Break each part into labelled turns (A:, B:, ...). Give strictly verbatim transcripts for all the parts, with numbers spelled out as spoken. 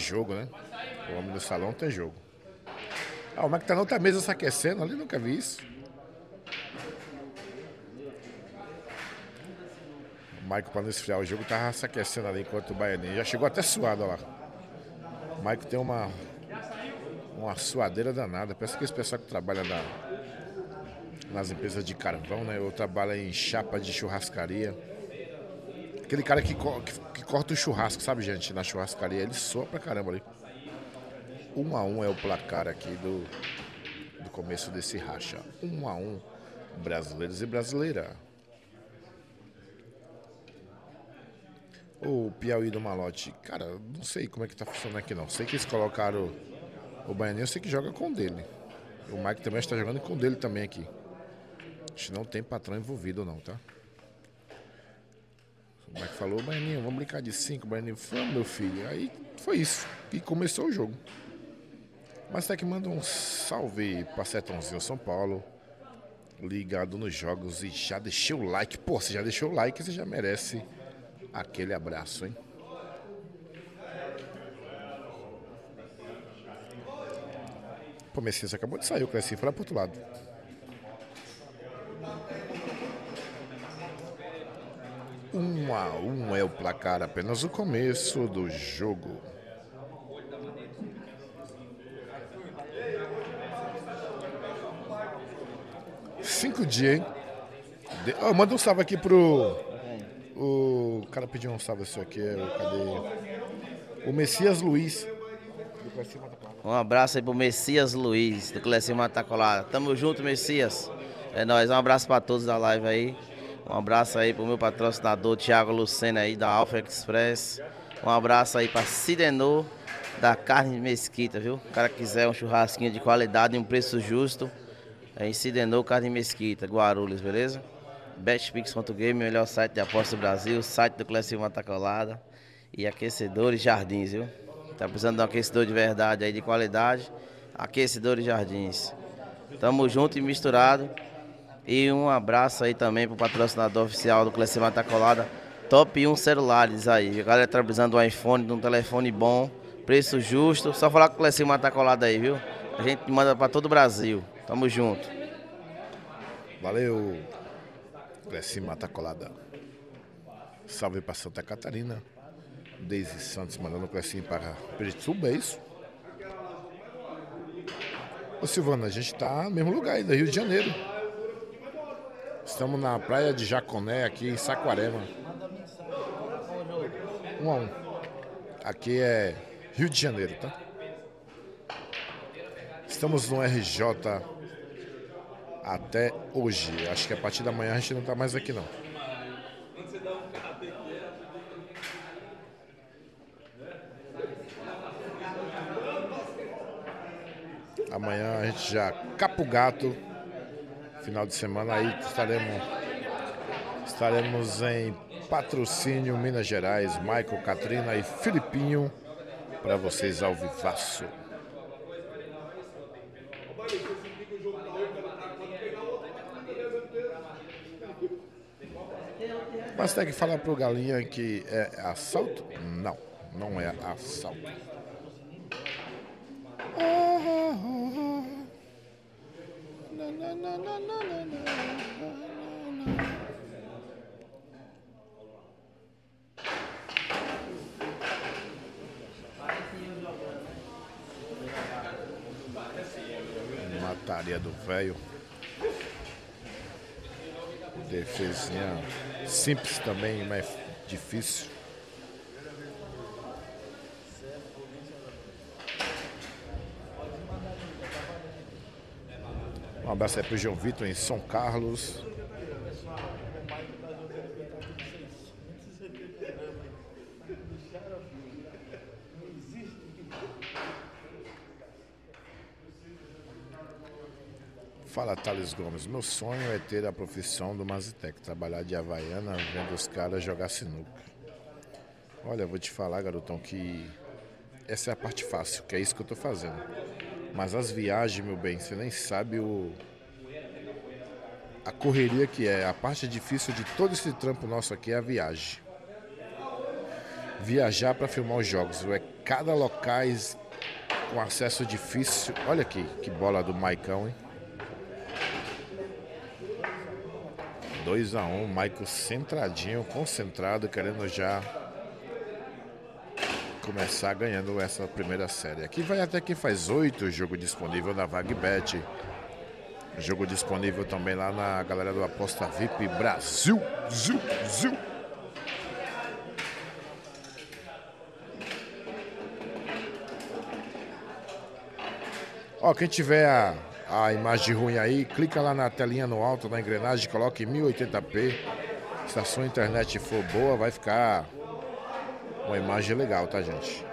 A: jogo, né? O homem do salão tem jogo. Ah, o Mike tá na outra mesa se aquecendo ali, nunca vi isso. O Mike, para não esfriar o jogo, tava se aquecendo ali enquanto o Baianinho já chegou até suado, olha lá. O Mike tem uma, uma suadeira danada. Parece que esse pessoal que trabalha na, nas empresas de carvão, né? Ou trabalha em chapa de churrascaria. Aquele cara que, que, que corta o churrasco, sabe, gente? Na churrascaria, ele soa pra caramba ali. Um a um é o placar aqui do, do começo desse racha. Um a um, brasileiros e brasileira. O Piauí do Malote, cara, não sei como é que tá funcionando aqui não. Sei que eles colocaram o, o Baianinho, eu sei que joga com o dele. O Mike também está jogando com o dele também aqui. Acho que não tem patrão envolvido não, tá? O Mike falou, Baianinho, vamos brincar de cinco. O Baianinho, vamos, meu filho. Aí foi isso. E começou o jogo. Mas até que manda um salve pra Sertãozinho São Paulo. Ligado nos jogos e já deixou o like. Pô, você já deixou o like, você já merece aquele abraço, hein? Pô, Messias acabou de sair, o Cresci foi lá pro outro lado. Um a um é o placar, apenas o começo do jogo. Cinco dias, hein? De... Oh, manda um salve aqui pro... O cara pediu um salve isso aqui, cadê? O Messias Luiz.
B: Um abraço aí pro Messias Luiz, do Clecinho Matacolada. Tamo junto, Messias. É nóis, um abraço pra todos da live aí. Um abraço aí pro meu patrocinador, Thiago Lucena aí, da Alfa Express. Um abraço aí pra Sidenor, da Carne Mesquita, viu? O cara quiser um churrasquinho de qualidade e um preço justo, é em Sidenor, Carne Mesquita, Guarulhos, beleza? betpix ponto game, melhor site de aposta do Brasil, site do Clecinho Matacolada. E aquecedores Jardins, viu? Tá precisando de um aquecedor de verdade aí, de qualidade. Aquecedores Jardins. Tamo junto e misturado. E um abraço aí também pro patrocinador oficial do Clecinho Matacolada, Top um Celulares aí. A galera tá precisando de um iPhone, de um telefone bom, preço justo. Só falar com o Clecinho Matacolada aí, viu? A gente manda pra todo o Brasil. Tamo junto.
A: Valeu, Clecinho Matacolada. Salve pra Santa Catarina. Deise Santos mandando o Clecinho para Pirituba, é isso? Ô Silvana, a gente tá no mesmo lugar ainda, Rio de Janeiro. Estamos na praia de Jaconé, aqui em Saquarema. Um a um. Aqui é Rio de Janeiro, tá? Estamos no R J até hoje. Acho que a partir da manhã a gente não tá mais aqui, não. Amanhã a gente já capa o gato. Final de semana aí estaremos, estaremos em Patrocínio, Minas Gerais, Michael, Katrina e Filipinho, para vocês ao vivaço. Mas tem que falar pro Galinha que é assalto? Não, não é assalto. Mataria do velho. Defesinha simples também, mas difícil. Um abraço aí pro João Vitor em São Carlos. Fala, Thales Gomes. Meu sonho é ter a profissão do Mazitec, trabalhar de Havaiana vendo os caras jogar sinuca. Olha, eu vou te falar, garotão, que essa é a parte fácil, que é isso que eu tô fazendo. Mas as viagens, meu bem, você nem sabe o... a correria que é. A parte difícil de todo esse trampo nosso aqui é a viagem. Viajar para filmar os jogos. cada locais com acesso difícil. Olha aqui, que bola do Maicão, hein? dois a um, Maico centradinho, concentrado, querendo já começar ganhando essa primeira série. Aqui vai até que faz oito, jogo disponível na VagBet. Jogo disponível também lá na galera do Aposta V I P Brasil. Zil, zil. Ó, quem tiver a, a imagem ruim aí, clica lá na telinha no alto, na engrenagem, coloca em mil e oitenta p. Se a sua internet for boa, vai ficar uma imagem legal, tá, gente?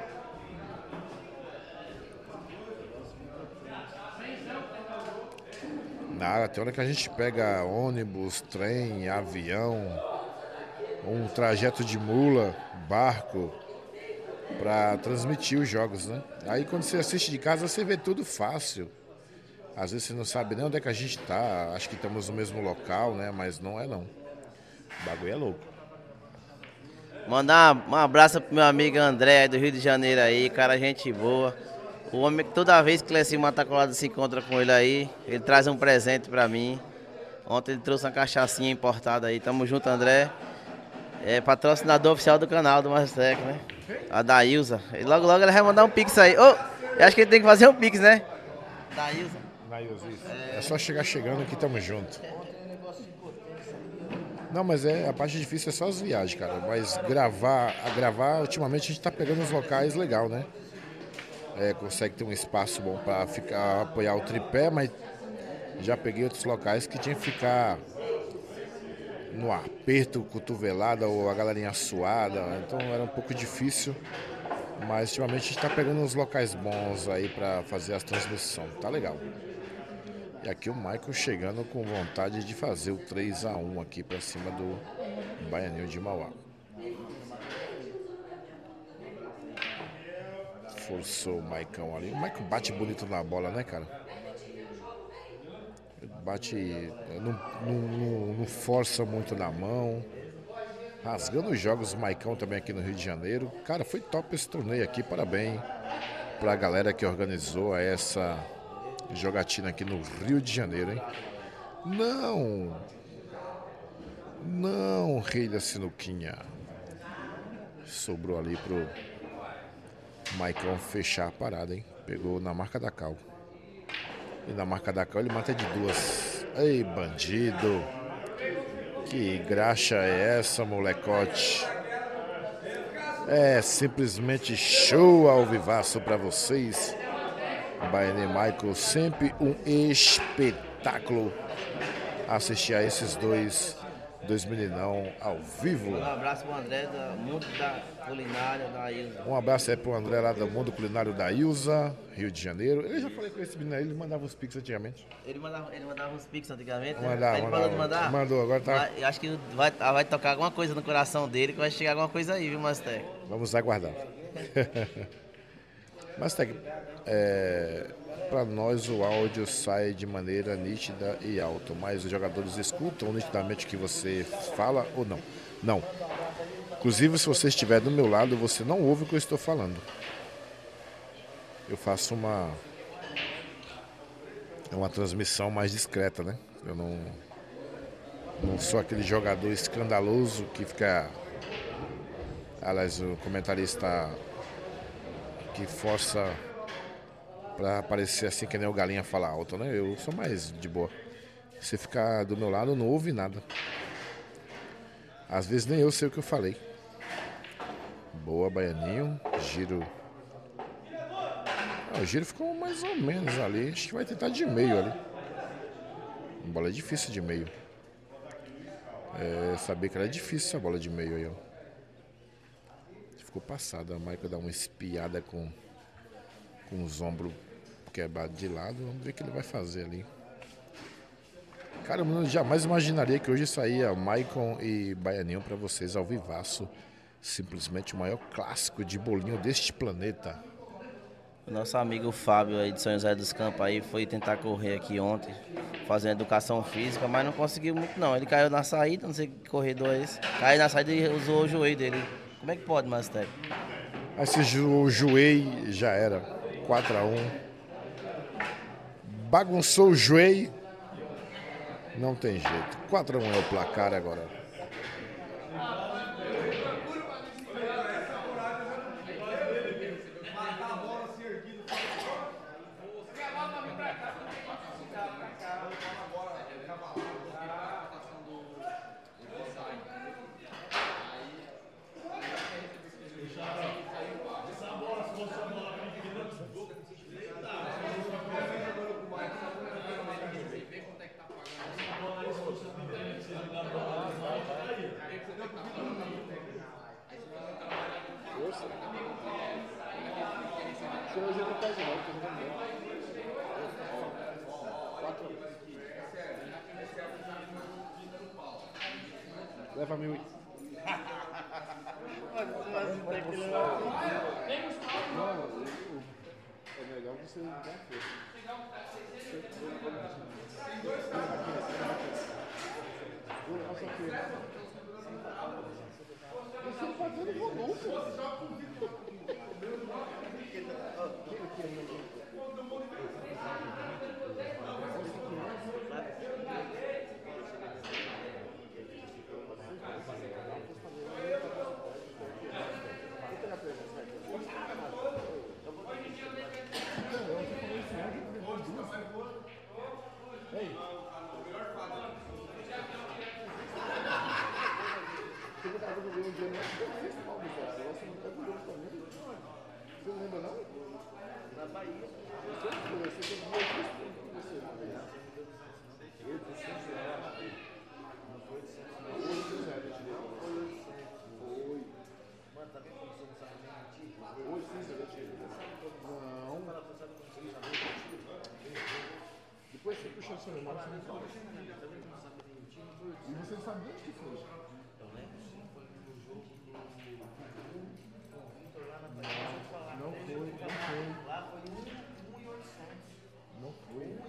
A: Na área, tem hora que a gente pega ônibus, trem, avião, um trajeto de mula, barco, para transmitir os jogos, né? Aí quando você assiste de casa, você vê tudo fácil. Às vezes você não sabe nem onde é que a gente tá, acho que estamos no mesmo local, né? Mas não é não. O bagulho é louco.
B: Mandar um abraço pro meu amigo André, do Rio de Janeiro aí, cara, gente boa. O homem que toda vez que o Clecinho Matacolado se encontra com ele aí, ele traz um presente pra mim. Ontem ele trouxe uma cachaçinha importada aí. Tamo junto, André. É patrocinador oficial do canal do Mastec, né? A Dailza. E logo logo ela vai mandar um pix aí. Ô, oh, eu acho que ele tem que fazer um pix, né? Dailza.
A: Dailza, isso. É... é só chegar chegando que tamo junto. Não, mas é, a parte difícil é só as viagens, cara. Mas gravar, a gravar, ultimamente a gente tá pegando os locais legal, né? É, consegue ter um espaço bom para ficar, apoiar o tripé, mas já peguei outros locais que tinha que ficar no aperto, cotovelada ou a galerinha suada, então era um pouco difícil, mas ultimamente a gente tá pegando uns locais bons aí para fazer as transmissões, tá legal. E aqui o Michael chegando com vontade de fazer o três a um aqui para cima do Baianinho de Mauá. Forçou o Maicão ali. O Maicon bate bonito na bola, né, cara? Bate, não, não, não força muito na mão. Rasgando os jogos, o Maicão também aqui no Rio de Janeiro. Cara, foi top esse torneio aqui. Parabéns pra galera que organizou essa jogatina aqui no Rio de Janeiro, hein? Não! Não, rei da sinuquinha. Sobrou ali pro Maicon fechar a parada, hein? Pegou na marca da cal. E na marca da cal ele mata de duas. Ei, bandido! Que graxa é essa, molecote? É simplesmente show ao vivaço pra vocês. Baianinho Michael, sempre um espetáculo assistir a esses dois Dois meninão ao vivo.
B: Um abraço pro André do Mundo da Culinária da Ilza.
A: Um abraço aí pro André lá do Mundo Culinário da Ilza, Rio de Janeiro. Eu já falei com esse menino aí, ele mandava os pix antigamente.
B: Ele mandava, ele mandava uns pix antigamente, né?
A: Mandava,
B: ele
A: mandava.
B: Falou de mandar?
A: Mandou, agora tá.
B: Vai, eu acho que vai, vai tocar alguma coisa no coração dele, que vai chegar alguma coisa aí, viu, Mastec?
A: Vamos aguardar. Mastec, é, para nós o áudio sai de maneira nítida e alta, mas os jogadores escutam nitidamente o que você fala ou não? Não. Inclusive, se você estiver do meu lado, você não ouve o que eu estou falando. Eu faço uma uma transmissão mais discreta, né? Eu não, não sou aquele jogador escandaloso que fica... Aliás, o comentarista que força pra parecer assim que nem o galinha fala alto, né? Eu sou mais de boa. Se ficar do meu lado, não ouve nada. Às vezes nem eu sei o que eu falei. Boa, Baianinho. Giro. Ah, o giro ficou mais ou menos ali. A gente vai tentar de meio ali. A bola é difícil de meio. É, sabia que era difícil essa bola de meio aí, ó. Ficou passada. A Michael dá uma espiada com, com os ombros quebrados de lado. Vamos ver o que ele vai fazer ali. Cara, eu jamais imaginaria que hoje saía Maicon e Baianinho pra vocês ao vivaço. Simplesmente o maior clássico de bolinho deste planeta.
B: O nosso amigo Fábio aí de São José dos Campos aí foi tentar correr aqui ontem, fazendo educação física, mas não conseguiu muito não. Ele caiu na saída, não sei que corredor é esse. Caiu na saída e usou o joelho dele. Como é que pode, Mastec?
A: Aí se jo joei, já era. quatro a um. Bagunçou o joelho. Não tem jeito. quatro a um é o placar agora. Leva mil. É melhor você não dar força. Você não pode ter volume. Você não lembra não? Na Bahia. Você foi, você tem duas vezes você na Bahia. oitocentos reais. Não foi oitocentos reais. oitocentos reais. Foi. Mano, tá vendo como você não sabe nem mentir? oitocentos reais. Não. Depois você puxa o seu memória, você não fala. E você não sabe nem onde que foi. Não foi, não foi. Lá foi um e oitocentos. Não foi. um e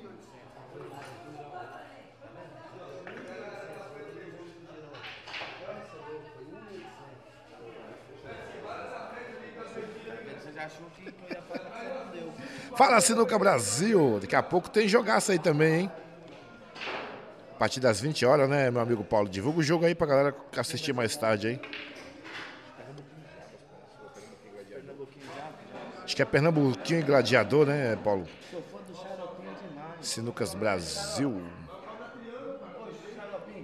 A: oitocentos. Você já achou que eu ia falar que não deu. Fala, Sinuca Brasil. Daqui a pouco tem jogaço aí também, hein? A partir das vinte horas, né, meu amigo Paulo? Divulga o jogo aí pra galera assistir mais tarde, hein? Acho que é Pernambuquinho e Gladiador, né, Paulo? Sou fã do Xaropinho demais. Sinucas Brasil. Oi, Xaropinho.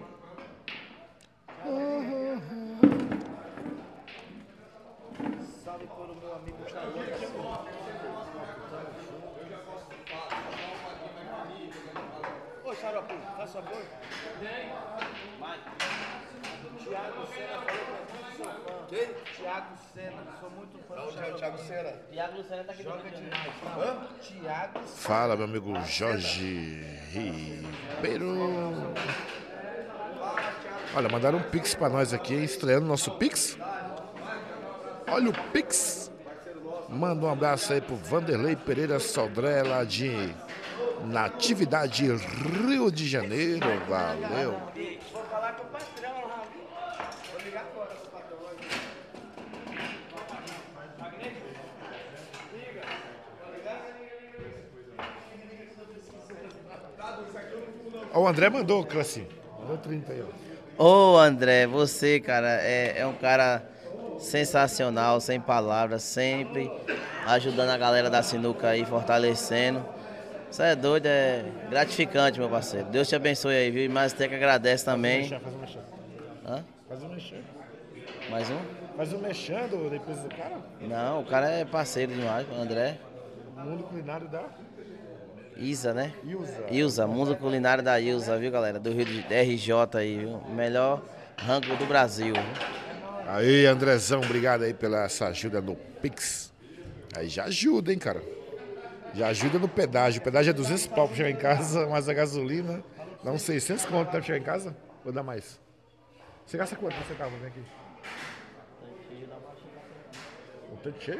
A: Salve para o meu amigo Xaropinho. Ô, Xaropinho, faz favor. Vai. Thiago Senna falou que é muito seu fã. Quem? Thiago Senna, sou muito fã do Thiago, Thiago Senna. Thiago Senna tá aqui. Joga demais. Hã? Thiago Senna. Fala, meu amigo Jorge Ribeiro. Olha, mandaram um Pix pra nós aqui, estreando nosso Pix. Olha o Pix. Manda um abraço aí pro Vanderlei Pereira Sodré, lá de Natividade, Rio de Janeiro. Valeu. Vou falar com o patrão lá. Vou ligar agora pro patrão. O André mandou, Classi. Mandou trinta aí, ó.
B: Ô, André, você, cara, é, é um cara sensacional, sem palavras, sempre ajudando a galera da sinuca aí, fortalecendo. Você é doido, é gratificante, meu parceiro. Deus te abençoe aí, viu? E mais até que agradece também.
A: Faz um mexendo.
B: Hã?
A: Faz um mexendo.
B: Mais um?
A: Faz um mexendo depois do cara?
B: Não, o cara é parceiro demais, o André.
A: O mundo culinário da...
B: Isa, né?
A: Ilza.
B: Ilza, mundo culinário da Ilza, viu, galera? Do Rio de R J aí, viu? Melhor rango do Brasil. Viu?
A: Aí, Andrezão, obrigado aí pela essa ajuda no Pix. Aí já ajuda, hein, cara? Já ajuda no pedágio. O pedágio é duzentos pau pra chegar em casa, mas a gasolina dá uns seiscentos conto pra chegar em casa. Ou dá mais? Você gasta quanto nesse carro? Vem aqui. O tanque cheio?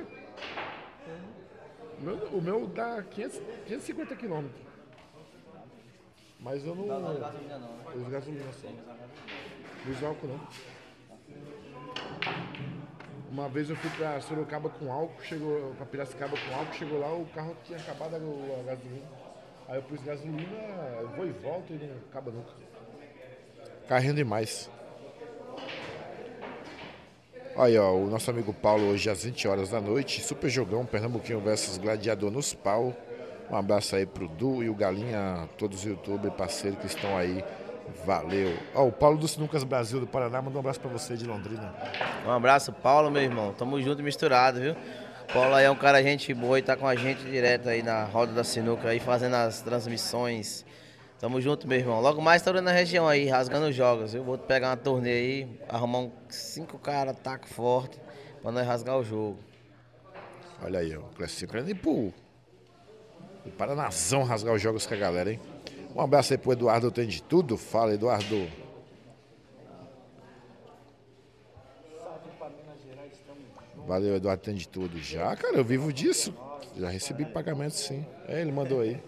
A: O meu, o meu dá quinhentos, quinhentos e cinquenta quilômetros. Mas eu não... Não, não, gasolina não. Eu uso gasolina só. Não uso álcool não. Uma vez eu fui pra Sorocaba com álcool, chegou pra Piracicaba com álcool, chegou lá, o carro tinha acabado a, a gasolina. Aí eu pus gasolina, eu vou e volto e não acaba nunca. Carrinho demais. Aí, ó, o nosso amigo Paulo hoje às vinte horas da noite, super jogão, Pernambuquinho versus Gladiador nos pau. Um abraço aí pro Du e o Galinha, todos os youtubers, parceiros que estão aí. Valeu. Ó, o Paulo do Sinucas Brasil do Paraná, manda um abraço pra você de Londrina.
B: Um abraço, Paulo, meu irmão. Tamo junto e misturado, viu? Paulo aí é um cara gente boa e tá com a gente direto aí na roda da sinuca aí, fazendo as transmissões. Tamo junto, meu irmão. Logo mais tá na região aí, rasgando os jogos. Eu vou pegar uma torneia aí, arrumar uns cinco caras, taco forte, pra nós rasgar o jogo.
A: Olha aí, ó. O Clecinho querendo ir pro, pro Paranazão rasgar os jogos com a galera, hein? Um abraço aí pro Eduardo Tem de Tudo. Fala, Eduardo. Valeu, Eduardo Tem de Tudo. Já, cara, eu vivo disso. Já recebi pagamento, sim. É, ele mandou aí.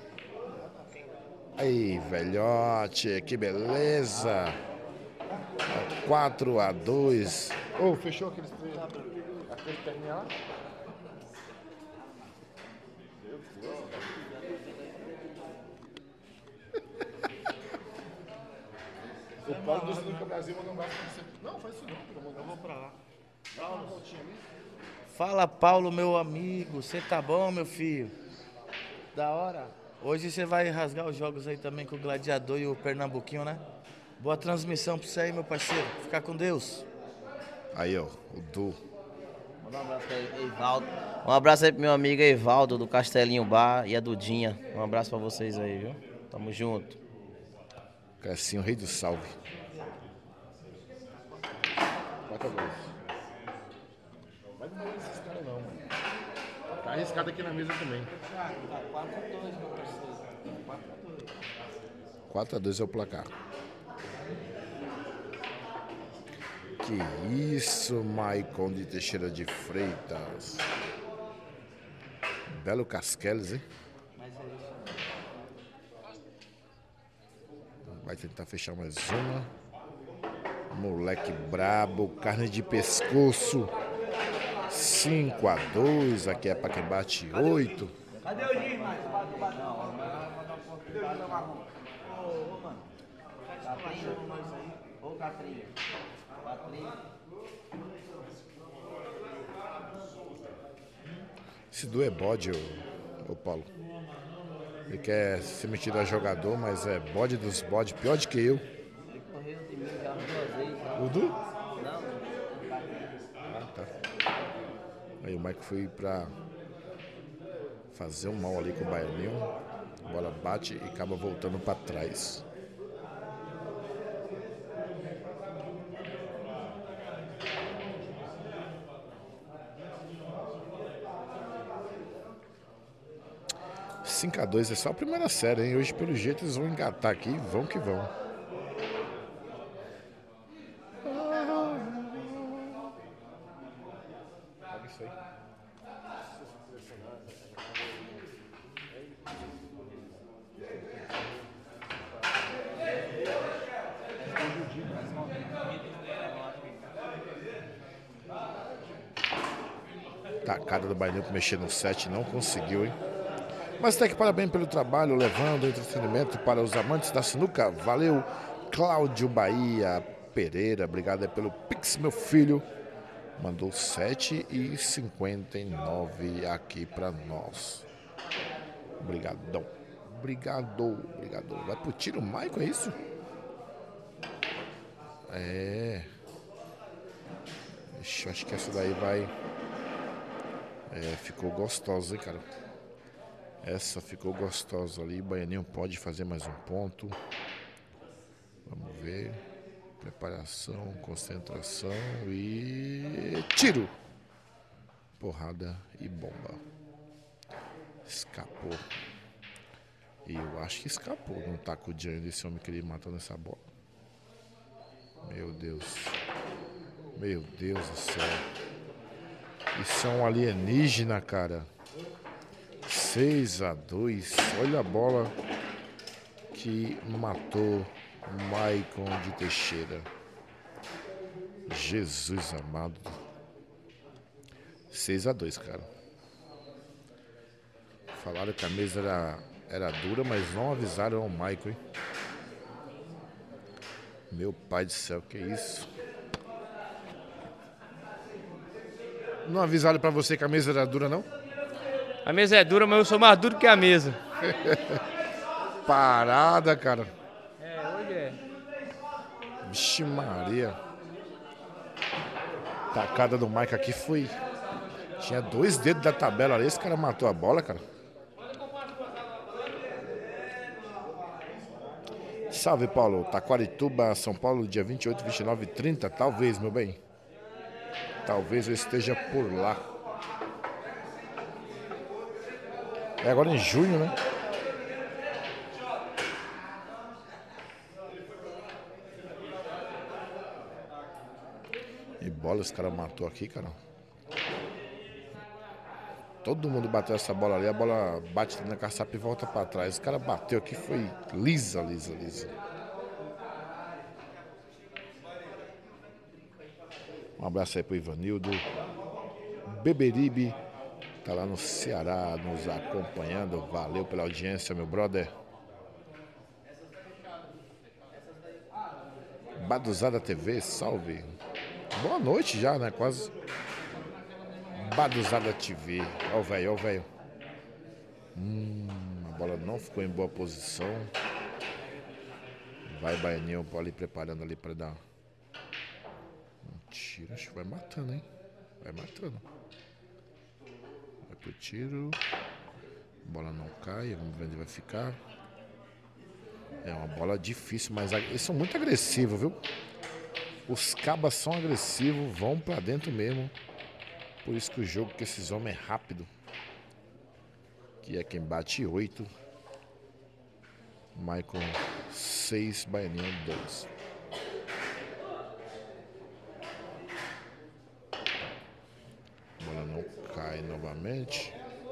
A: Aí, velhote, que beleza. quatro a dois. Ô, oh, fechou aqueles três? Aquele terninho lá? Meu Deus, cara. O Paulo do Sinuca Brasil mandou um abraço pra você. Não, faz isso não, eu vou pra lá. Dá uma voltinha ali.
C: Fala, Paulo, meu amigo. Você tá bom, meu filho? Da hora. Hoje você vai rasgar os jogos aí também com o Gladiador e o Pernambuquinho, né? Boa transmissão pra você aí, meu parceiro. Fica com Deus.
A: Aí, ó, o Du.
B: Manda um abraço aí, Eivaldo. Um abraço aí pro meu amigo Eivaldo do Castelinho Bar e a Dudinha. Um abraço pra vocês aí, viu? Tamo junto.
A: Crescinho, rei do salve. quatro a dois. Vai não morrer esses caras não, mano. Tá arriscado aqui na mesa também.
C: quatro a dois, meu parceiro. quatro a dois.
A: quatro a dois é o placar. Que isso, Maicon de Teixeira de Freitas. Belo Casqueles, hein? Vai tentar fechar mais uma. Moleque brabo, carne de pescoço. cinco a dois, aqui é pra quem bate oito.
C: Cadê o Gil, mais? Ô, mano. Catrinha, ô, Catrinha. Catrinha.
A: Esse Du é bode, ô, ô Paulo. Ele quer se meter a jogador, mas é bode dos bodes, pior do que eu.
B: Ele correu de mim já duas vezes. Já.
A: O Du?
B: Não.
A: Ah, tá. Aí o Mike foi pra fazer um mal ali com o Baianinho. A bola bate e acaba voltando pra trás. cinco a dois é só a primeira série, hein? Hoje, pelo jeito, eles vão engatar aqui. Vão que vão. Olha isso aí. Tacada do Baianinho pra mexer no set, não conseguiu, hein? Mas até que parabéns pelo trabalho, levando entretenimento para os amantes da sinuca. Valeu, Cláudio Bahia Pereira. Obrigado aí pelo Pix, meu filho. Mandou sete e cinquenta e nove aqui para nós. Obrigadão. Obrigado, obrigado. Vai pro tiro, Maicon, é isso? É. Ixi, acho que essa daí vai... É, ficou gostosa, hein, cara? Essa ficou gostosa ali. Baianinho pode fazer mais um ponto. Vamos ver. Preparação, concentração e... tiro! Porrada e bomba. Escapou. E eu acho que escapou. Não tá com o dinheiro desse homem que ele matou nessa bola. Meu Deus. Meu Deus do céu. Isso é um alienígena, cara. seis a dois. Olha a bola que matou Maicon de Teixeira. Jesus amado. seis a dois, cara. Falaram que a mesa era, era dura, mas não avisaram ao Michael, hein? Meu pai do céu, que isso? Não avisaram pra você que a mesa era dura, não?
D: A mesa é dura, mas eu sou mais duro que a mesa.
A: Parada, cara.
D: É, hoje é.
A: Vixe Maria. Tacada do Mike aqui foi... Tinha dois dedos da tabela ali. Esse cara matou a bola, cara. Salve, Paulo. Taquarituba, São Paulo, dia vinte e oito, vinte e nove e trinta. Talvez, meu bem. Talvez eu esteja por lá. É agora em junho, né? E bola, esse cara matou aqui, cara. Todo mundo bateu essa bola ali, a bola bate na caçapa e volta pra trás. Esse cara bateu aqui, foi lisa, lisa, lisa. Um abraço aí pro Ivanildo. Beberibe tá lá no Ceará nos acompanhando. Valeu pela audiência, meu brother. Baduzada T V, salve. Boa noite já, né? Quase. Baduzada T V. Ó o velho, ó o velho. Hum, a bola não ficou em boa posição. Vai Baianinho ali preparando ali para dar um tiro. Acho que vai matando, hein? Vai matando. Vai pro tiro. A bola não cai. Vamos ver onde vai ficar. É uma bola difícil, mas eles são muito agressivos, viu? Os cabas são agressivos, vão pra dentro mesmo. Por isso que o jogo com esses homens é rápido. Que é quem bate oito. Michael seis, Baianinho dois. A bola não cai novamente.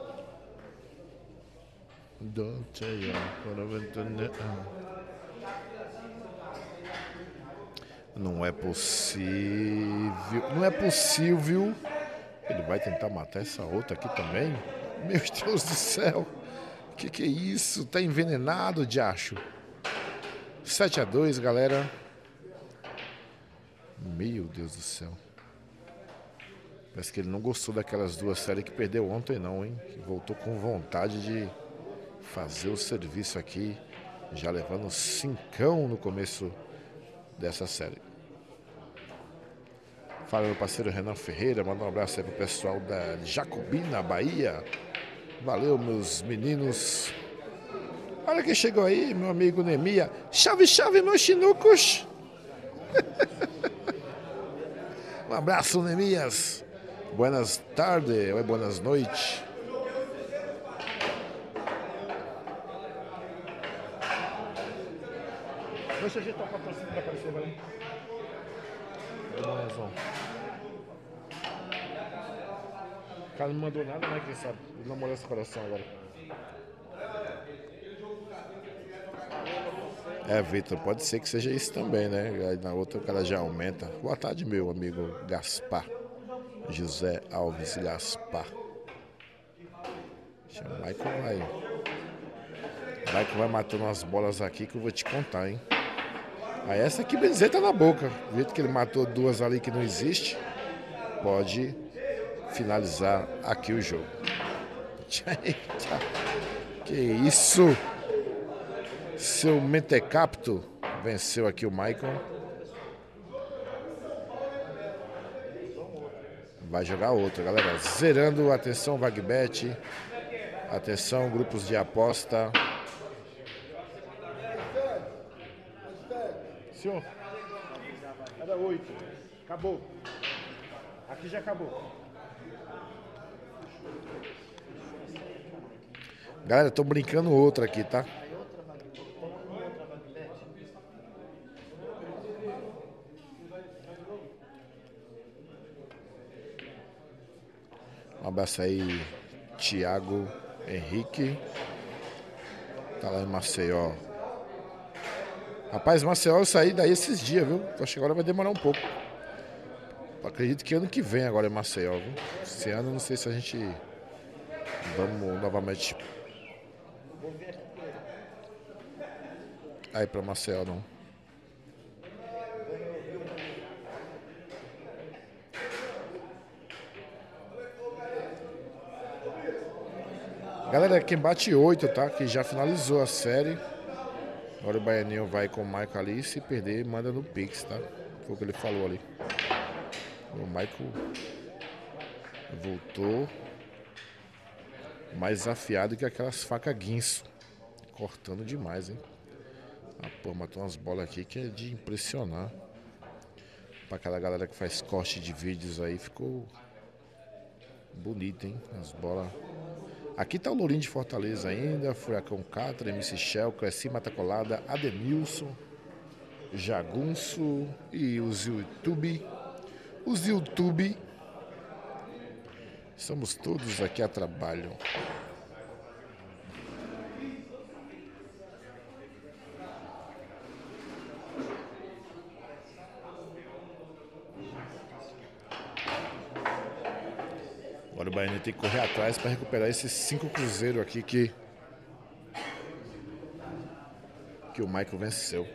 A: Não é possível. Não é possível. Ele vai tentar matar essa outra aqui também? Meu Deus do céu. Que que é isso? Tá envenenado, diacho. sete a dois, galera. Meu Deus do céu. Parece que ele não gostou daquelas duas séries que perdeu ontem não, hein? Que voltou com vontade de fazer o serviço aqui. Já levando cincão no começo dessa série. Fala, meu parceiro Renan Ferreira. Manda um abraço aí pro pessoal da Jacobina, Bahia. Valeu, meus meninos. Olha quem chegou aí, meu amigo Nemia. Chave, chave, meus chinucos. Um abraço, Nemias. Buenas tardes, ou buenas noites. Deixa eu ajeitar o patrocínio para aparecer, vai. O cara não mandou nada, mas quem sabe? Ele não molhou esse coração agora. É, Vitor, pode ser que seja isso também, né? Aí na outra o cara já aumenta. Boa tarde, meu amigo Gaspar. José Alves Gaspar. O Michael vai. O Michael vai matando umas bolas aqui que eu vou te contar, hein? Aí essa aqui, bem dizer, tá na boca. Do jeito que ele matou duas ali que não existe, pode finalizar aqui o jogo. Que isso? Seu Mentecapto venceu aqui o Michael. Vai jogar outra, galera. Zerando, atenção, Vagbet. Atenção, grupos de aposta. Senhor, era oito. Acabou. Aqui já acabou. Galera, tô brincando outra aqui, tá? Um abraço aí, Thiago Henrique. Tá lá em Maceió. Rapaz, Maceió eu saí daí esses dias, viu? Acho que agora vai demorar um pouco acredito que ano que vem agora é Maceió, viu? Esse ano não sei se a gente vamos novamente aí pra Maceió, não. Galera, quem bate oito, tá? Que já finalizou a série. Agora o Baianinho vai com o Michael ali. Se perder, manda no Pix, tá? Foi o que ele falou ali. O Michael voltou mais afiado que aquelas facas guinso. Cortando demais, hein? Ah, pô, matou umas bolas aqui que é de impressionar. Pra aquela galera que faz corte de vídeos aí, ficou bonito, hein? As bolas. Aqui tá o Lourinho de Fortaleza ainda, Furacão Catra, M C Shell, Cresci Mata Colada, Ademilson, Jagunço e os YouTube. Os YouTube. Estamos todos aqui a trabalho. Agora o Baianinho tem que correr atrás para recuperar esses cinco cruzeiros aqui que que o Michael venceu.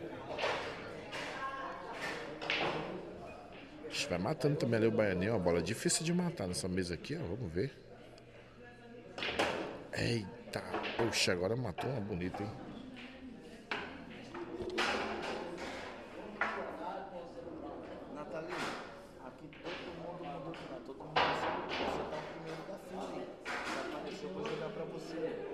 A: Vai matando também ali o Baianinho. Uma bola difícil de matar nessa mesa aqui, ó. Vamos ver. Eita, poxa, agora matou uma bonita, hein?
C: Nathalie, aqui todo mundo mandou tirar, todo mundo sabe que você tá o primeiro da fila aí. Já apareceu pra jogar pra você.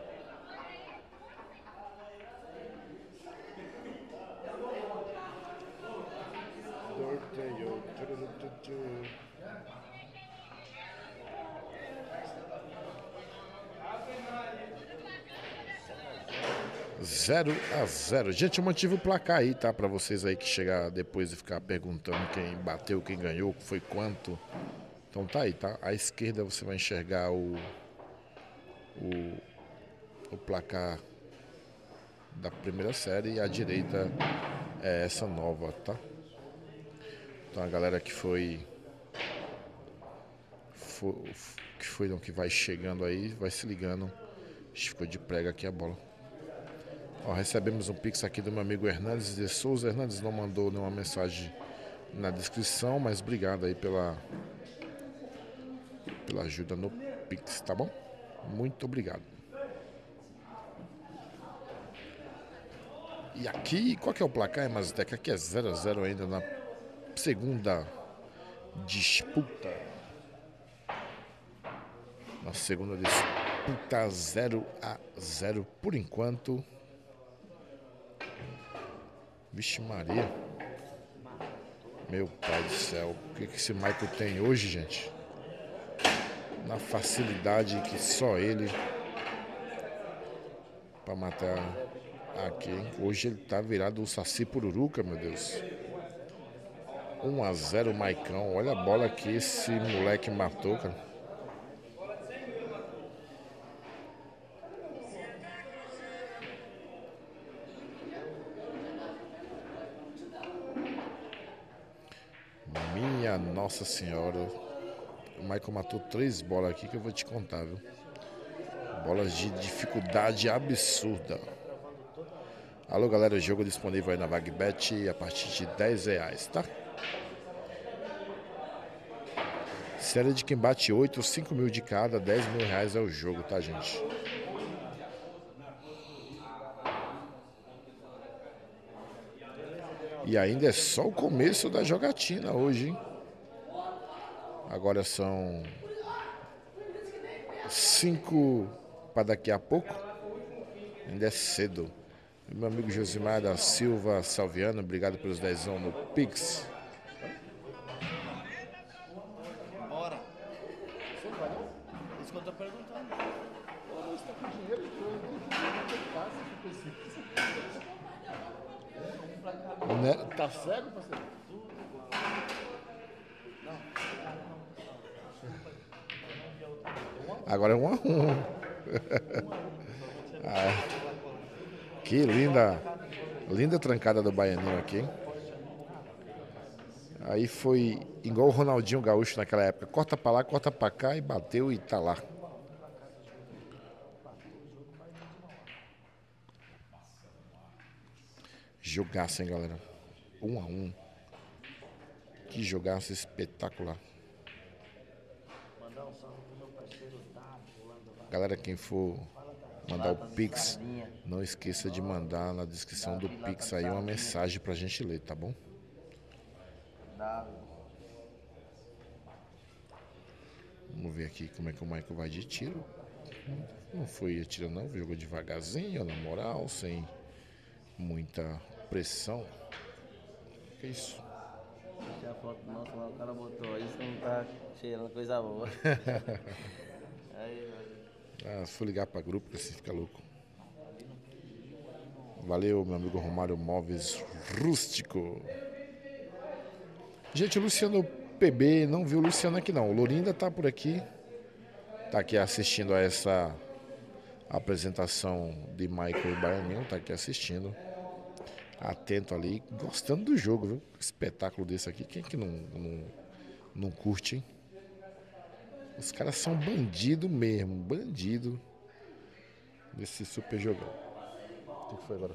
A: zero a zero. Gente, eu mantive o placar aí, tá? Pra vocês aí que chegar depois e ficar perguntando quem bateu, quem ganhou, foi quanto. Então tá aí, tá? À esquerda você vai enxergar o, o, o placar da primeira série e à direita é essa nova, tá? Então a galera que foi, foi que foi não, que vai chegando aí, vai se ligando. Ficou de prega aqui a bola. Ó, recebemos um pix aqui do meu amigo Hernandes de Souza. Hernandes não mandou nenhuma mensagem na descrição, mas obrigado aí pela pela ajuda no pix, tá bom? Muito obrigado. E aqui, qual que é o placar, Maziteca? Aqui é zero a zero ainda na segunda disputa. Na segunda disputa, zero a zero por enquanto. Vixe Maria. Meu pai do céu. O que, que esse Michael tem hoje, gente? Na facilidade que só ele pra matar aqui. Hoje ele tá virado o Saci Pururuca, meu Deus. um a zero Maicão. Olha a bola que esse moleque matou, cara. Minha Nossa Senhora. O Michael matou três bolas aqui que eu vou te contar, viu? Bolas de dificuldade absurda. Alô, galera, jogo disponível aí na VagBet a partir de dez reais, tá? Série de quem bate oito, cinco mil de cada, dez mil reais é o jogo, tá, gente? E ainda é só o começo da jogatina hoje, hein? Agora são cinco para daqui a pouco. Ainda é cedo. Meu amigo Josimar da Silva Salviano, obrigado pelos dezão no Pix.
C: Bora. Isso que eu tô perguntando. Você tá com dinheiro?
A: Né? Tá cego, parceiro? Agora é um a um. Ah, que linda, linda trancada do Baianinho aqui, hein? Aí foi igual o Ronaldinho Gaúcho naquela época. Corta pra lá, corta pra cá e bateu e tá lá. Jogaço, hein, galera? Um a um. Que jogaço espetacular. Galera, quem for mandar o Pix, não esqueça de mandar na descrição do Pix aí uma mensagem pra gente ler, tá bom? Vamos ver aqui como é que o Michael vai de tiro. Não foi atira não, jogou devagarzinho, na moral, sem muita pressão. Que isso?
B: A foto nossa lá, o cara botou isso, não tá cheirando coisa boa. Aí,
A: ah, se for ligar pra grupo, que assim fica louco. Valeu, meu amigo Romário Móveis Rústico. Gente, o Luciano P B, não viu o Luciano aqui não. O Lorinda tá por aqui. Tá aqui assistindo a essa apresentação de Michael e Baianinho. Tá aqui assistindo. Atento ali, gostando do jogo, viu? Espetáculo desse aqui. Quem que não, não, não curte, hein? Os caras são bandido mesmo, bandido desse super jogão. O que foi agora?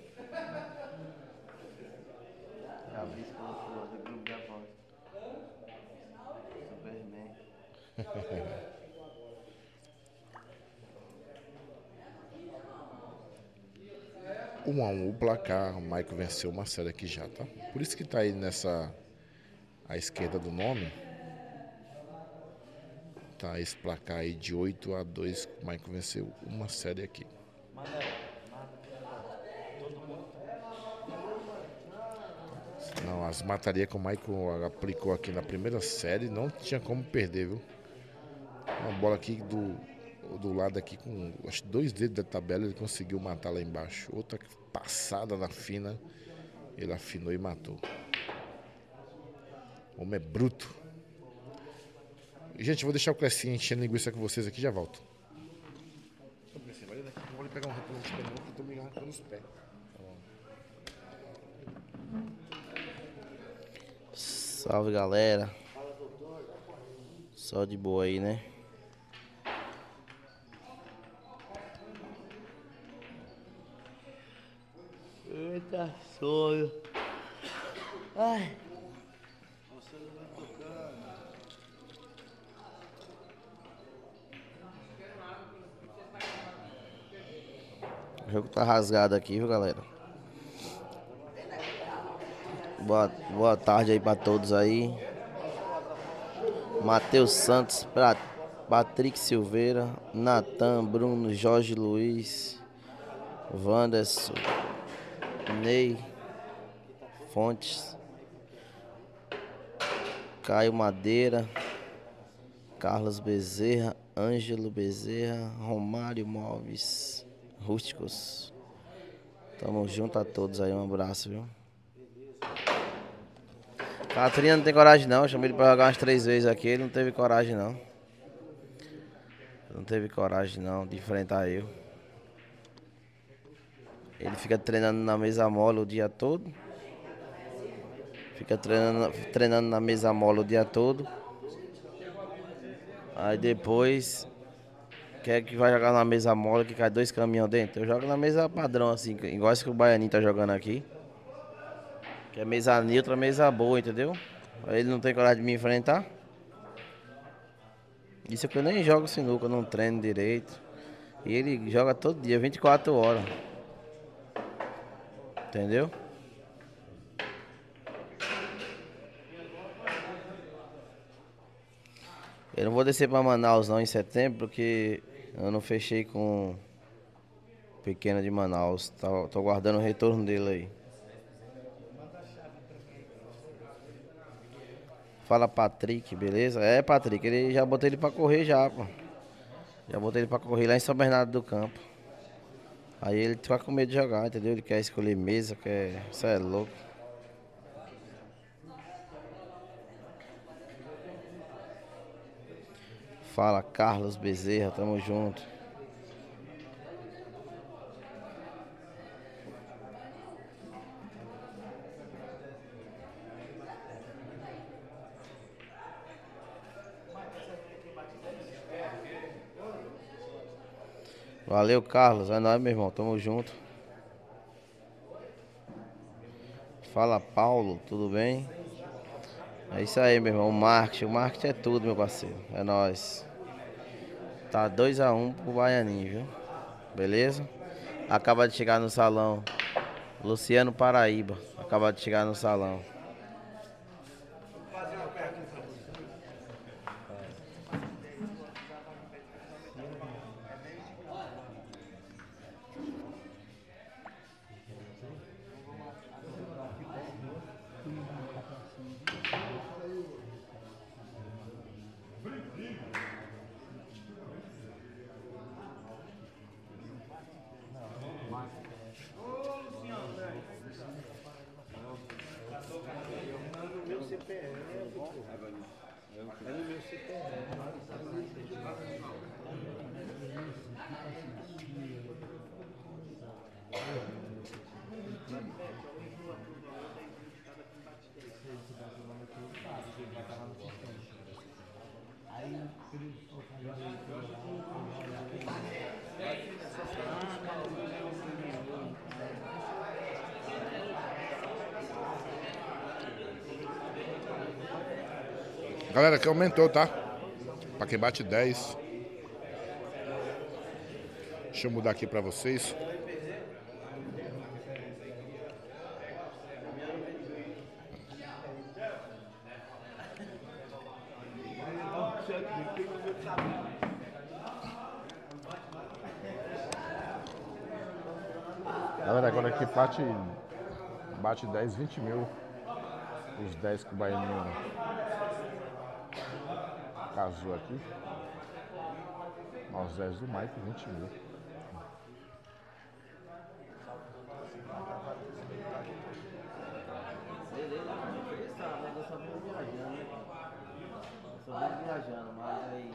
B: a bicha colocou do grupo da foto. Superman.
A: Um a um o placar, o Michael venceu uma série aqui já, tá? Por isso que tá aí nessa à esquerda do nome. Tá esse placar aí de oito a dois, o Michael venceu uma série aqui. Não, as matarias que o Michael aplicou aqui na primeira série não tinha como perder, viu? Uma bola aqui do, do lado aqui com acho, dois dedos da tabela, ele conseguiu matar lá embaixo. Outra passada na fina, ele afinou e matou. O homem é bruto. Gente, vou deixar o Clecinho enchendo linguiça com vocês aqui e já volto. Vou ali pegar um repolho de pé, não, porque eu tô me arrancando os pés.
B: Salve, galera. Só de boa aí, né? Eita, sonho. Ai. O jogo tá rasgado aqui, viu, galera? Boa, boa tarde aí pra todos aí. Matheus Santos, pra Patrick Silveira, Natan, Bruno, Jorge Luiz, Wanderson, Ney, Fontes, Caio Madeira, Carlos Bezerra, Ângelo Bezerra, Romário Móveis Rústicos. Tamo junto a todos aí, um abraço, viu? Catrina não tem coragem não, chamei ele pra jogar umas três vezes aqui, ele não teve coragem não. Não teve coragem não de enfrentar eu. Ele fica treinando na mesa mole o dia todo. Fica treinando, treinando na mesa mole o dia todo. Aí depois quer que vai jogar na mesa mole que cai dois caminhões dentro. Eu jogo na mesa padrão assim, igual esse que o Baianinho tá jogando aqui. Que é mesa neutra, mesa boa, entendeu? Aí ele não tem coragem de me enfrentar. Isso que eu nem jogo sinuca, eu não treino direito. E ele joga todo dia, vinte e quatro horas. Entendeu? Eu não vou descer pra Manaus não em setembro, porque eu não fechei com o pequeno de Manaus. Tô, tô guardando o retorno dele aí. Fala Patrick, beleza? É, Patrick, ele já botei ele pra correr já, pô. Já botei ele pra correr lá em São Bernardo do Campo. Aí ele fica com medo de jogar, entendeu? Ele quer escolher mesa, quer... Isso é louco. Fala Carlos Bezerra, tamo junto. Valeu, Carlos. É nóis, meu irmão. Tamo junto. Fala, Paulo. Tudo bem? É isso aí, meu irmão. O marketing. O marketing é tudo, meu parceiro. É nóis. Tá dois a um pro Baianinho, viu? Beleza? Acaba de chegar no salão. Luciano Paraíba. Acaba de chegar no salão.
A: Galera, que aumentou, tá? Pra quem bate dez. Deixa eu mudar aqui pra vocês. Galera, agora aqui bate, bate dez, vinte mil. Os dez que o Baianinho casou aqui. Os dez do Mike, vinte mil.
B: Viajando, mas aí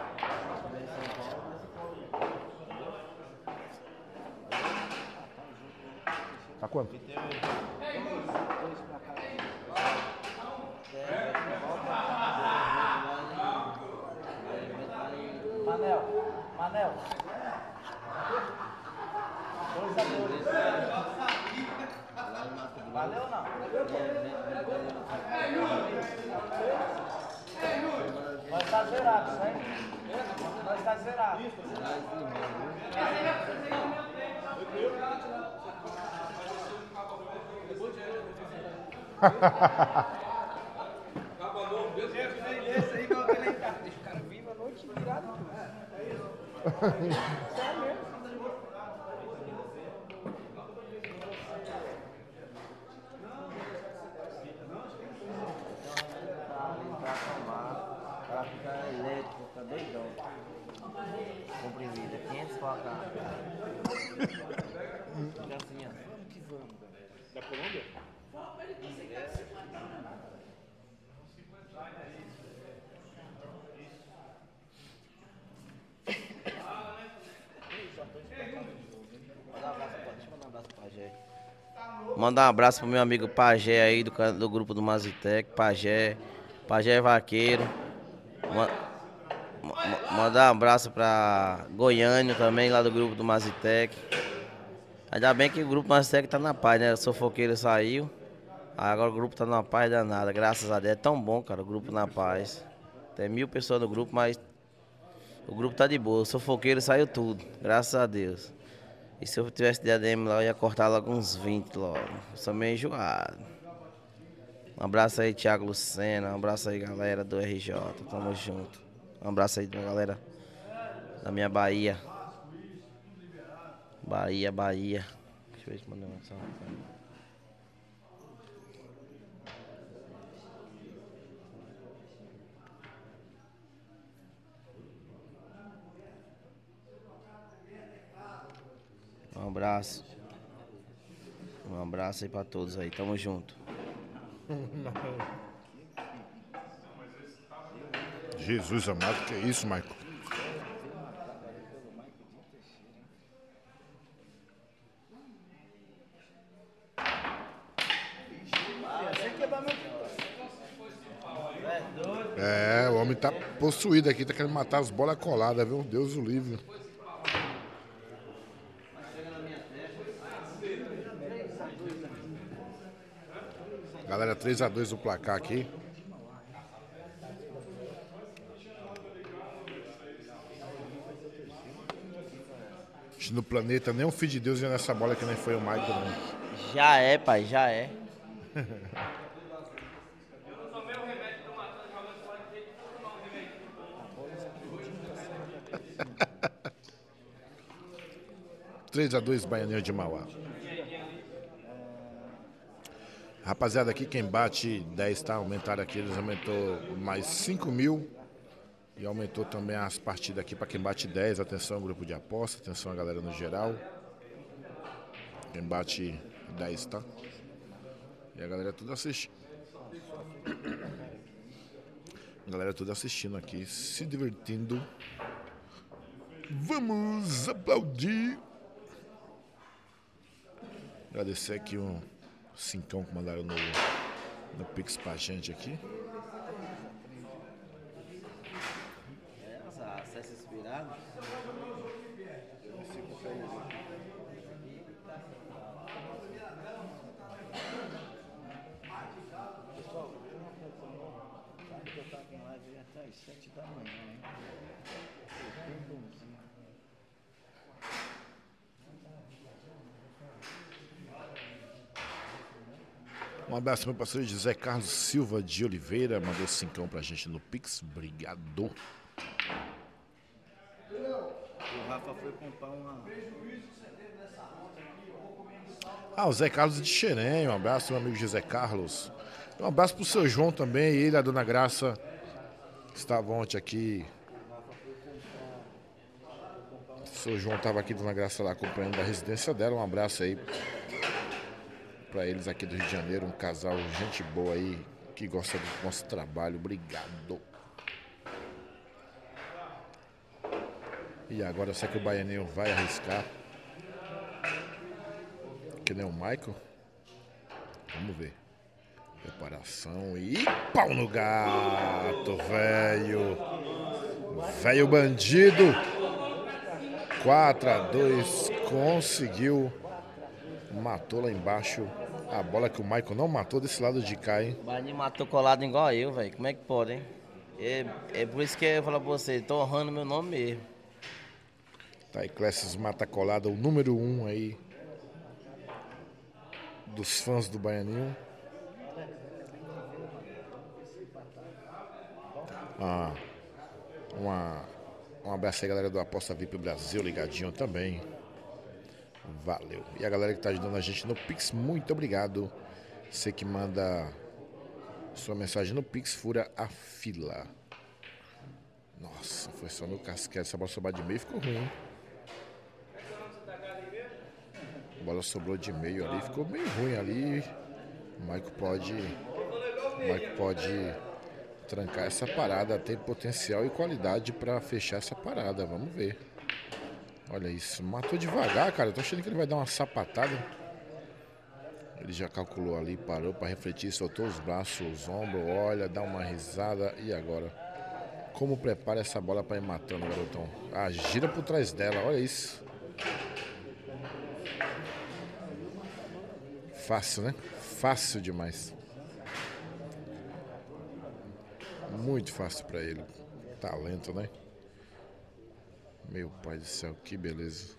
A: Tá quanto?
C: Manel, Manel. Dois a dois. Valeu ou não? Nós tá zerado, isso aí? Nós tá zerado. Esse aí que eu falei, cara, deixa o cara vivo a noite virada. Sério mesmo.
B: Ela fica elétrica, fica doidão. Comprimida, quinhentos facas. Fica assim, ó.
E: Da Colômbia?
B: Mandar um abraço pro meu amigo Pajé aí do, do grupo do Mazitec, Pajé, Pajé Vaqueiro. Ma, ma, mandar um abraço pra Goiânia também, lá do grupo do Mazitec. Ainda bem que o grupo Mazitec tá na paz, né? O Sofoqueiro saiu, agora o grupo tá na paz danada, graças a Deus. É tão bom, cara, o grupo na paz. Tem mil pessoas no grupo, mas o grupo tá de boa. O Sofoqueiro saiu tudo, graças a Deus. E se eu tivesse D M lá, eu ia cortar logo uns vinte logo. Eu sou meio enjoado. Um abraço aí, Thiago Lucena. Um abraço aí, galera do R J. Tamo junto. Um abraço aí da galera da minha Bahia. Bahia, Bahia. Deixa eu ver se mandou uma mensagem. Um abraço. Um abraço aí pra todos aí. Tamo junto.
A: Jesus amado, que é isso, Michael? É, o homem tá possuído aqui, tá querendo matar as bolas coladas, viu? Deus o livre. Galera, três a dois o placar aqui. No planeta, nem um filho de Deus ia nessa bola que nem foi o Michael. Né?
B: Já é, pai, já é.
A: três a dois Baianinho de Mauá. Rapaziada, aqui quem bate dez, tá? Aumentaram aqui, eles aumentou mais cinco mil. E aumentou também as partidas aqui para quem bate dez. Atenção, grupo de aposta. Atenção a galera no geral. Quem bate dez, tá? E a galera tudo assistindo. A galera tudo assistindo aqui, se divertindo. Vamos aplaudir. Agradecer aqui um cincão que mandaram no, no Pix pra gente aqui.
B: Acesso inspirado.
A: Um abraço meu parceiro José Carlos Silva de Oliveira, mandou cincão pra gente no Pix, obrigado.
B: O Rafa foi comprar uma...
A: Ah, o Zé Carlos de Xerém, um abraço meu amigo José Carlos. Um abraço pro seu João também, ele e a dona Graça, que estavam ontem aqui. O seu João estava aqui, dona Graça lá acompanhando a residência dela, um abraço aí pra eles aqui do Rio de Janeiro, um casal, gente boa aí, que gosta do nosso trabalho, obrigado. E agora será que o Baianinho vai arriscar? Que nem o Michael? Vamos ver. Preparação e pau no gato, velho. Velho bandido. quatro a dois, conseguiu. Matou lá embaixo. A bola que o Michael não matou desse lado de cá, hein?
B: O Baianinho matou colado igual eu, velho. Como é que pode, hein? É, é por isso que eu falo pra você, tô honrando meu nome mesmo.
A: Tá aí, Clécio Mata Colada, o número um aí dos fãs do Baianinho. Ah, uma, um abraço aí, galera do Aposta V I P Brasil, ligadinho também. Valeu. E a galera que tá ajudando a gente no Pix, muito obrigado. Você que manda sua mensagem no Pix, fura a fila. Nossa, foi só no casquete. Essa bola sobrou de meio ficou ruim, hein? A bola sobrou de meio ali, ficou meio ruim ali. O Maico pode. O Maico pode trancar essa parada. Tem potencial e qualidade pra fechar essa parada. Vamos ver. Olha isso, matou devagar, cara. Eu tô achando que ele vai dar uma sapatada. Ele já calculou ali, parou pra refletir, soltou os braços, os ombros, olha, dá uma risada. E agora? Como prepara essa bola pra ir matando, garotão? Ah, gira por trás dela, olha isso. Fácil, né? Fácil demais. Muito fácil pra ele. Talento, né? Meu pai do céu, que beleza.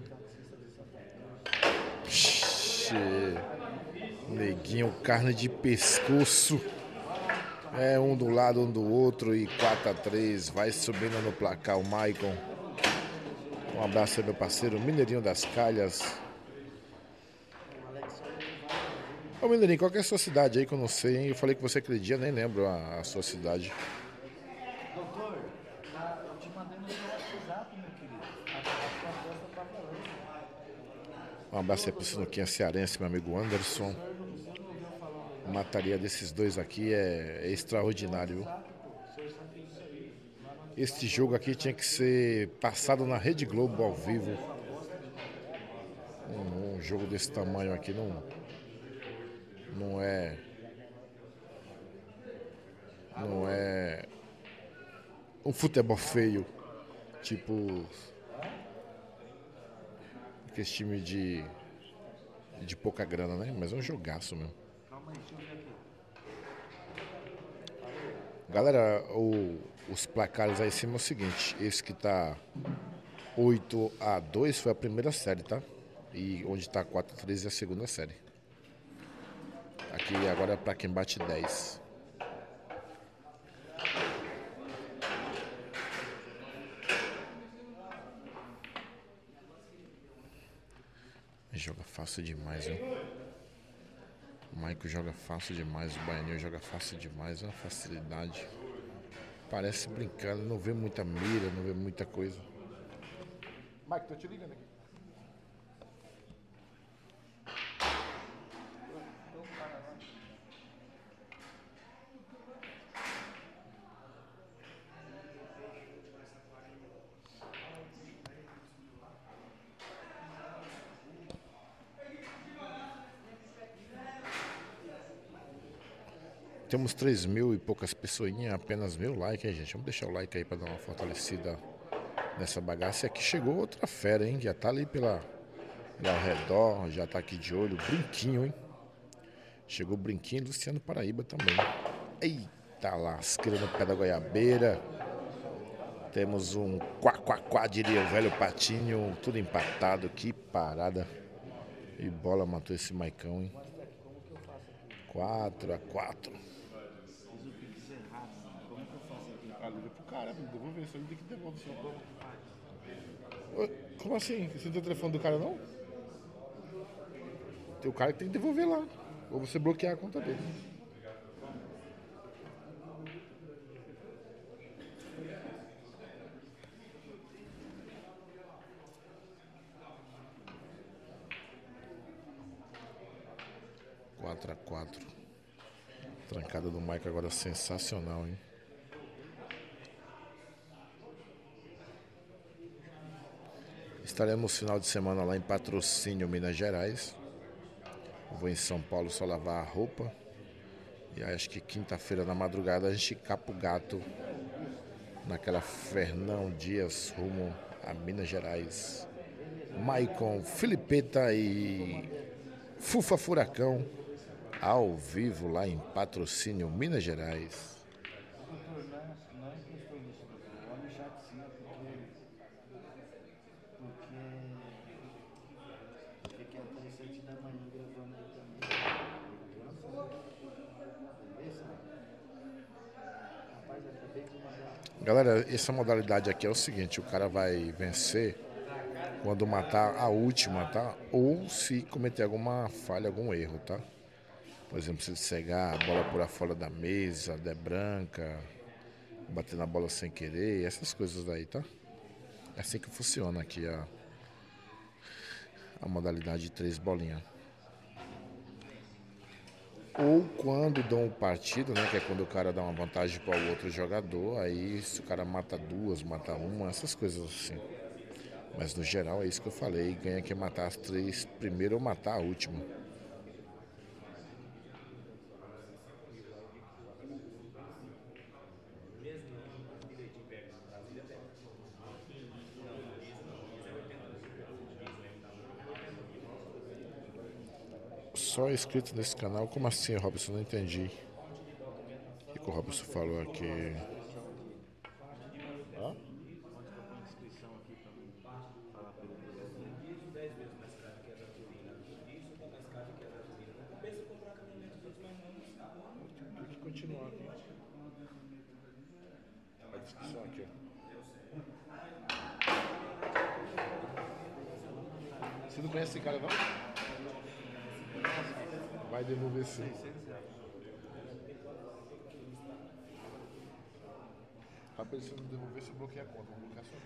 A: Xê. Neguinho, carne de pescoço. É um do lado, um do outro. E quatro a três. Vai subindo no placar o Maicon. Um abraço aí, meu parceiro Mineirinho das Calhas. Ô Mineirinho, qual que é a sua cidade aí que eu não sei, hein? Eu falei que você aquele dia, nem lembro a, a sua cidade.
C: Doutor, eu te mandei no seu WhatsApp, meu querido. A sua aposta tá falando.
A: Um abraço aí pro Sinuquinha Cearense, meu amigo Anderson. A mataria desses dois aqui é, é extraordinário, viu? Este jogo aqui tinha que ser passado na Rede Globo ao vivo. Um, um jogo desse tamanho aqui não, não é... Não é... um futebol feio. Tipo... Aquele time de... de pouca grana, né? Mas é um jogaço mesmo.
C: Calma aí, deixa eu ver aqui.
A: Galera, o, os placares aí em cima é o seguinte. Esse que tá oito a dois foi a primeira série, tá? E onde tá quatro a três é a segunda série. Aqui agora é pra quem bate dez. Joga fácil demais, hein? O Maico joga fácil demais, o Baianinho joga fácil demais, é uma facilidade. Parece brincando, não vê muita mira, não vê muita coisa. Maico, tô te ligando aqui. Temos três mil e poucas pessoinhas, apenas mil likes, hein, gente? Vamos deixar o like aí pra dar uma fortalecida nessa bagaça. E aqui chegou outra fera, hein? Já tá ali pela, lá ao redor, já tá aqui de olho. Brinquinho, hein? Chegou o Brinquinho e Luciano Paraíba também. Eita lasqueira no pé da goiabeira. Temos um quá, quá, quá, diria o velho Patinho. Tudo empatado, que parada. E bola matou esse Maicão, hein? quatro a quatro. Liga pro cara, me devolver, só ele tem que devolver o seu. Como assim? Você não tem o telefone do cara, não? Tem o cara que tem que devolver lá. Ou você bloquear a conta dele. quatro a quatro. Trancada do Mike agora sensacional, hein? Estaremos final de semana lá em Patrocínio, Minas Gerais. Vou em São Paulo só lavar a roupa. E acho que quinta-feira na madrugada a gente capa o gato naquela Fernão Dias rumo a Minas Gerais. Maicon, Filipeta e Fufa Furacão ao vivo lá em Patrocínio, Minas Gerais. Galera, essa modalidade aqui é o seguinte, o cara vai vencer quando matar a última, tá? Ou se cometer alguma falha, algum erro, tá? Por exemplo, se cegar, a bola por fora da mesa, der branca, bater na bola sem querer, essas coisas daí, tá? É assim que funciona aqui a, a modalidade de três bolinhas. Ou quando dão o partido, né? Que é quando o cara dá uma vantagem para o outro jogador, aí se o cara mata duas, mata uma, essas coisas assim. Mas no geral é isso que eu falei, ganha quem matar as três primeiro ou matar a última. Só inscrito nesse canal? Como assim, Robson? Não entendi. O que, que o Robson falou aqui? Hã? Tem que continuar aqui. A discussão aqui. Você não conhece esse cara, não? Vai devolver sim. Rapaz, se não devolver, você bloqueia a conta. Vou bloquear a sua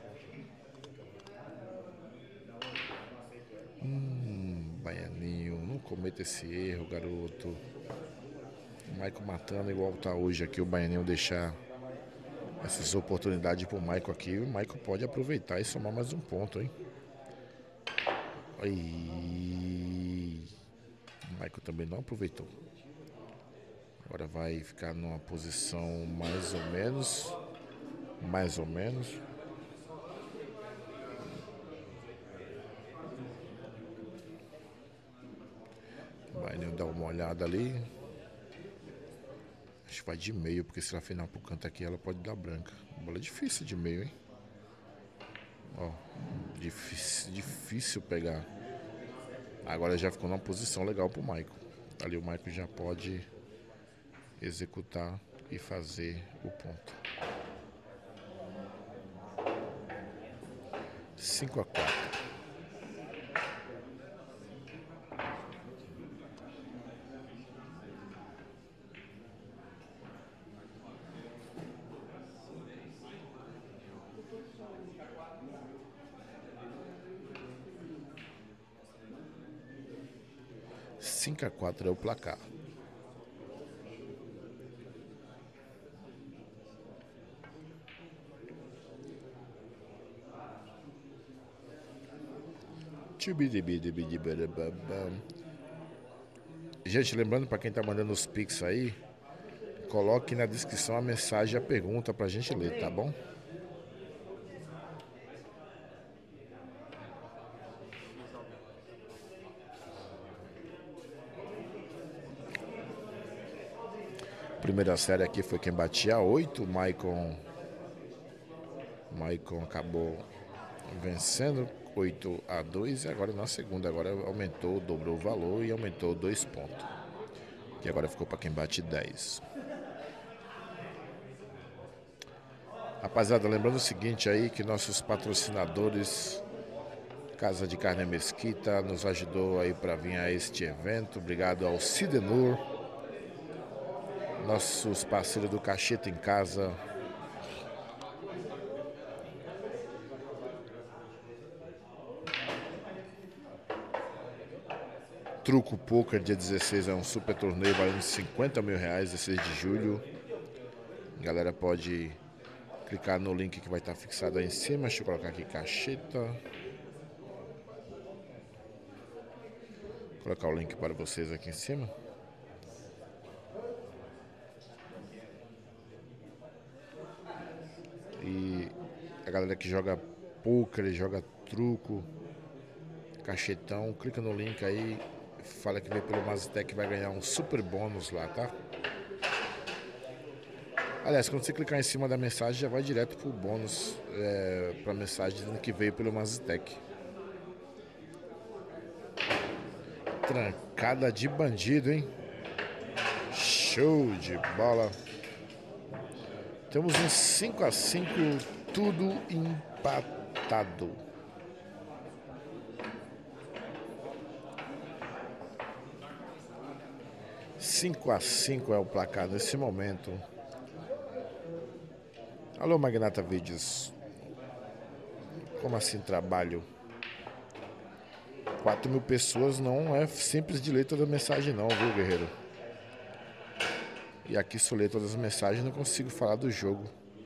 A: conta. Hum, Baianinho, não cometa esse erro, garoto. O Maico matando igual tá hoje aqui, o Baianinho deixar essas oportunidades pro Maico aqui. O Maico pode aproveitar e somar mais um ponto, hein? Aí. O Maico também não aproveitou. Agora vai ficar numa posição mais ou menos. Mais ou menos. Vai dar uma olhada ali. Acho que vai de meio, porque se ela afinar pro canto aqui, ela pode dar branca. Bola difícil de meio, hein? Ó, difícil, difícil pegar. Agora já ficou numa posição legal pro Michael. Ali o Michael já pode executar e fazer o ponto. cinco a quatro. cinco a quatro é o placar. Gente, lembrando para quem tá mandando os pics aí, coloque na descrição a mensagem, a pergunta pra gente ler, tá bom? Primeira série aqui foi quem batia oito, o Maicon, Maicon acabou vencendo oito a dois, e agora na segunda agora aumentou, dobrou o valor e aumentou dois pontos. E agora ficou para quem bate dez. Rapaziada, lembrando o seguinte aí, que nossos patrocinadores, Casa de Carne Mesquita, nos ajudou aí para vir a este evento. Obrigado ao Cidenur, nossos parceiros do Cacheta em Casa, Truco Poker, dia dezesseis é um super torneio valendo cinquenta mil reais, dezesseis de julho. A galera pode clicar no link que vai estar fixado aí em cima. Deixa eu colocar aqui Cacheta. Vou colocar o link para vocês aqui em cima. E a galera que joga poker, joga truco, cachetão, clica no link aí, fala que veio pelo Mazitec, vai ganhar um super bônus lá, tá? Aliás, quando você clicar em cima da mensagem, já vai direto pro bônus, é, pra mensagem dizendo que veio pelo Mazitec. Trancada de bandido, hein? Show de bola. Temos um cinco a cinco, tudo empatado. cinco a cinco é o placar nesse momento. Alô, Magnata Vídeos. Como assim trabalho? quatro mil pessoas não é simples de ler toda a mensagem não, viu, guerreiro? E aqui se eu ler todas as mensagens não consigo falar do jogo.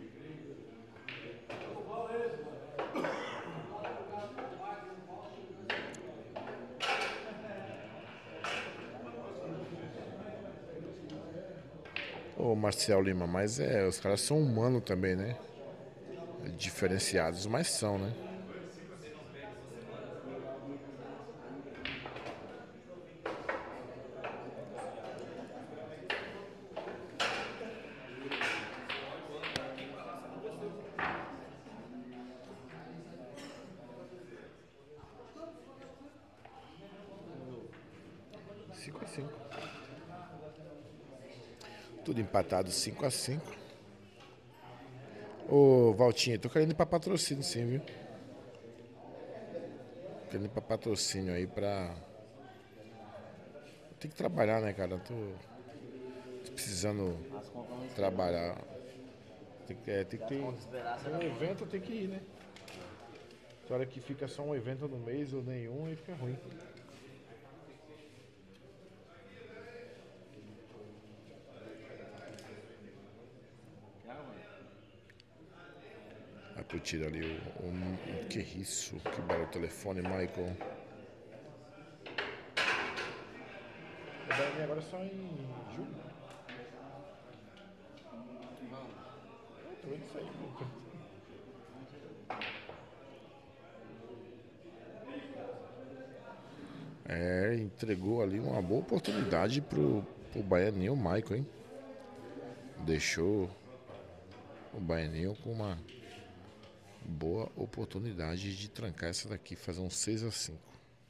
A: Ô Marcel Lima, mas é, os caras são humanos também, né? Diferenciados, mas são, né? cinco a cinco. Tudo empatado, cinco a cinco. Ô Valtinho, tô querendo ir pra patrocínio sim, viu? Querendo ir pra patrocínio aí pra... Tem que trabalhar, né, cara? Tô, tô precisando trabalhar. Tem que, é, tem que ter um evento, tem que ir, né? Tem hora que fica só um evento no mês ou nenhum e fica ruim. Vai pro tiro ali o, o... Que isso? Que bala o telefone, Michael. Agora é só em julho. Eu tô indo sair, É, entregou ali uma boa oportunidade pro, pro Baianinho, o Michael, hein? deixou o Baianinho com uma boa oportunidade de trancar essa daqui, fazer um seis a cinco.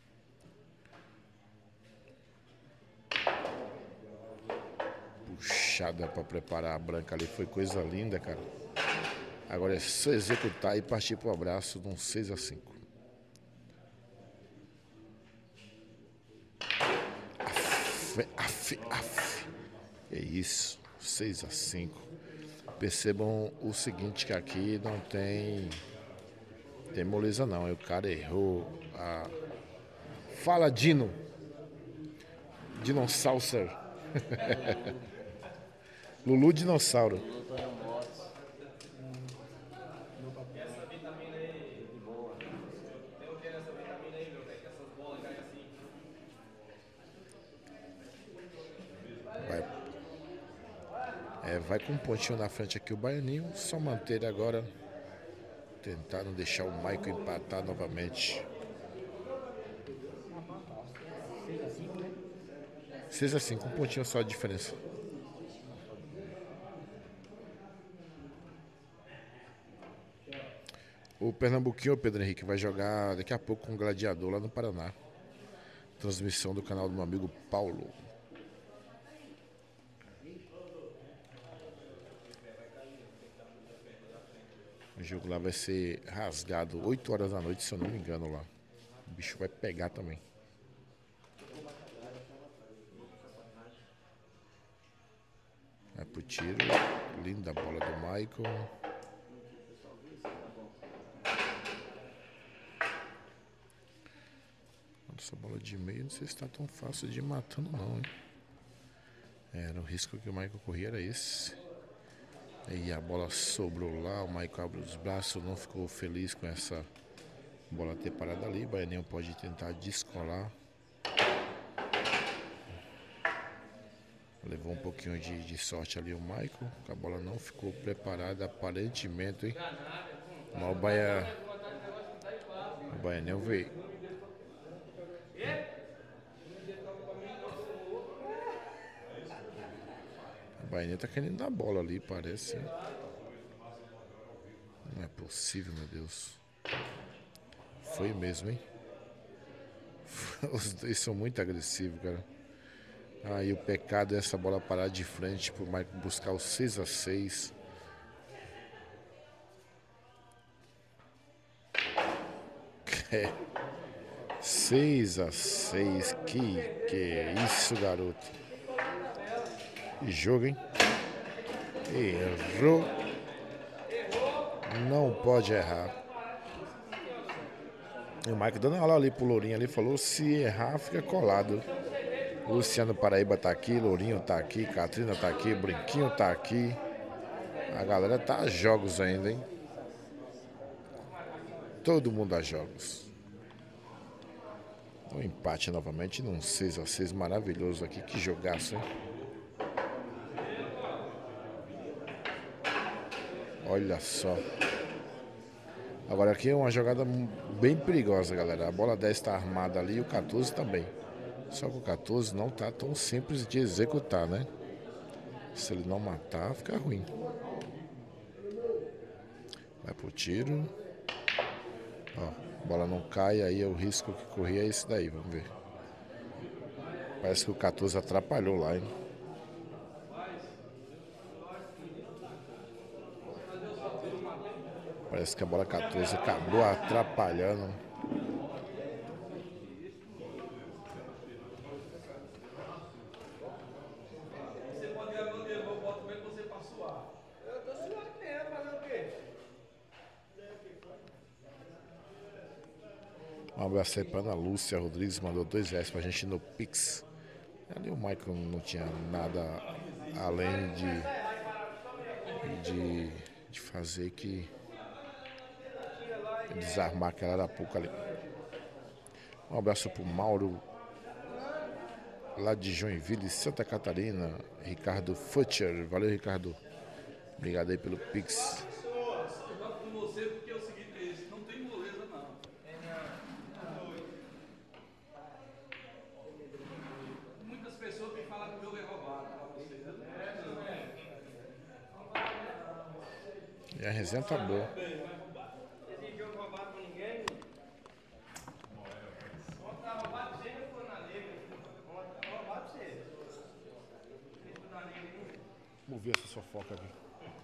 A: Puxada para preparar a branca ali, foi coisa linda, cara. Agora é só executar e partir pro abraço de um seis a cinco. Aff, aff, aff. É isso, seis a cinco. Percebam o seguinte, que aqui não tem tem moleza não, o cara errou a... Fala, Dino. Dinossauro. Lulu Dinossauro. Vai, é, vai com um pontinho na frente aqui o Baianinho. Só manter agora. Tentar não deixar o Michael empatar novamente. seis a cinco, um pontinho só de diferença. O Pernambuquinho, o Pedro Henrique, vai jogar daqui a pouco com o Gladiador lá no Paraná. Transmissão do canal do meu amigo Paulo. O jogo lá vai ser rasgado oito horas da noite, se eu não me engano lá. O bicho vai pegar também. Vai pro tiro. Linda bola do Michael. Essa bola de meio não sei se está tão fácil de ir matando não, hein? Era o risco que o Michael corria, era esse. E a bola sobrou lá, o Michael abre os braços, não ficou feliz com essa bola ter parado ali. O Baianinho pode tentar descolar. Levou um pouquinho de, de sorte ali o Michael, que a bola não ficou preparada aparentemente, hein? Mas o Baia... O Baianinho veio. O Baianinho tá querendo dar bola ali, parece. Não é possível, meu Deus. Foi mesmo, hein? Os dois são muito agressivos, cara. Aí ah, o pecado é essa bola parar de frente pro Michael buscar o seis a seis. É. seis a seis. Que que é isso, garoto? Que jogo, hein? Errou. Não pode errar. E o Michael dando aula ali pro Lourinho ali, falou: se errar, fica colado. Luciano Paraíba tá aqui, Lourinho tá aqui, Catrina tá aqui, Brinquinho tá aqui. A galera tá a jogos ainda, hein? Todo mundo a jogos. Um empate novamente num seis a seis maravilhoso aqui. Que jogaço, hein? Olha só. Agora aqui é uma jogada bem perigosa, galera. A bola dez tá armada ali e o quatorze também. Só que o quatorze não tá tão simples de executar, né? Se ele não matar, fica ruim. Vai pro tiro. Ó, a bola não cai, aí o risco que corria é esse daí, vamos ver. Parece que o quatorze atrapalhou lá, hein? Parece que a bola quatorze acabou atrapalhando. Um abraço aí para Ana Lúcia Rodrigues, mandou dois reais pra gente no Pix. Ali o Michael não tinha nada além de, de, de fazer que desarmar aquela arapuca ali. Um abraço pro Mauro, lá de Joinville, Santa Catarina. Ricardo Futcher, valeu, Ricardo. Obrigado aí pelo Pix. E a resenha tá boa. Vamos ver essa fofoca aqui.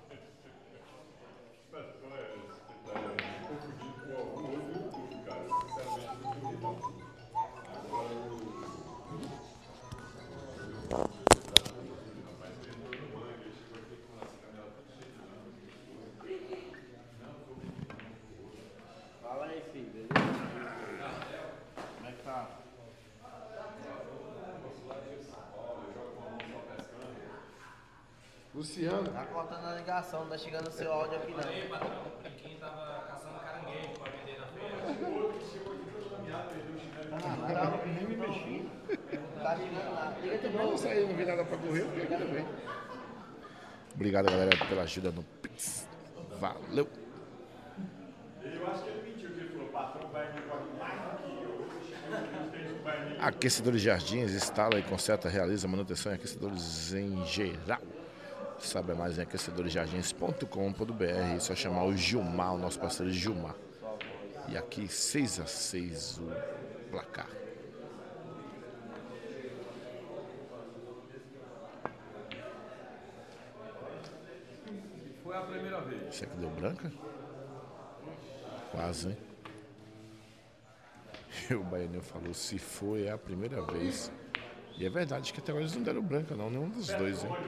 B: Fala aí, filho, beleza? Como é que tá?
A: Luciano.
B: Tá cortando a ligação, não tá chegando o seu áudio aqui não.
E: Quem tava caçando caranguejo pra vender na feira.
B: Não tá chegando lá. Liga de
A: Eu
B: novo.
A: saí, não vi nada pra correr, eu peguei também. Obrigado, galera, pela ajuda no Pix. Valeu.
F: Eu acho que ele mentiu, que ele falou, patrão vai me correr mais do que eu. Eu vai me
A: Aquecedores Jardins, instala e conserta, realiza manutenção em aquecedores em geral. Sabe mais em aquecedores jardins ponto com ponto br. É só chamar o Gilmar, o nosso parceiro Gilmar. E aqui seis a seis o placar.
F: Foi a primeira vez.
A: Isso aqui deu branca? Quase, hein? E o Baianinho falou, se foi é a primeira vez. E é verdade que até agora eles não deram branca não, nenhum dos dois, hein?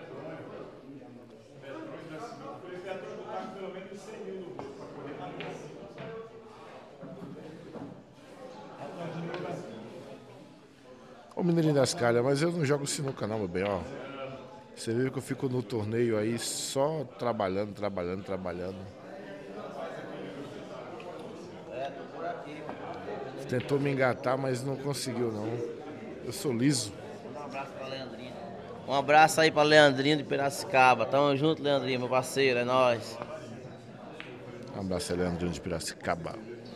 A: Ô Mineirinho das Calhas, mas eu não jogo sinuca não, meu bem, ó. Você viu que eu fico no torneio aí só trabalhando, trabalhando, trabalhando.
B: É, tô por aqui.
A: Tentou me engatar, mas não conseguiu não. Eu sou liso.
B: Um abraço pra Leandrinho. Um abraço aí pra Leandrinho de Piracicaba. Tamo junto, Leandrinho, meu parceiro, é nóis.
A: Um abraço a Leandrinho de Piracicaba.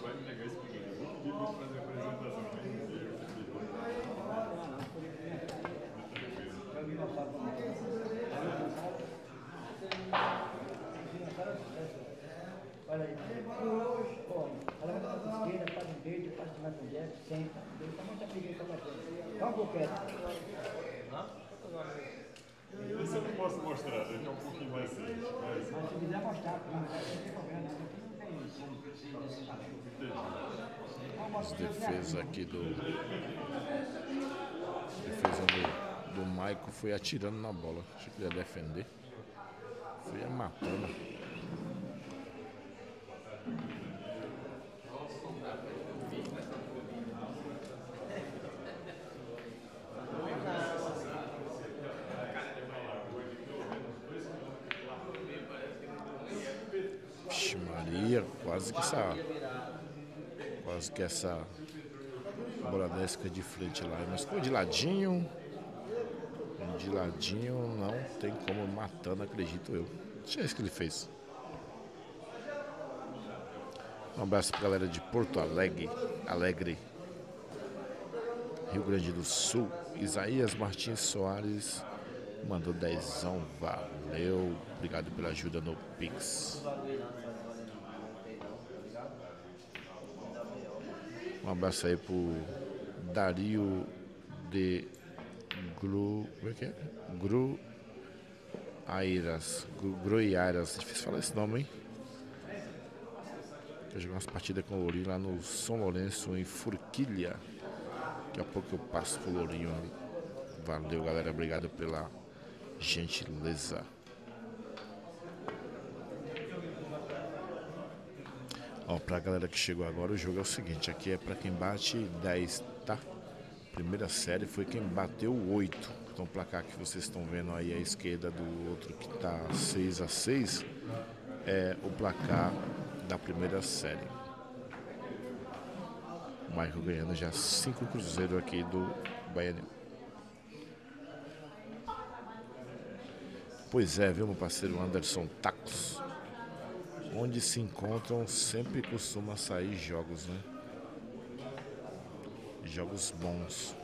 G: Olha aí. Ó, ela vai dar com esquerda, faz um dedo, faz mais com direto, senta. Tá muito aplicado pra bater. Dá um pouquinho.
F: Esse eu não posso mostrar, ele é um pouquinho mais simples. Mas...
G: Mas se quiser mostrar, não tem problema, não tem como.
A: As defesas aqui do. Defesa do, do Maico foi atirando na bola. Achei que ele ia defender. Foi matando. Vixe Maria, quase que essa. Quase que essa bola dessa fica de frente lá. Mas foi de ladinho. De ladinho não tem como matando, acredito eu. Deixa eu ver isso que ele fez. Um abraço pra galera de Porto Alegre, Alegre, Rio Grande do Sul. Isaías Martins Soares mandou dezão, valeu. Obrigado pela ajuda no Pix. Um abraço aí pro Dario de Gru... Como é que é? Gru... Airas. Gruiaras. Difícil falar esse nome, hein? Eu joguei umas partidas com o Lourinho lá no São Lourenço, em Forquilha. Daqui a pouco eu passo pro Lourinho ali. Valeu, galera. Obrigado pela gentileza. Ó, pra galera que chegou agora, o jogo é o seguinte. Aqui é pra quem bate dez, tá? Primeira série foi quem bateu oito. Então o placar que vocês estão vendo aí à esquerda do outro que tá seis a seis é o placar da primeira série. O Michael ganhando já cinco cruzeiros aqui do Baianinho. Pois é, viu, meu parceiro Anderson Tacos? Onde se encontram sempre costuma sair jogos, né? Jogos bons.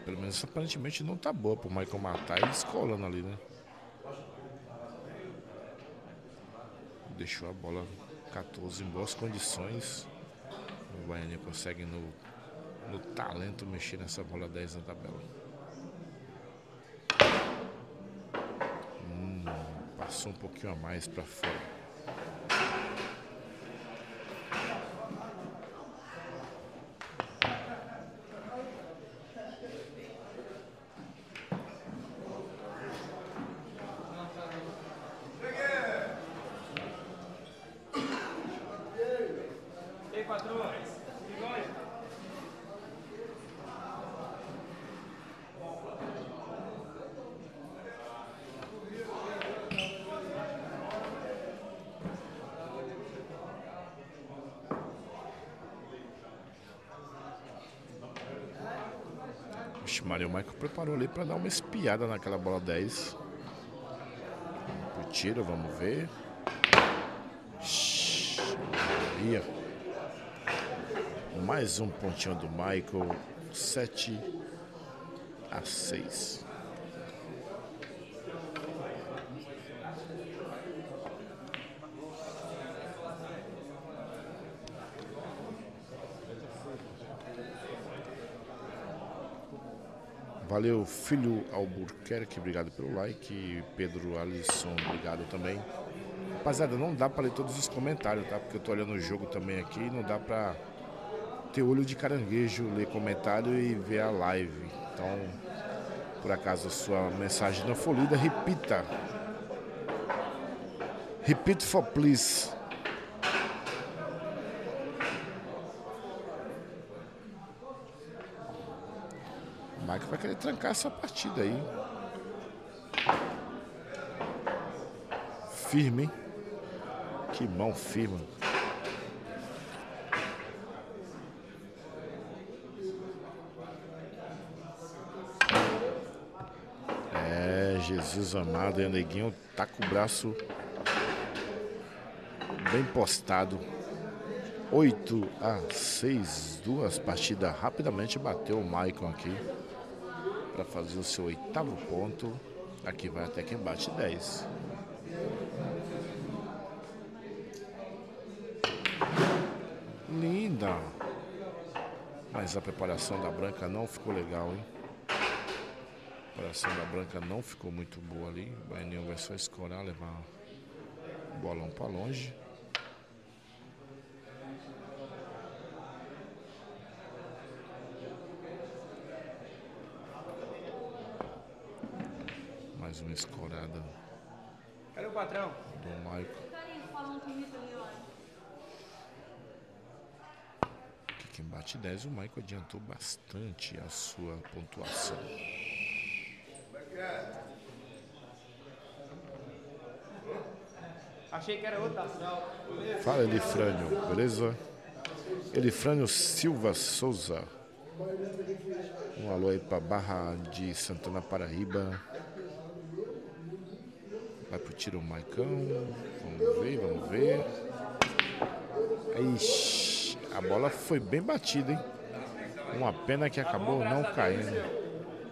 A: Pelo menos aparentemente não tá boa pro Michael matar e escolando ali, né? Deixou a bola quatorze em boas condições. O Baianinho consegue no, no talento mexer nessa bola dez na tabela. Hum, passou um pouquinho a mais para fora. Mario Michael preparou ali para dar uma espiada naquela bola dez. O tiro, vamos ver. Ia. Mais um pontinho do Michael. sete a seis. Valeu, Filho Albuquerque, obrigado pelo like. Pedro Alisson, obrigado também. Rapaziada, não dá pra ler todos os comentários, tá? Porque eu tô olhando o jogo também aqui, não dá pra ter olho de caranguejo, ler comentário e ver a live. Então, por acaso a sua mensagem não for lida, repita. Repeat for please. O Michael vai querer trancar essa partida aí. Firme, hein? Que mão firme. É, Jesus amado, e o neguinho tá com o braço bem postado. oito a seis, duas partidas rapidamente bateu o Michael aqui para fazer o seu oitavo ponto. Aqui vai até quem bate dez. Linda. Mas a preparação da Branca não ficou legal, hein? A preparação da Branca não ficou muito boa ali. O Baianinho vai só escorar, levar o bolão para longe. Mais uma escorada.
D: Cadê o patrão?
A: Do Michael. Aqui quem bate dez, o Michael adiantou bastante a sua pontuação.
D: Achei que era outra ação.
A: Fala, Elifrânio, beleza? Elifrânio Silva Souza. Um alô aí pra Barra de Santana, Paraíba. Vai pro tiro o Maicão. Vamos ver, vamos ver. Ixi, a bola foi bem batida, hein? Uma pena que acabou não caindo.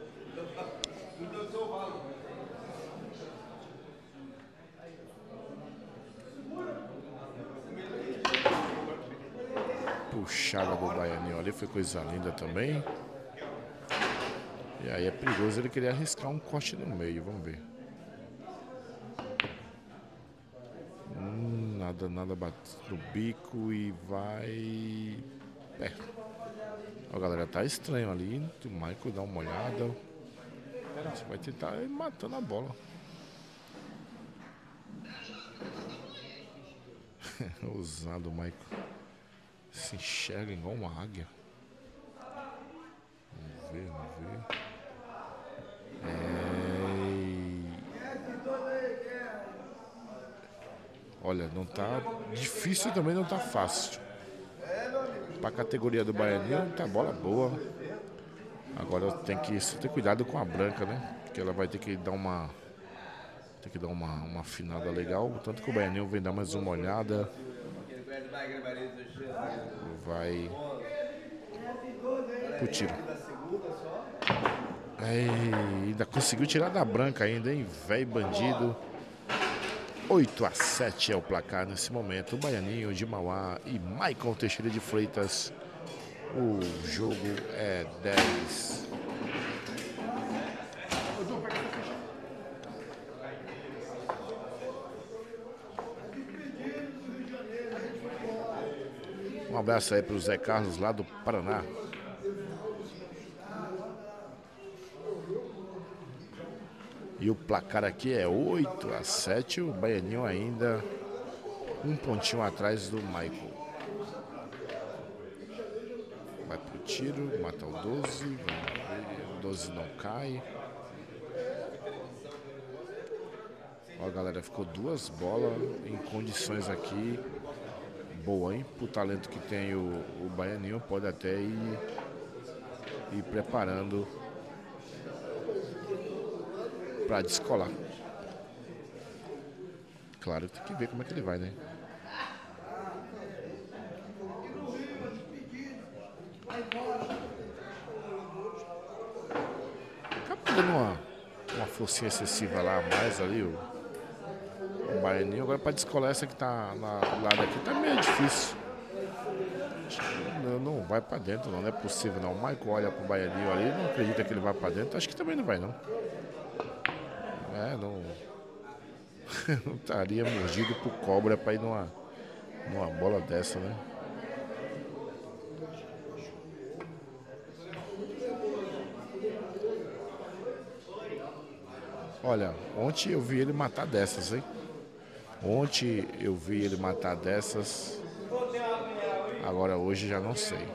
A: Puxada do Baianinho ali, foi coisa linda também. E aí é perigoso ele querer arriscar um corte no meio, vamos ver. Hum, nada, nada bate no bico e vai... É. Ó, galera, tá estranho ali. O Michael dá uma olhada. Você vai tentar ir matando a bola. Ousado o Michael. Se enxerga igual uma águia. Vamos ver, vamos ver. É... Olha, não tá difícil, também não tá fácil. Pra categoria do Baianinho, tá bola boa. Agora tem que ter cuidado com a Branca, né? Porque ela vai ter que dar uma Tem que dar uma, uma afinada legal. Tanto que o Baianinho vem dar mais uma olhada. Vai pro tiro. É, ainda conseguiu tirar da branca ainda, hein? Velho bandido. oito a sete é o placar nesse momento. O Baianinho de Mauá e Maicon Teixeira de Freitas. O jogo é dez. Um abraço aí para o Zé Carlos lá do Paraná. E o placar aqui é oito a sete. O Baianinho ainda um pontinho atrás do Maicon. Vai pro tiro, mata o doze. O doze não cai. Ó, galera, ficou duas bolas em condições aqui. Boa, hein? Pro talento que tem o, o Baianinho, pode até ir, ir preparando para descolar. Claro que tem que ver como é que ele vai, né? Acaba dando uma, uma forcinha excessiva lá a mais ali, o, o Baianinho. Agora para descolar essa que tá na lado aqui tá meio difícil. Não, não vai para dentro, não, não é possível não. O Maicon olha pro Baianinho ali, não acredita que ele vai para dentro. Acho que também não vai não. É, não, não estaria mordido por cobra para ir numa, numa bola dessa, né? Olha, ontem eu vi ele matar dessas, hein? Ontem eu vi ele matar dessas. Agora hoje já não sei.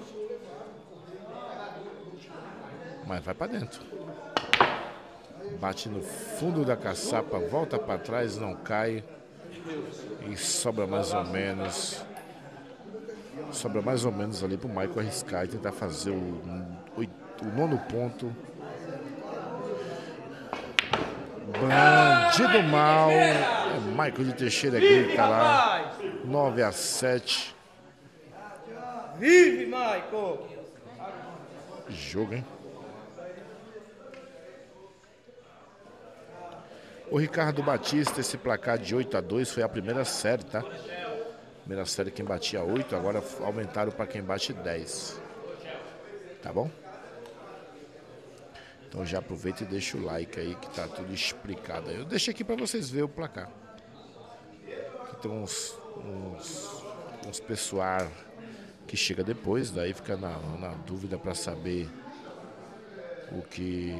A: Mas vai para dentro. Bate no fundo da caçapa, volta para trás, não cai. E sobra mais ou menos. Sobra mais ou menos ali pro Maicon arriscar e tentar fazer o, o, o nono ponto. Bandido mal. É Maicon de Teixeira grita lá. nove a sete.
D: Vive, Maicon!
A: Jogo, hein? O Ricardo Batista, esse placar de oito a dois foi a primeira série, tá? Primeira série quem batia oito, agora aumentaram para quem bate dez. Tá bom? Então já aproveita e deixa o like aí que tá tudo explicado. Eu deixei aqui para vocês verem o placar. Aqui tem uns, uns, uns pessoal que chega depois, daí fica na, na dúvida para saber o que...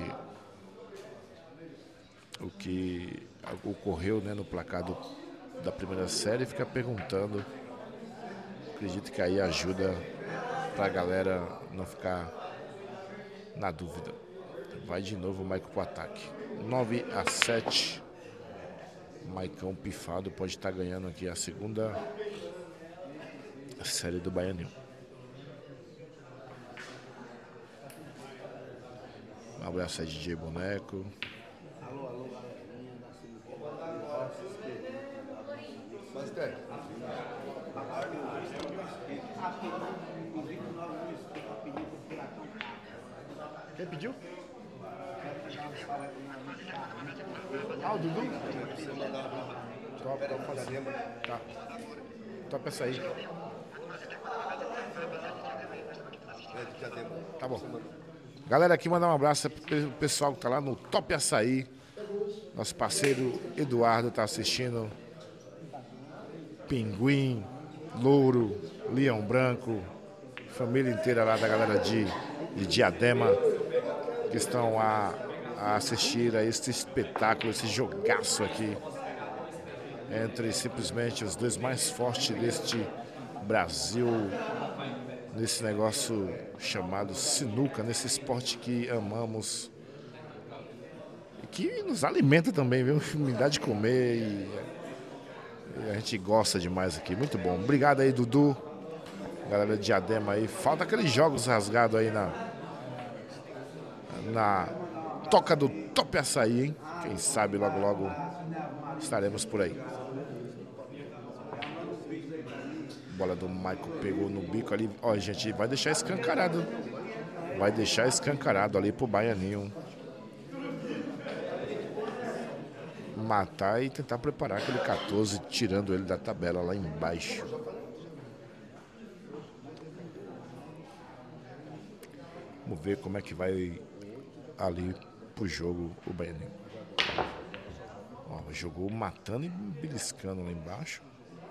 A: o que ocorreu, né, no placar do, da primeira série, fica perguntando. Acredito que aí ajuda pra galera não ficar na dúvida. Vai de novo o Maicon pro ataque. nove a sete. Maicon pifado pode estar ganhando aqui a segunda série do Baianinho. Um abraço aí, D J Boneco.
H: Alô, alô, galerinha da Cine. Basté.
A: Quem pediu? Ah, o Dudu? Top, top, fazer. Tá. Top essa aí. Tá bom. Galera, aqui mandar um abraço pro pessoal que tá lá no Top Açaí. Nosso parceiro Eduardo tá assistindo. Pinguim, Louro, Leão Branco, família inteira lá da galera de, de Diadema, que estão a, a assistir a este espetáculo, esse jogaço aqui, entre simplesmente os dois mais fortes deste Brasil, nesse negócio chamado sinuca, nesse esporte que amamos e que nos alimenta também, viu? Me dá de comer e... a gente gosta demais aqui, muito bom. Obrigado aí, Dudu. Galera de Diadema aí. Falta aqueles jogos rasgados aí na Na toca do Top Açaí, hein? Quem sabe logo, logo estaremos por aí. Bola do Maicon pegou no bico ali. Ó, gente, vai deixar escancarado. Vai deixar escancarado ali pro Baianinho. matar e tentar preparar aquele quatorze, tirando ele da tabela lá embaixo. Vamos ver como é que vai ali pro jogo o Baianinho. Ó, jogou matando e beliscando lá embaixo.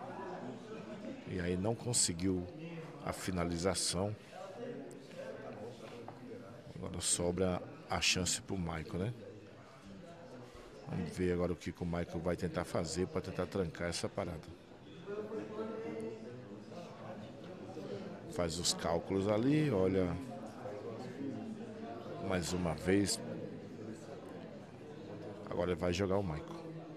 A: E aí não conseguiu a finalização. Agora sobra a chance pro Michael, né? Vamos ver agora o que o Michael vai tentar fazer para tentar trancar essa parada. Faz os cálculos ali, olha mais uma vez. Agora vai jogar o Michael.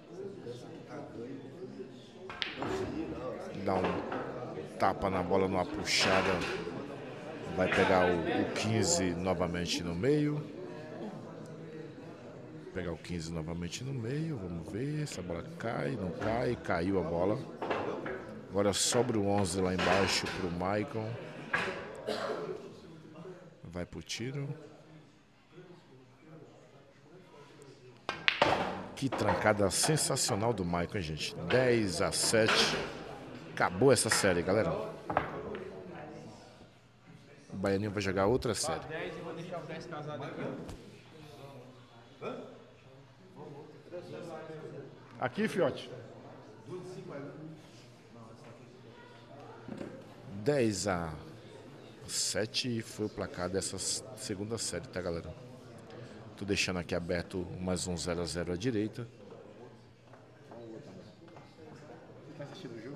A: Dá um tapa na bola numa puxada. Vai pegar o, o quinze novamente no meio. Pegar o quinze novamente no meio. Vamos ver se a bola cai. Não cai. Caiu a bola. Agora sobra o onze lá embaixo para o Michael. Vai pro tiro. Que trancada sensacional do Michael, hein, gente? dez a sete. Acabou essa série, galera. O Baianinho vai jogar outra série.
E: dez e vou deixar o dez casado aqui, ó.
A: Aqui, fiote. dez a sete foi o placar dessa segunda série, tá, galera? Tô deixando aqui aberto mais um zero a zero à direita.
H: Tá assistindo o jogo?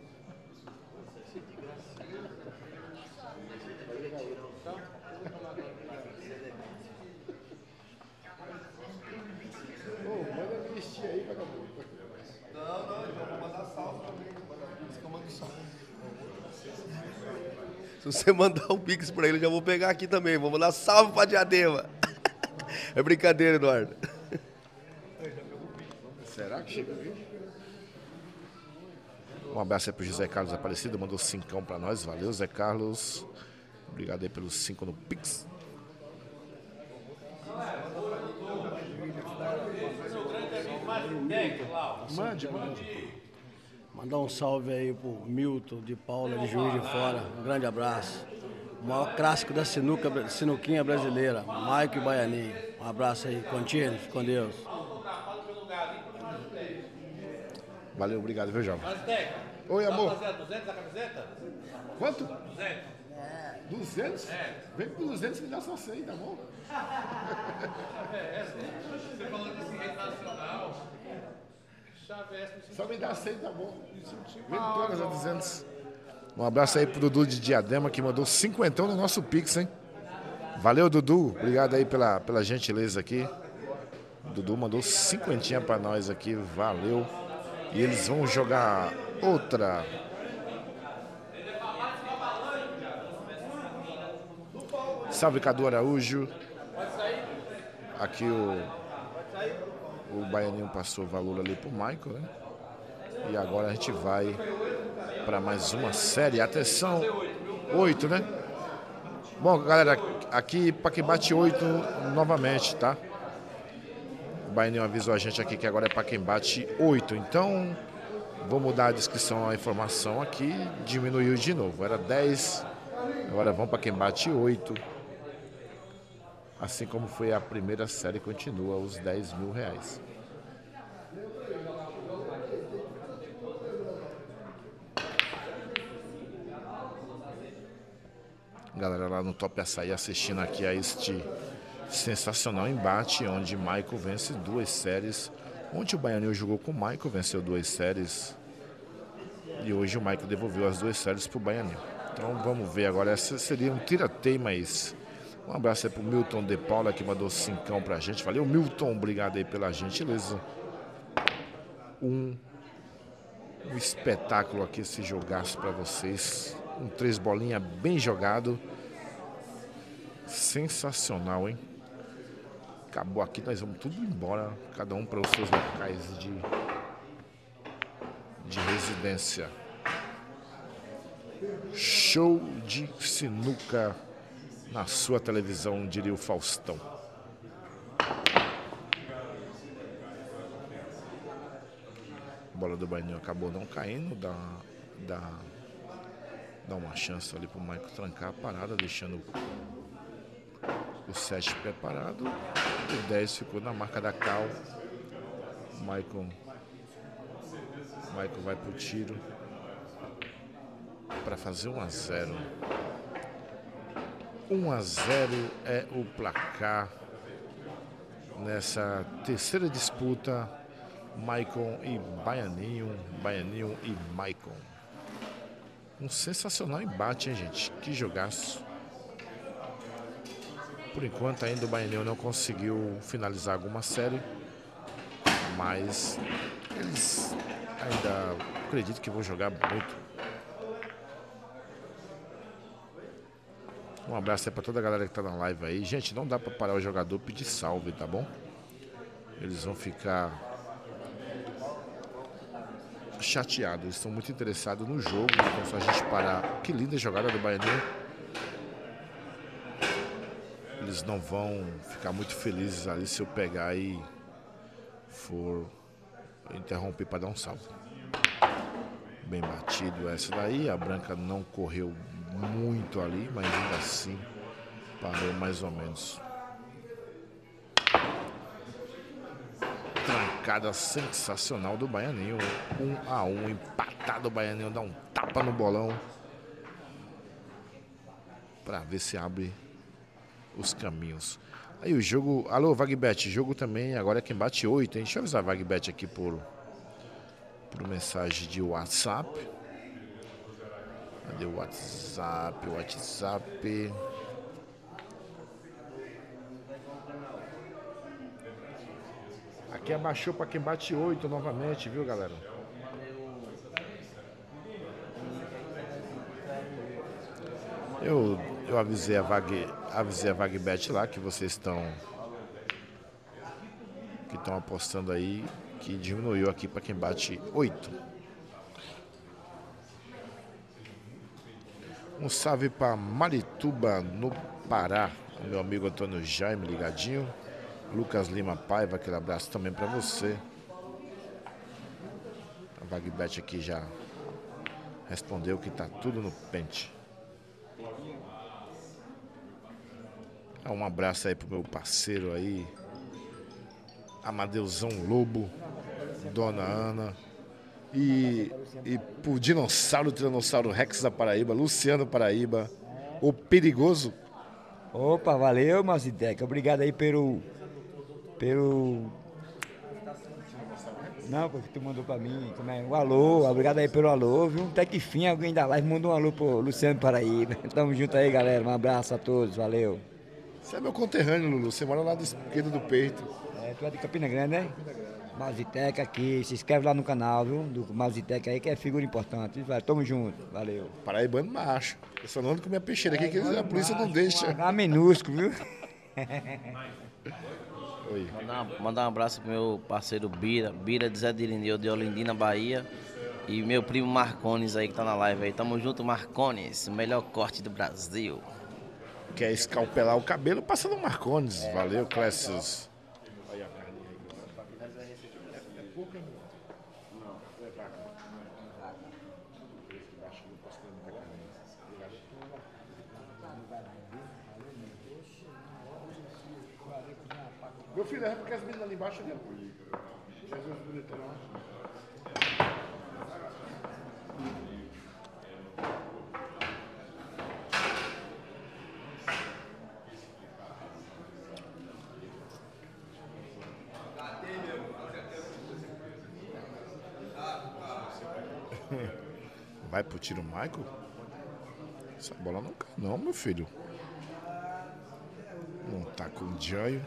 A: Ô, manda me vestir aí, vagabundo.
H: Não, não, eu vou mandar salve também. Isso que eu mando salve. Se você mandar um pix pra ele, eu já vou pegar aqui também. Vou mandar salve pra Diadema. É brincadeira, Eduardo.
A: Será que chega aí? Um abraço aí pro José Carlos Aparecido, mandou cincão pra nós. Valeu, Zé Carlos. Obrigado aí pelos cinco no Pix. Mande, mande.
I: Mandar um salve aí pro Milton de Paula, de Juiz de Fora. Um grande abraço. O maior clássico da sinuca, sinuquinha brasileira, Maico e Baianinho. Um abraço aí, contínuo, com Deus.
A: Valeu, obrigado, viu, Jovem? Oi, amor.
E: duzentos a camiseta?
A: Quanto?
E: duzentos.
A: duzentos?
E: É.
A: Vem com duzentos que dá só cem, tá bom?
E: Você falou desse rede nacional.
A: Só me dá cem, tá bom? Vem com todas a duzentos. Um abraço aí pro Dudu de Diadema, que mandou cinquentão no nosso Pix, hein? Valeu, Dudu. Obrigado aí pela, pela gentileza aqui. O Dudu mandou cinquentinha pra nós aqui. Valeu. E eles vão jogar outra. Salve, Cadu Araújo. Aqui o, o Baianinho passou o valor ali pro Michael, né? E agora a gente vai para mais uma série. Atenção, oito, né? Bom, galera, aqui para que bate oito novamente, tá? O Baianinho avisou a gente aqui que agora é para quem bate oito. Então, vou mudar a descrição, a informação aqui. Diminuiu de novo. Era dez, agora vamos para quem bate oito. Assim como foi a primeira série, continua os dez mil reais. Galera lá no Top Açaí assistindo aqui a este sensacional embate, onde Michael vence duas séries. Ontem o Baianinho jogou com o Michael, venceu duas séries. E hoje o Michael devolveu as duas séries para o Baianinho. Então vamos ver agora, essa seria um tira-teimas. Um abraço aí pro Milton de Paula, que mandou cincão pra gente. Valeu, Milton, obrigado aí pela gentileza. Um, um espetáculo aqui esse jogaço pra vocês. Um três bolinha bem jogado. Sensacional, hein? Acabou aqui, nós vamos tudo embora. Cada um para os seus locais de, de residência. Show de sinuca na sua televisão, diria o Faustão. bola do Baianinho acabou não caindo, dá, dá, dá uma chance ali pro Maicon trancar a parada, deixando o sete preparado. O dez ficou na marca da Cal. O Maicon, Maicon vai pro tiro para fazer um a zero. um a zero é o placar nessa terceira disputa. Maicon e Baianinho, Baianinho e Maicon. Um sensacional embate, hein, gente? Que jogaço. Por enquanto ainda o Baianinho não conseguiu finalizar alguma série, mas eles ainda acredito que vão jogar muito. Um abraço aí pra toda a galera que tá na live aí. Gente, não dá pra parar o jogador pedir salve, tá bom? Eles vão ficar chateados, eles estão muito interessados no jogo, então só a gente parar. Que linda jogada do Baianinho. Eles não vão ficar muito felizes ali se eu pegar e for interromper para dar um salve. Bem batido essa daí. A branca não correu muito ali, mas ainda assim parou mais ou menos. Trancada sensacional do Baianinho. um a um, empatado. O Baianinho dá um tapa no bolão para ver se abre os caminhos. Aí o jogo. Alô, Vagbet, jogo também. Agora é quem bate oito, hein? Deixa eu avisar a Vagbet aqui por, por mensagem de WhatsApp. Cadê o WhatsApp? O WhatsApp. Aqui abaixou para quem bate oito novamente, viu, galera? Eu, eu avisei a Vag, avisei a Vagbet lá que vocês estão que estão apostando aí, que diminuiu aqui para quem bate oito. Um salve para Marituba, no Pará. O meu amigo Antônio Jaime ligadinho. Lucas Lima Paiva, aquele abraço também para você. A Vagbet aqui já respondeu que tá tudo no pente. Um abraço aí pro meu parceiro aí, Amadeusão Lobo, Dona Ana. E, e pro dinossauro, Tiranossauro Rex da Paraíba, Luciano Paraíba, o perigoso.
G: Opa, valeu, Mazideca. Obrigado aí pelo... Pelo... Não, porque tu mandou pra mim. Como é? O alô, obrigado aí pelo alô, viu? Até que fim alguém da live mandou um alô pro Luciano Paraíba. Tamo junto aí, galera. Um abraço a todos, valeu.
A: Você é meu conterrâneo, Lulu. Você mora lá do esquerdo do peito.
G: É, tu é de Campina Grande, né? Maziteca aqui. Se inscreve lá no canal, viu? Do Maziteca aí, que é figura importante. Vai, tamo junto, valeu.
A: Paraibano macho. Eu só não ando com minha peixeira aqui, que a polícia não deixa.
G: Um minúsculo, viu?
A: Oi.
B: Mandar, mandar um abraço pro meu parceiro Bira, Bira de Zé de Irineu, de Olindina, Bahia. E meu primo Marcones aí que tá na live aí. Tamo junto, Marcones, o melhor corte do Brasil.
A: Quer escalpelar o cabelo, passa no Marcones. Valeu, Clécius. Meu filho, é porque as meninas ali embaixo dele. Jesus bonito, não. Vai pro tiro, Michael? Essa bola não cai, não, meu filho. Não tá com o Jaio.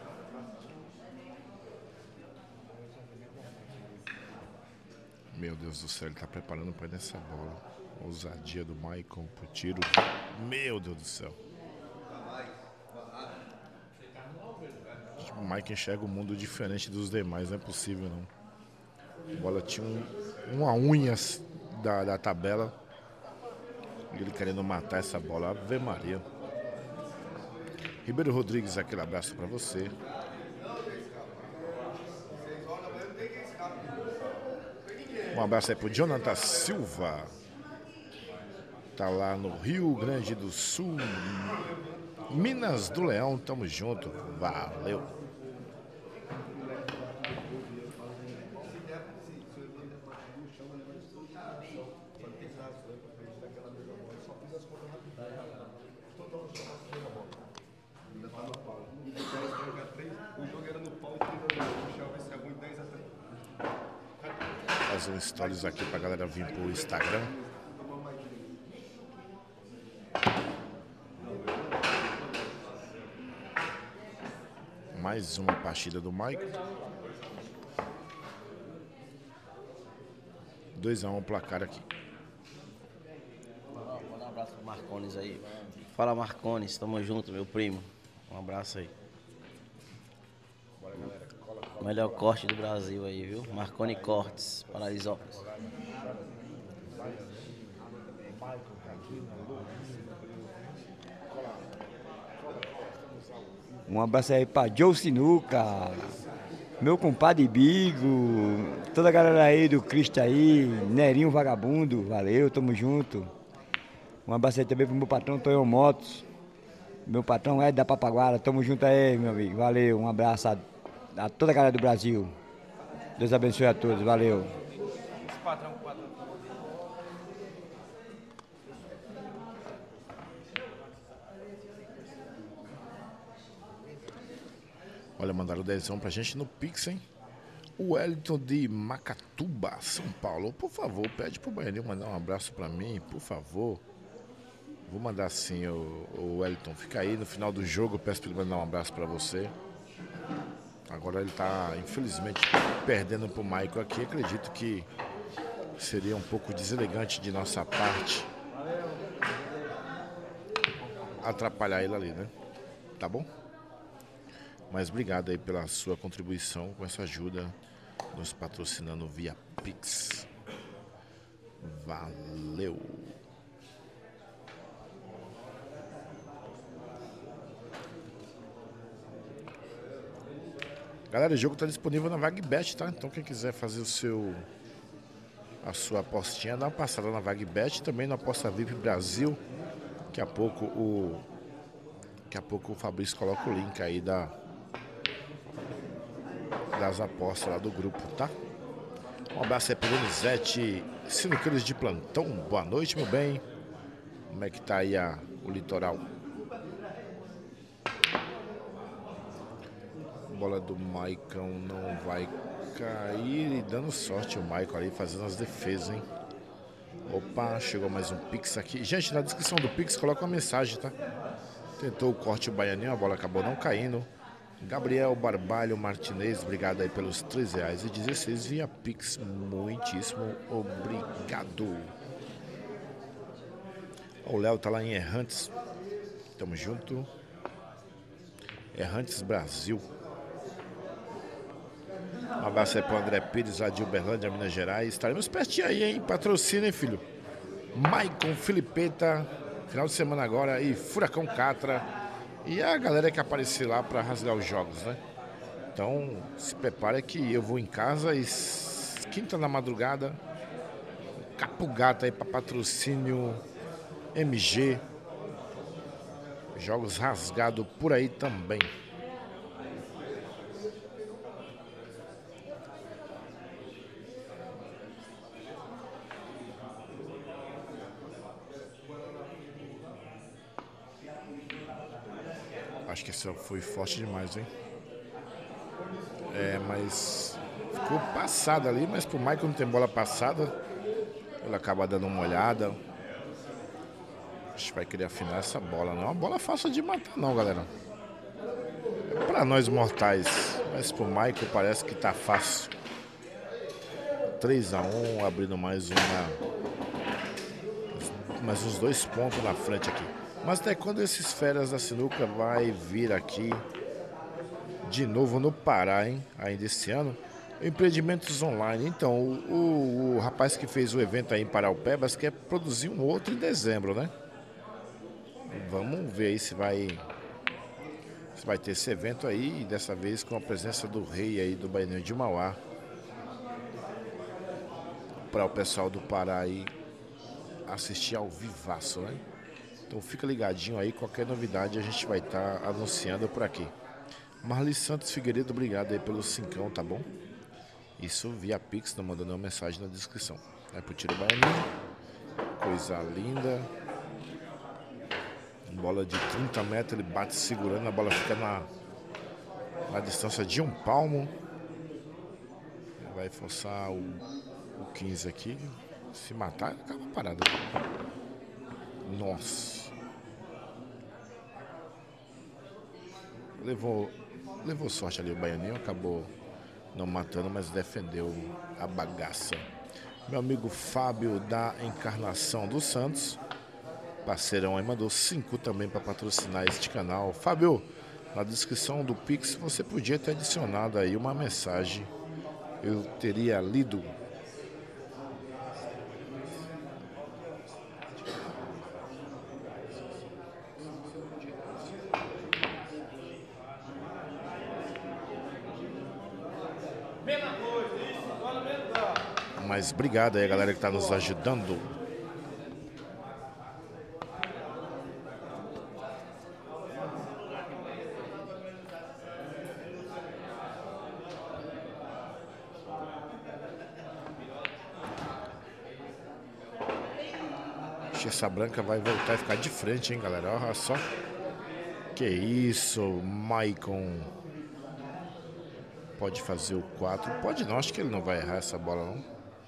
A: Meu Deus do céu, ele tá preparando para essa bola. Ousadia do Michael pro tiro. Meu Deus do céu. O Michael enxerga um mundo diferente dos demais, não é possível não. A bola tinha um, uma unha da, da tabela. E ele querendo matar essa bola. Ave Maria. Ribeiro Rodrigues, aquele abraço para você. Um abraço aí pro Jonathan Silva. Tá lá no Rio Grande do Sul. Minas do Leão, tamo junto. Valeu. Fazer um stories aqui pra galera vir pro Instagram. Mais uma partida do Mike. dois a um placar aqui.
B: Manda um abraço pro Marcones aí. Fala, Marcones, tamo junto, meu primo. Um abraço aí.
A: Bora, galera. Cola, cola,
B: melhor corte do Brasil aí, viu? Marconi Cortes, Paraisópolis.
J: Um abraço aí pra Joe Sinuca, meu compadre Bigo, toda a galera aí do Cristo aí, Nerinho Vagabundo, valeu, tamo junto. Um abraço aí também pro meu patrão Tonhão Motos, meu patrão Ed da Papaguara, tamo junto aí, meu amigo, valeu, um abraço a, a toda a galera do Brasil. Deus abençoe a todos, valeu.
E: Esse patrão com o patrão.
A: Olha, mandaram dezão pra gente no Pix, hein? O Wellington de Macatuba, São Paulo. Por favor, pede pro Baianinho mandar um abraço pra mim, por favor. Vou mandar sim, o, o Wellington. Fica aí no final do jogo, eu peço pra ele mandar um abraço pra você. Agora ele tá, infelizmente, perdendo pro Michael aqui. Acredito que seria um pouco deselegante de nossa parte atrapalhar ele ali, né? Tá bom? Mas obrigado aí pela sua contribuição com essa ajuda, nos patrocinando via Pix. Valeu! Galera, o jogo está disponível na VagBet, tá? Então quem quiser fazer o seu a sua apostinha, dá uma passada na VagBet, também na Aposta V I P Brasil. Daqui a pouco o daqui a pouco o Fabrício coloca o link aí da das apostas lá do grupo, tá? Um abraço aí pro Donizete, sinuqueiros de plantão, boa noite, meu bem. Como é que tá aí a, o litoral? Bola do Maicon não vai cair e dando sorte o Maicon ali fazendo as defesas, hein? Opa, chegou mais um Pix aqui. Gente, na descrição do Pix coloca uma mensagem, tá? Tentou o corte o Baianinho, a bola acabou não caindo. Gabriel Barbalho Martinez, obrigado aí pelos três reais e dezesseis via Pix, muitíssimo obrigado. O Léo tá lá em Errantes, tamo junto. Errantes Brasil. Um abraço aí pro André Pires lá de Uberlândia, Minas Gerais. Estaremos pertinho aí, hein? Patrocínio, hein, filho? Maicon Filipeta, final de semana agora, e Furacão Catra. E a galera que aparecer lá para rasgar os jogos, né? Então, se prepare que eu vou em casa e quinta na madrugada, Capo Gato aí para patrocínio M G. Jogos rasgados por aí também. Acho que esse foi forte demais, hein? É, mas ficou passada ali, mas pro Michael não tem bola passada. Ele acaba dando uma olhada. Acho que vai querer afinar essa bola. Não é uma bola fácil de matar não, galera. É pra nós mortais. Mas pro Michael parece que tá fácil. três a um, abrindo mais uma. Mais uns dois pontos na frente aqui. Mas até quando esses feras da sinuca vai vir aqui de novo no Pará, hein? Ainda esse ano. Empreendimentos online. Então, o, o, o rapaz que fez o evento aí em Paraupebas quer produzir um outro em dezembro, né? Vamos ver aí se vai se vai ter esse evento aí, dessa vez com a presença do rei aí do Baianinho de Mauá. para o pessoal do Pará aí assistir ao vivaço, né? Então fica ligadinho aí, qualquer novidade a gente vai estar tá anunciando por aqui. Marli Santos Figueiredo, obrigado aí pelo cincão, tá bom? Isso via Pix, não mandou nenhuma mensagem na descrição. É pro tiro baianinho. Coisa linda. Bola de trinta metros, ele bate segurando, a bola fica na, na distância de um palmo. Vai forçar o, o quinze aqui. Se matar, acaba parado. Nossa. Levou, levou sorte ali o baianinho, acabou não matando, mas defendeu a bagaça. Meu amigo Fábio da Encarnação dos Santos, parceirão aí, mandou cinco também para patrocinar este canal. Fábio, na descrição do Pix você podia ter adicionado aí uma mensagem, eu teria lido. Mas obrigado aí a galera que está nos ajudando. Essa branca vai voltar e ficar de frente, hein, galera? Olha só. Que isso, Maicon. Pode fazer o quatro. Pode não, acho que ele não vai errar essa bola, não.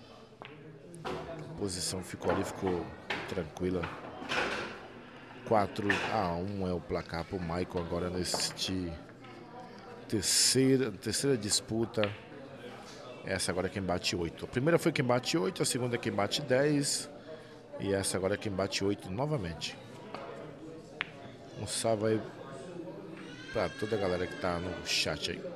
A: A posição ficou ali, ficou tranquila. quatro a um é o placar pro Maicon agora neste terceira, terceira disputa. Essa agora é quem bate oito. A primeira foi quem bate oito, a segunda é quem bate dez. E essa agora é quem bate oito novamente. Um salve aí pra toda a galera que tá no chat aí.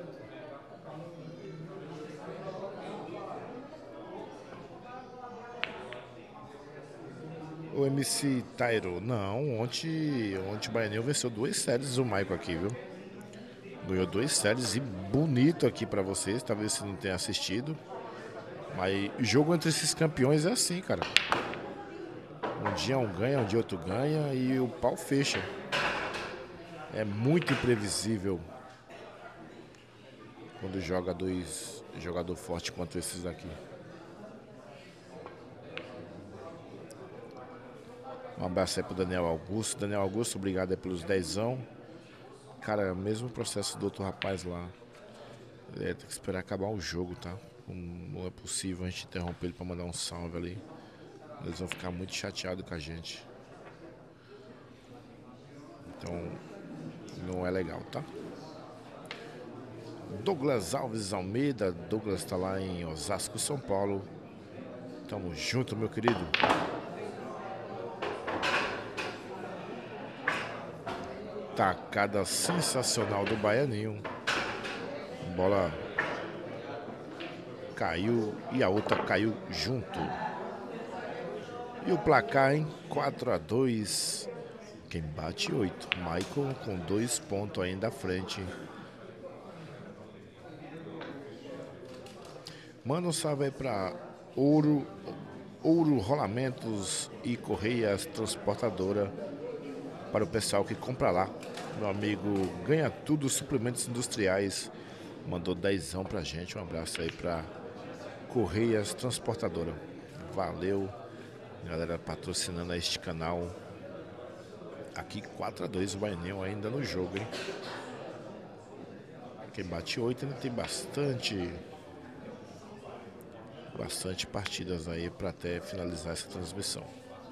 A: O M C Tairo, não, ontem, ontem o Baianinho venceu duas séries o Maicon aqui, viu? Ganhou duas séries e bonito aqui pra vocês, talvez você não tenha assistido. Mas jogo entre esses campeões é assim, cara. Um dia um ganha, um dia outro ganha e o pau fecha. É muito imprevisível quando joga dois jogadores fortes quanto esses aqui. Um abraço aí pro Daniel Augusto. Daniel Augusto, obrigado aí pelos dezão. Cara, mesmo processo do outro rapaz lá. É, tem que esperar acabar o jogo, tá? Não é possível a gente interromper ele pra mandar um salve ali. Eles vão ficar muito chateados com a gente. Então, não é legal, tá? Douglas Alves Almeida. Douglas tá lá em Osasco, São Paulo. Tamo junto, meu querido. Tacada sensacional do Baianinho. Bola caiu e a outra caiu junto. E o placar, hein? quatro a dois. Quem bate oito. Maicon com dois pontos ainda à frente. Manda um salve aí pra Ouro, Ouro Rolamentos e Correias Transportadora. Para o pessoal que compra lá. Meu amigo Ganha Tudo Suplementos Industriais. Mandou dezão pra gente. Um abraço aí pra Correias Transportadora. Valeu. Galera patrocinando este canal. Aqui quatro a dois o Baianinho ainda no jogo, hein? Quem bate oito ainda tem bastante Bastante partidas aí para até finalizar essa transmissão.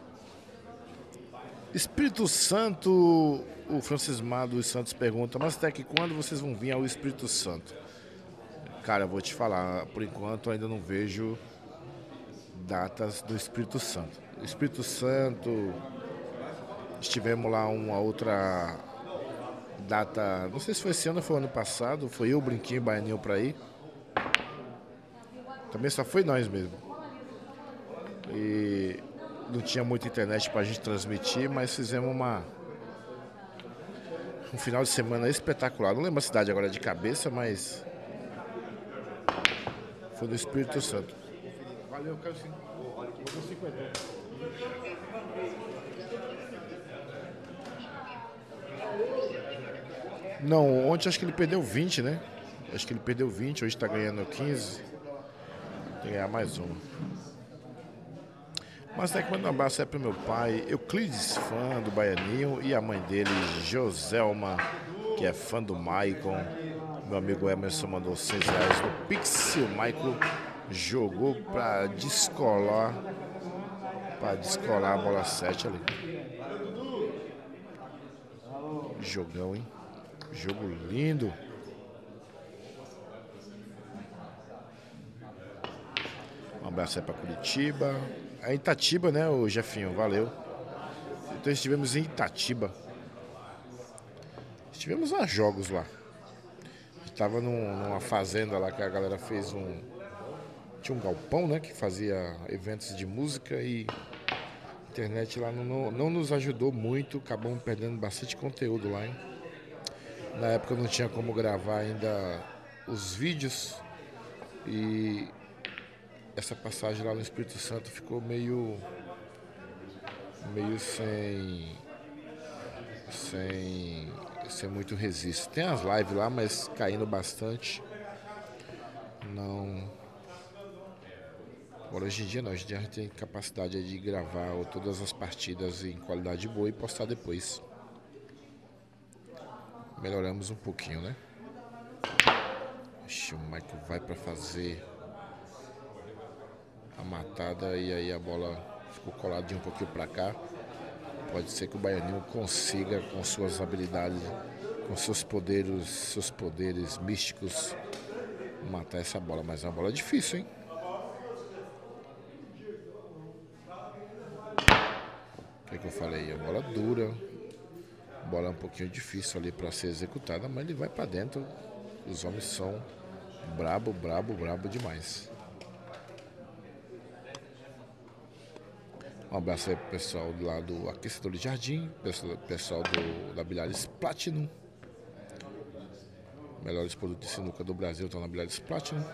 A: Espírito Santo, o Francismado dos Santos pergunta, mas até que quando vocês vão vir ao Espírito Santo? Cara, eu vou te falar, por enquanto ainda não vejo datas do Espírito Santo. Espírito Santo, estivemos lá uma outra data, não sei se foi esse ano ou foi ano passado, foi eu, Brinquinho e Baianinho pra ir. Também só foi nós mesmo. E não tinha muita internet pra gente transmitir, mas fizemos uma um final de semana espetacular. Não lembro a cidade agora de cabeça, mas foi no Espírito Santo. Valeu, Caio. Vou com cinquenta. Não, ontem acho que ele perdeu vinte, né? Acho que ele perdeu vinte, hoje tá ganhando quinze. Tem que ganhar mais uma. Mas tem que mandar um abraço aí pro meu pai, Euclides, fã do Baianinho, e a mãe dele, Joselma, que é fã do Maicon. Meu amigo Emerson mandou seis reais no Pix. O Maicon jogou pra descolar, pra descolar a bola sete ali. Jogão, hein? Jogo lindo. Um abraço aí pra Curitiba. É Itatiba, né, o Jefinho? Valeu. Então estivemos em Itatiba. Estivemos a jogos lá. Estava num, numa fazenda lá que a galera fez um... Tinha um galpão, né, que fazia eventos de música e a internet lá não, não, não nos ajudou muito. Acabamos perdendo bastante conteúdo lá, hein? Na época não tinha como gravar ainda os vídeos e essa passagem lá no Espírito Santo ficou meio meio sem sem sem muito registro. Tem as lives lá, mas caindo bastante. Não. Agora hoje em dia não, hoje em dia a gente tem capacidade de gravar todas as partidas em qualidade boa e postar depois. Melhoramos um pouquinho, né? Ixi, o Michael vai para fazer a matada e aí a bola ficou coladinha um pouquinho para cá. Pode ser que o Baianinho consiga, com suas habilidades, com seus poderes, seus poderes místicos, matar essa bola. Mas é uma bola difícil, hein? O que, que eu falei? É uma bola dura. Bola um pouquinho difícil ali para ser executada, mas ele vai para dentro. Os homens são brabo, brabo, brabo demais. Um abraço aí pro pessoal lá do Aquecedor de Jardim, pessoal do, da Bilhares Platinum. Melhores produtos de sinuca do Brasil estão na Bilhares Platinum.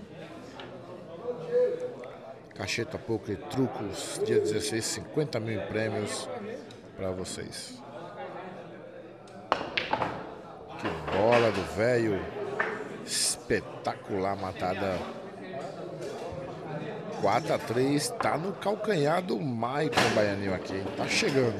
A: Cacheta, poker, trucos, dia dezesseis, cinquenta mil em prêmios para vocês. Que bola do velho. Espetacular matada. quatro a três. Tá no calcanhar do Maicon Baianinho aqui. Tá chegando.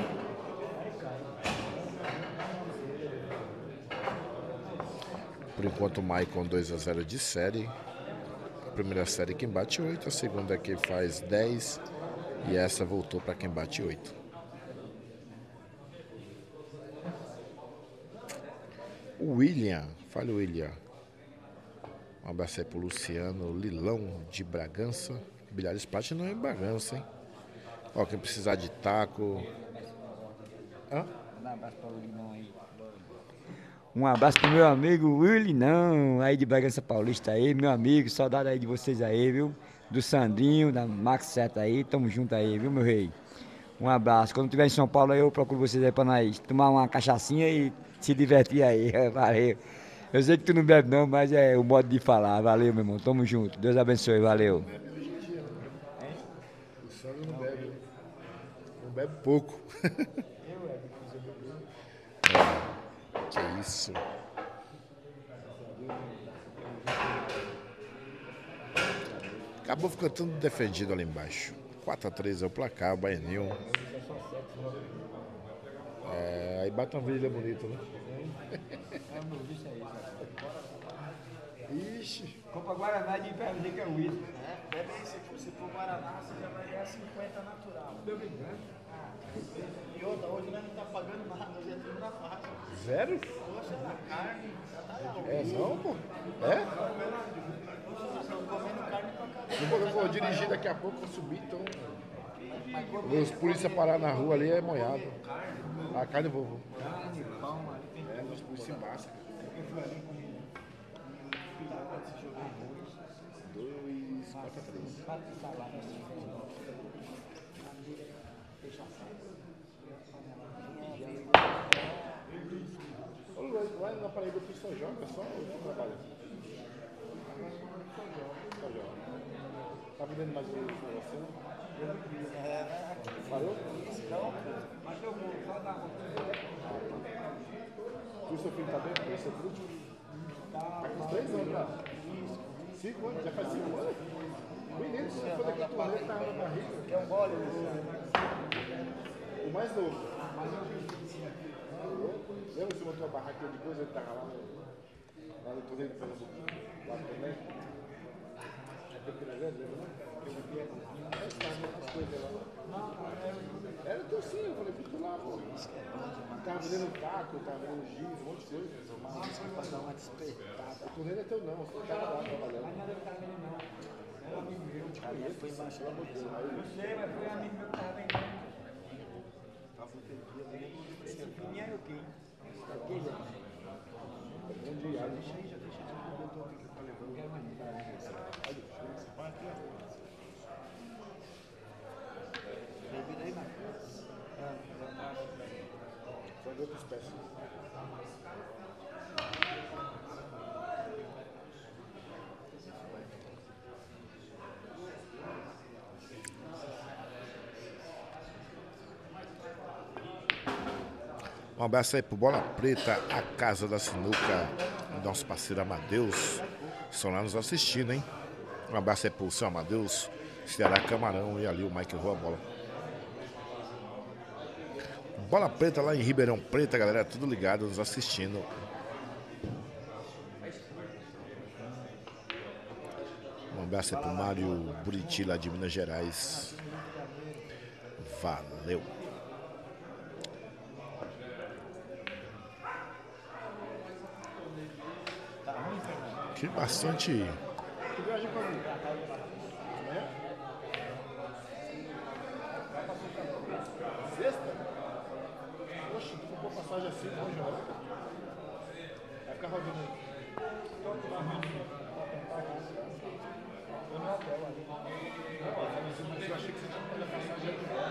A: Por enquanto o Maicon dois a zero de série. A primeira série quem bate oito. A segunda aqui faz dez. E essa voltou para quem bate oito. William, fala William. Um abraço aí pro Luciano Lilão de Bragança. Bilhares Platinum não é em Bragança, hein? Ó, quem precisar de taco. Hã?
J: Um abraço para o Limão aí. Um abraço pro meu amigo William, aí de Bragança Paulista aí, meu amigo, saudade aí de vocês aí, viu? Do Sandrinho, da Max Seta aí, tamo junto aí, viu, meu rei? Um abraço. Quando estiver em São Paulo aí, eu procuro vocês aí pra nós tomar uma cachaçinha e se divertir aí. Valeu. Eu sei que tu não bebe não, mas é o modo de falar. Valeu, meu irmão. Tamo junto. Deus abençoe. Valeu.
A: O Sandro não bebe. Não bebe pouco. Que isso. Acabou ficando tudo defendido ali embaixo. quatro a três é o placar, o Baianinho. É, aí bate uma virilha bonita, né? Ixi.
G: Compra Guaraná de inverno, que é o uísque.
D: É, bebe aí, se você for Guaraná, você já vai ganhar cinquenta natural. Ah, e outra, hoje nós não tá pagando nada, nós já estamos na faixa.
A: Zero?
D: Poxa, a carne já tá lá.
A: É não, pô? É?
D: Nós estamos comendo carne pra caramba.
A: Eu vou, eu vou dirigir daqui a pouco, vou subir, então. Os polícia parar na rua ali é moiado. A carne eu vou. vou.
D: Carne, palma, ali tem
A: É, os polícia passa. dois, quatro a três. Ô Luiz, lá na Paraíba tu só joga só ou tu trabalha? Só joga. Só joga. Tá vendendo mais um pra você? Valeu? Mas eu vou só dar uma. E o seu filho tá bem? Esse é tudo? Tá com três anos já. Cinco anos? Já faz cinco anos? O menino, se for daqui pro ano, tá na barriga. Quer um gole? O mais novo. Lembra que você montou a barraquinha de coisa? Ele tava lá no, lá no torneio de Pernambuco. Lá também. É pequena grande, lembra não? Era teu sim, eu falei, fica lá, pô. Tava vendendo taco, tava vendendo giz, um monte de coisa. Mas pra dar uma despertada. O torneio não é teu não, você tava lá trabalhando. Mas não era tava vendendo não. Era um amigo meu, tipo, ele foi embaixo da motor. Eu sei, mas foi um amigo meu que tava vendendo. Tava aquele dia, esse nem era o quê? Aquele ali. Bom dia, deixa aí, já deixa de eu tô aqui pra levar. Eu quero mais mudar. Olha, você põe aqui, ó. Bebida aí, Marcos? Ah, só de outra espécie. Um abraço aí pro Bola Preta, a Casa da Sinuca, nosso parceiro Amadeus. Estão lá nos assistindo, hein? Um abraço aí pro seu Amadeus, Ceará Camarão e ali o Mike Rua Bola. Bola Preta lá em Ribeirão Preto, galera, tudo ligado, nos assistindo. Um abraço aí pro Mário Buriti lá de Minas Gerais. Valeu. Que bastante. Sexta? Poxa, tu comprou passagem assim hoje, ó. Vai ficar rodando aí. Eu não hotel ali. Eu achei que você tinha que fazer a passagem aqui fora.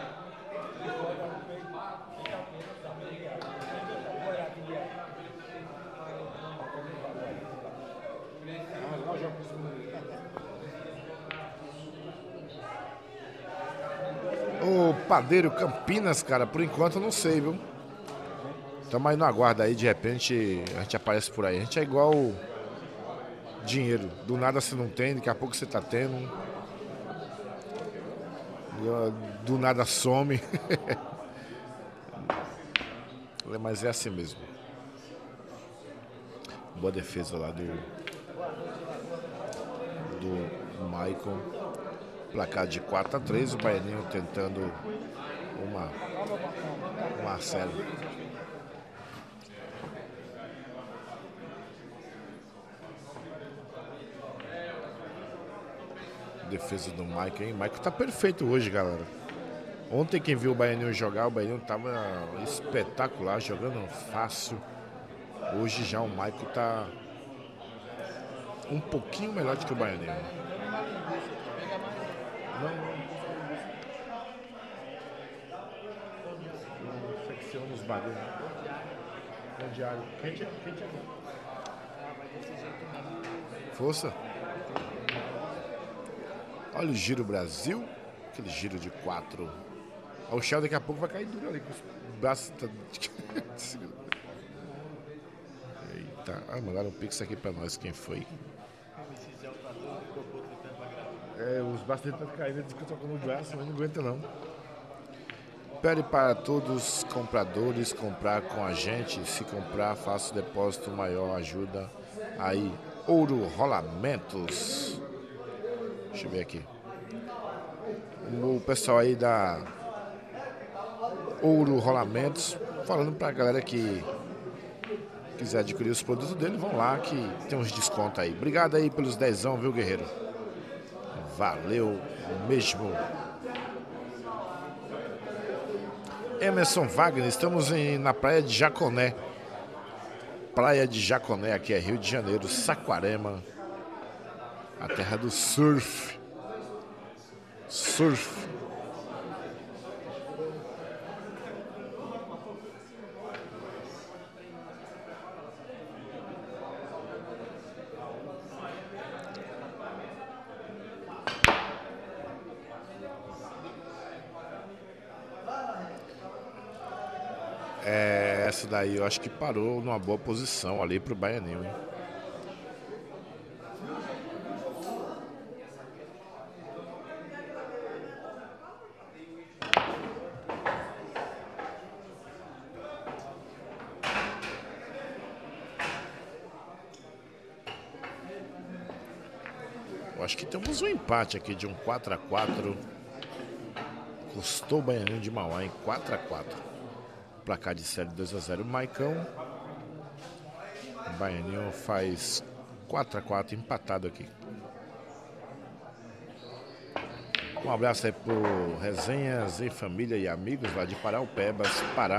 A: O Padeiro Campinas, cara, por enquanto eu não sei, viu? Estamos aí no aguardo aí, de repente a gente aparece por aí. A gente é igual dinheiro, do nada você não tem, daqui a pouco você tá tendo. Do nada some. Mas é assim mesmo. Boa defesa lá do do Maicon. Placar de quatro a três, o Baianinho tentando uma um Marcelo. Defesa do Mike, hein? Mike tá perfeito hoje, galera. Ontem quem viu o Baianinho jogar, o Baianinho tava espetacular, jogando fácil. Hoje já o Mike tá um pouquinho melhor do que o Baianinho. Não, não. Não secciona os bagulhos. É diário. Quente é quente é bom. Força. Olha o giro Brasil. Aquele giro de quatro. O Shell daqui a pouco vai cair duro ali com os braços. Eita. Ah, mandaram um pix aqui pra nós. Quem foi? É, os braços dele estão caindo, ele fica tocando o braço, mas não aguenta não. Pede para todos os compradores comprar com a gente. Se comprar, faça o depósito maior, ajuda aí. Ouro Rolamentos. Deixa eu ver aqui. O pessoal aí da Ouro Rolamentos falando pra galera que quiser adquirir os produtos dele, vão lá que tem uns descontos aí. Obrigado aí pelos dezão, viu, guerreiro? Valeu mesmo. Emerson Wagner, estamos em, na praia de Jaconé. Praia de Jaconé, aqui é Rio de Janeiro, Saquarema. A terra do surf. Surf. Esse daí eu acho que parou numa boa posição ali pro Baianinho, hein? Eu acho que temos um empate aqui de um quatro a quatro. Custou o Baianinho de Mauá em quatro a quatro. Placar de série dois a zero. Maicão. O Baianinho faz quatro a quatro, empatado aqui. Um abraço aí pro Resenhas em Família e Amigos lá de Paraupebas, Pará.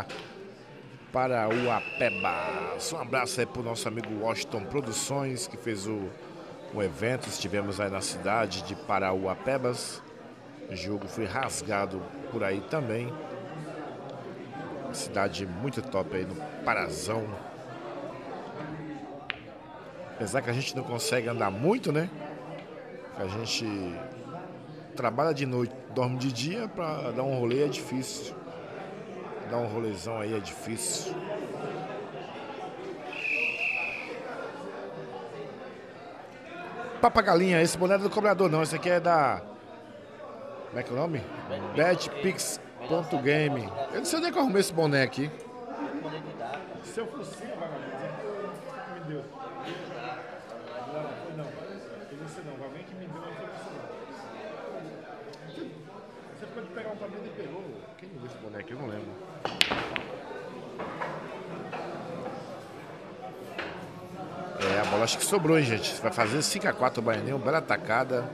A: Parauapebas. Um abraço aí pro nosso amigo Washington Produções, que fez o, o evento. Estivemos aí na cidade de Parauapebas. O jogo foi rasgado por aí também. Uma cidade muito top aí no Parazão. Apesar que a gente não consegue andar muito, né? A gente trabalha de noite, dorme de dia, para dar um rolê é difícil. Dar um rolezão aí é difícil. Papagalinha, esse boné é do cobrador não, esse aqui é da... Como é que é o nome? betpix ponto game. Eu não sei onde é que eu arrumei esse boné aqui. Seu focinho, vagabundo. Me deu. Não, foi não. Foi você não. Alguém que me deu, não foi você não. Você pode pegar um pra mim e pegou. Quem me deu esse boné aqui? Eu não lembro. É, a bola acho que sobrou, hein, gente. Vai fazer cinco a quatro o Baianinho. Bela atacada.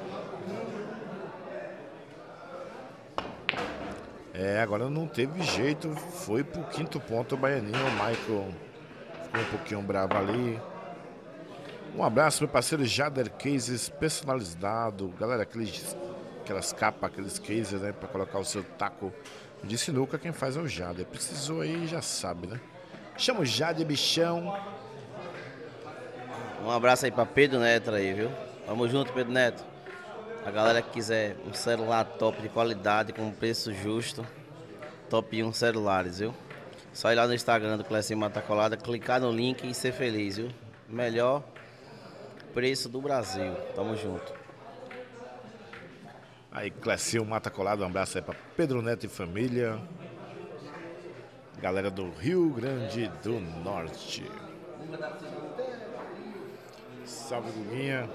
A: É, agora não teve jeito, foi pro quinto ponto o Baianinho, o Michael ficou um pouquinho bravo ali. Um abraço meu parceiro Jader Cases personalizado, galera, aqueles, aquelas capas, aqueles cases, né, pra colocar o seu taco de sinuca, quem faz é o Jader, precisou aí, já sabe, né. Chama o Jader, bichão.
B: Um abraço aí pra Pedro Neto aí, viu, vamos junto, Pedro Neto. A galera que quiser um celular top de qualidade, com preço justo, top um celulares, viu? Só ir lá no Instagram do Clecinho Mata Colada, clicar no link e ser feliz, viu? Melhor preço do Brasil. Tamo junto.
A: Aí, Clecinho Mata Colada, um abraço aí pra Pedro Neto e família. Galera do Rio Grande do Norte. Salve, Guguinha.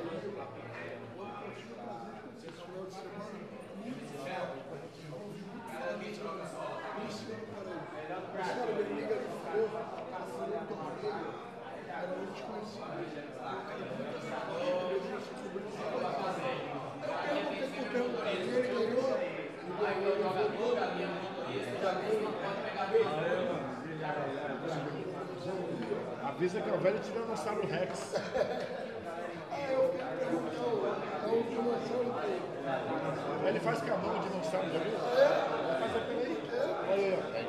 A: Avisa que é o velho Tiranossauro Rex. Ele faz com a mão de dinossauro, já viu? Vai fazer pela aí. Olha aí,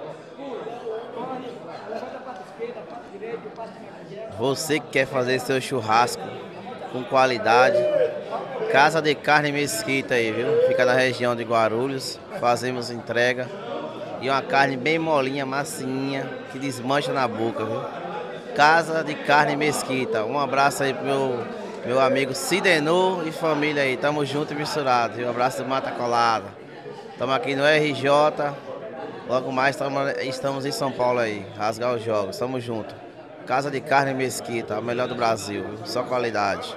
A: ó.
B: Você que quer fazer seu churrasco com qualidade, Casa de Carne Mesquita aí, viu? Fica na região de Guarulhos, fazemos entrega. E uma carne bem molinha, massinha, que desmancha na boca, viu? Casa de Carne Mesquita. Um abraço aí pro meu, meu amigo Cidenor e família aí. Tamo junto e misturado, viu? Um abraço do Mata Colada. Tamo aqui no R J. Logo mais tamo, estamos em São Paulo aí. Rasgar os jogos. Tamo junto. Casa de Carne Mesquita, a melhor do Brasil, viu? Só qualidade.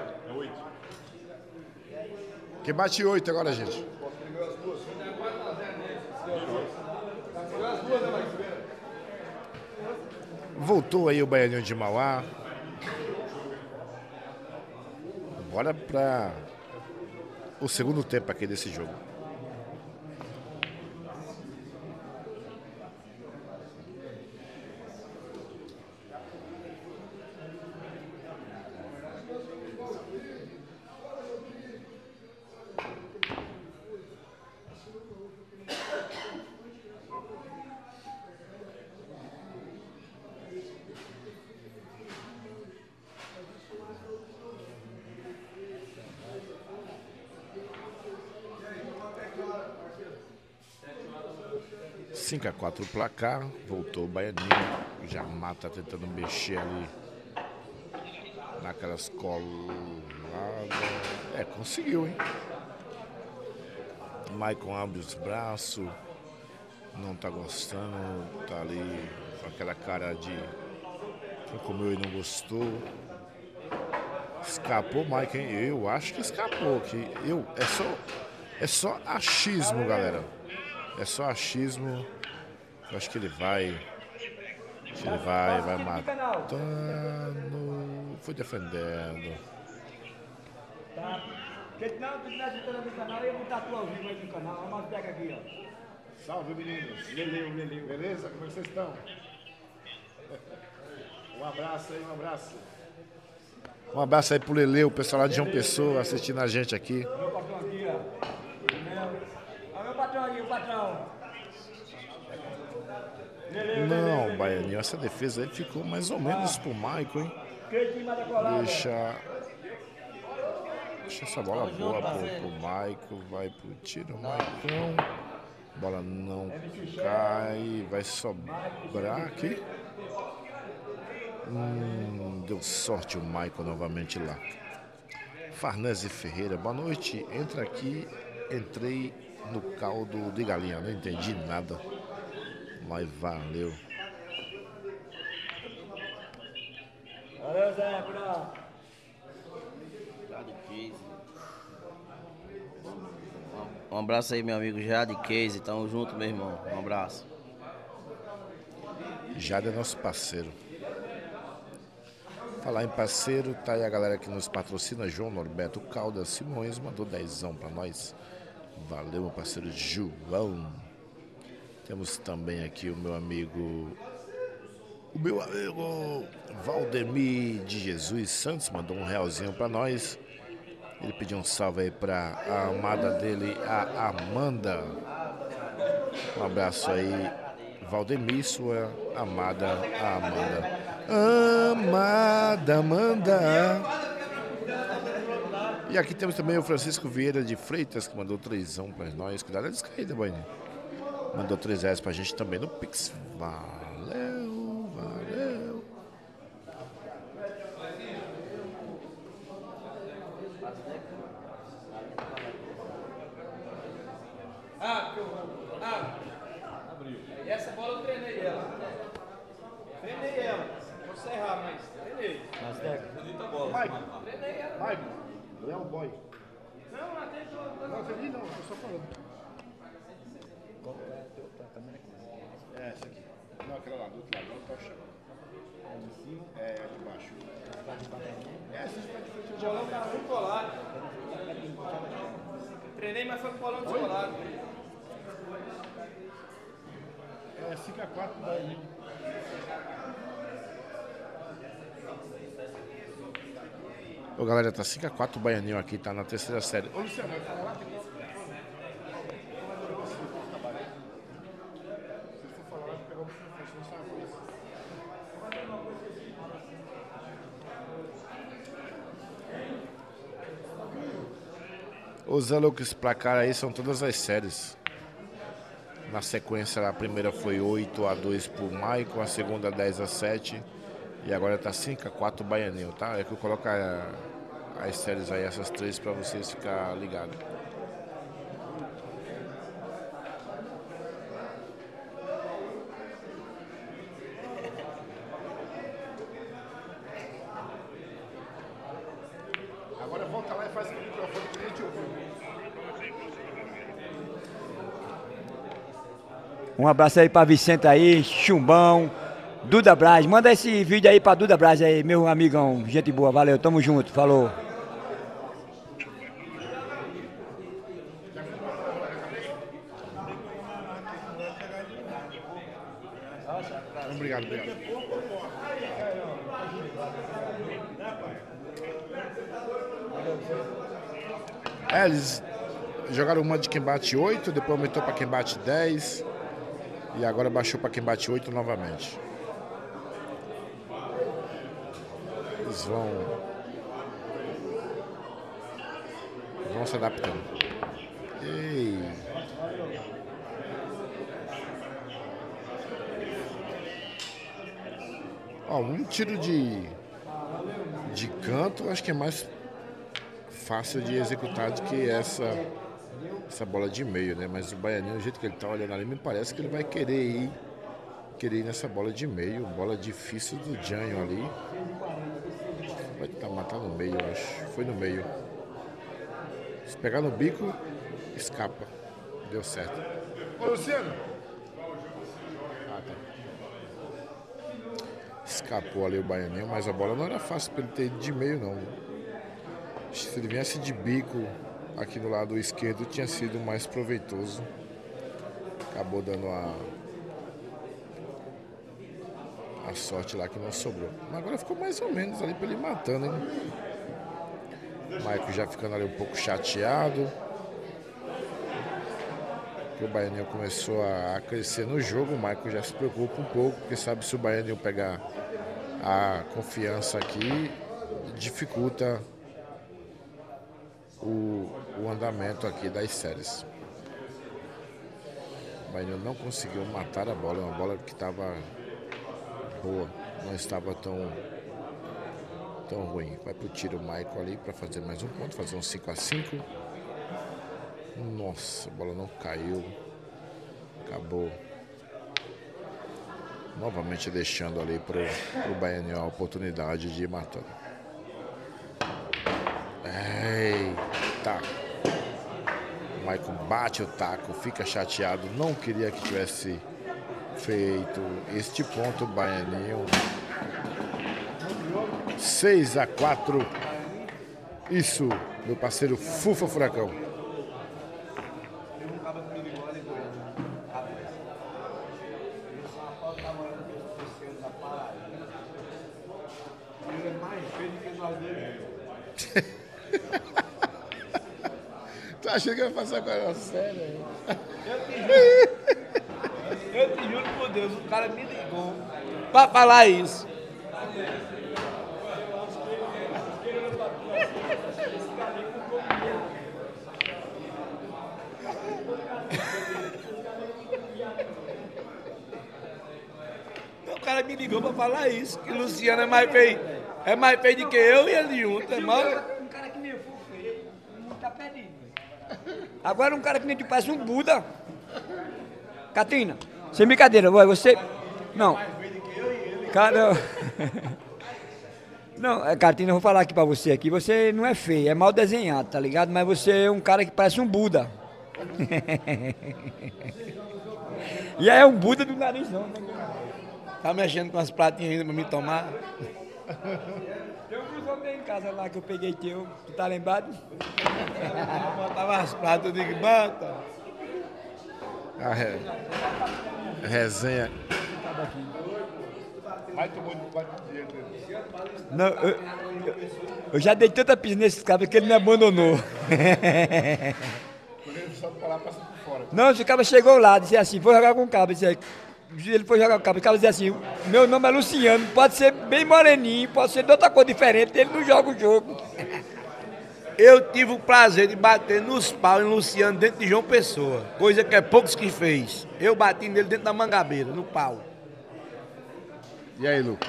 A: Que bate oito agora, gente. Voltou aí o Baianinho de Mauá. Bora para o segundo tempo aqui desse jogo. cinco a quatro o placar. Voltou o Baianinho. Já mata tentando mexer ali naquelas coladas. É, conseguiu, hein? Maicon abre os braços. Não tá gostando. Tá ali com aquela cara de quem comeu e não gostou. Escapou, Maicon, hein? Eu acho que escapou. Que eu, é, só, é só achismo, galera. É só achismo. Eu acho que ele vai. Acho que ele vai, vai matando. Foi defendendo.
G: Tá? Porque senão tu tivesse entrando no canal, eu ia botar tu ao vivo aí no canal. Mas pega aqui, ó.
A: Salve, meninos. Leleu, Leleu. Beleza? Como é que vocês estão? Um abraço aí, um abraço. Um abraço aí pro Leleu, o pessoal lá de João Pessoa assistindo a gente aqui.
G: Meu patrão aqui, ó. Olha meu patrão aqui, o patrão.
A: Não, Baianinho, essa defesa aí ficou mais ou menos pro Maicon, hein? Deixa. Deixa essa bola boa pro, pro Maicon. Vai pro tiro, Maicon. Bola não cai. Vai sobrar aqui. Hum, deu sorte o Maicon novamente lá. Farnese Ferreira, boa noite. Entra aqui. Entrei no caldo de galinha. Não entendi nada. Mas valeu.
G: Valeu, Zé, pra...
B: Um abraço aí, meu amigo Jade Case. Tamo junto, meu irmão. Um abraço.
A: Jade é nosso parceiro. Falar em parceiro, tá aí a galera que nos patrocina. João Norberto Caldas Simões mandou dezão pra nós. Valeu, meu parceiro João. Temos também aqui o meu amigo, o meu amigo Valdemir de Jesus Santos, mandou um realzinho para nós. Ele pediu um salve aí para a amada dele, a Amanda. Um abraço aí, Valdemir, sua amada, a Amanda. Amada, Amanda. E aqui temos também o Francisco Vieira de Freitas, que mandou trêsão para nós. Cuidado da descaída, Boininho. Mandou três reais pra gente também no Pix. Valeu, valeu.
E: Ah, ah, abriu. E essa bola eu treinei ela. Treinei ela. Pode ser errado, mas treinei. Bonita bola.
A: Mike,
E: Treinei ela.
A: Mike, Léo Boy.
E: Não, não tem todo.
A: Não, você não, tô só falando. É, essa aqui. Não, aquela lá, do outro lado, não tá o chão. É de cima? É, de baixo. É, essa está de frente.
E: O bolão tá muito colado. Treinei, mas foi com o bolão descolado.
A: É cinco a quatro daí. Ô galera, tá cinco a quatro o Baianinho aqui, tá na terceira série. Ô Luciano, vai falar lá que não. Os Alux pra cá aí são todas as séries. Na sequência, a primeira foi oito a dois pro Maicon, a segunda dez a sete. E agora tá cinco a quatro o Baianinho, tá? É que eu coloco a, as séries aí, essas três, pra vocês ficar ligados. Agora volta lá e faz com o microfone que a gente ouviu.
J: Um abraço aí pra Vicente aí, Chumbão, Duda Braz. Manda esse vídeo aí pra Duda Braz aí, meu amigão. Gente boa, valeu, tamo junto, falou.
A: Obrigado, obrigado. É, eles jogaram uma de quem bate oito, depois aumentou para quem bate dez e agora baixou para quem bate oito novamente. Eles vão vão se adaptando. Ei. Ó, um tiro de, de canto, acho que é mais fácil de executar do que essa, essa bola de meio, né? Mas o Baianinho, do jeito que ele tá olhando ali, me parece que ele vai querer ir, querer ir nessa bola de meio. Bola difícil do Janho ali. Vai tentar matar no meio, eu acho. Foi no meio. Se pegar no bico, escapa. Deu certo. Ô, Luciano! Ah, tá. Escapou ali o Baianinho, mas a bola não era fácil para ele ter ido de meio, não. Se ele viesse de bico aqui no lado esquerdo, tinha sido mais proveitoso. Acabou dando a, a sorte lá que não sobrou. Mas agora ficou mais ou menos ali para ele matando, hein? Maicon já ficando ali um pouco chateado. O Baianinho começou a crescer no jogo. O Maicon já se preocupa um pouco, porque sabe se o Baianinho pegar a confiança aqui, dificulta o, o andamento aqui das séries. O Baianinho não conseguiu matar a bola, uma bola que estava boa, não estava tão, tão ruim. Vai pro tiro o Maicon ali para fazer mais um ponto, fazer um cinco a cinco. Nossa, a bola não caiu. Acabou novamente deixando ali pro, pro Baianinho a oportunidade de ir matando. Eita! O Maicon bate o taco, fica chateado, não queria que tivesse feito este ponto. Baianinho seis a quatro. Isso, meu parceiro Fufa Furacão. Tu achou que ia passar com a sério?
E: Eu te juro. Eu te juro por Deus, o cara me ligou pra falar isso. O cara me ligou pra falar isso, que Luciano é mais feio, é mais feio do que eu e ele junto, é mal.
J: Um cara que nem for feio, não tá perdido. Agora um cara que nem te parece um Buda. Catrina, sem brincadeira, você... Não. Cara... Não, Catrina, eu vou falar aqui pra você aqui, você não é feio, é mal desenhado, tá ligado? Mas você é um cara que parece um Buda. E aí é um Buda do nariz não, né?
E: Tá mexendo com as pratinhas ainda pra me tomar?
J: Eu vi em casa lá que eu peguei teu, tu tá lembrado?
E: Eu botava as pratas, eu digo, bota.
A: A re... resenha.
J: Não, eu, eu, eu já dei tanta pista nesse cabra que ele me abandonou. Não, esse cabra chegou lá, disse assim, vou jogar com o cabra, disse, ele foi jogar com o cabra, o cabra dizia assim, meu nome é Luciano, pode ser bem moreninho, pode ser de outra cor diferente, ele não joga o jogo.
E: Eu tive o prazer de bater nos pau em Luciano dentro de João Pessoa, coisa que é poucos que fez. Eu bati nele dentro da Mangabeira, no pau.
A: E aí, Lu?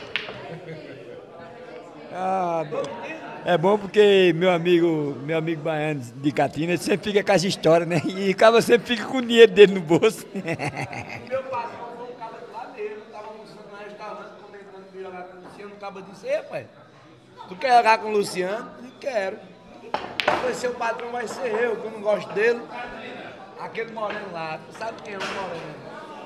J: Ah, é bom porque meu amigo, meu amigo baiano de Catina, ele sempre fica com as histórias, né? E o cara sempre fica com o dinheiro dele no bolso.
E: Meu patrão foi um cara lá dele, eu tava almoçando no restaurante, comentando de jogar com o Luciano, o cara disse, ei, pai, tu quer jogar com o Luciano? Eu disse, quero. Vai ser o patrão, vai ser eu, que eu não gosto dele. Aquele moreno lá, tu sabe quem é o moreno?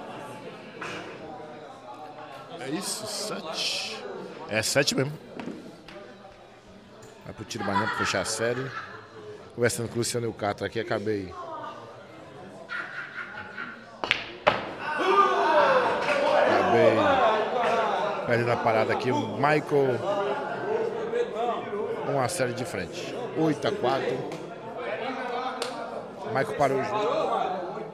A: É isso, sete. É sete mesmo. Vai pro tiro Baianinho pra fechar a série. Conversando com o Luciano e o Catra aqui, acabei. Acabei perdendo a parada aqui. O Michael. Uma série de frente. oito a quatro. Michael parou o jogo.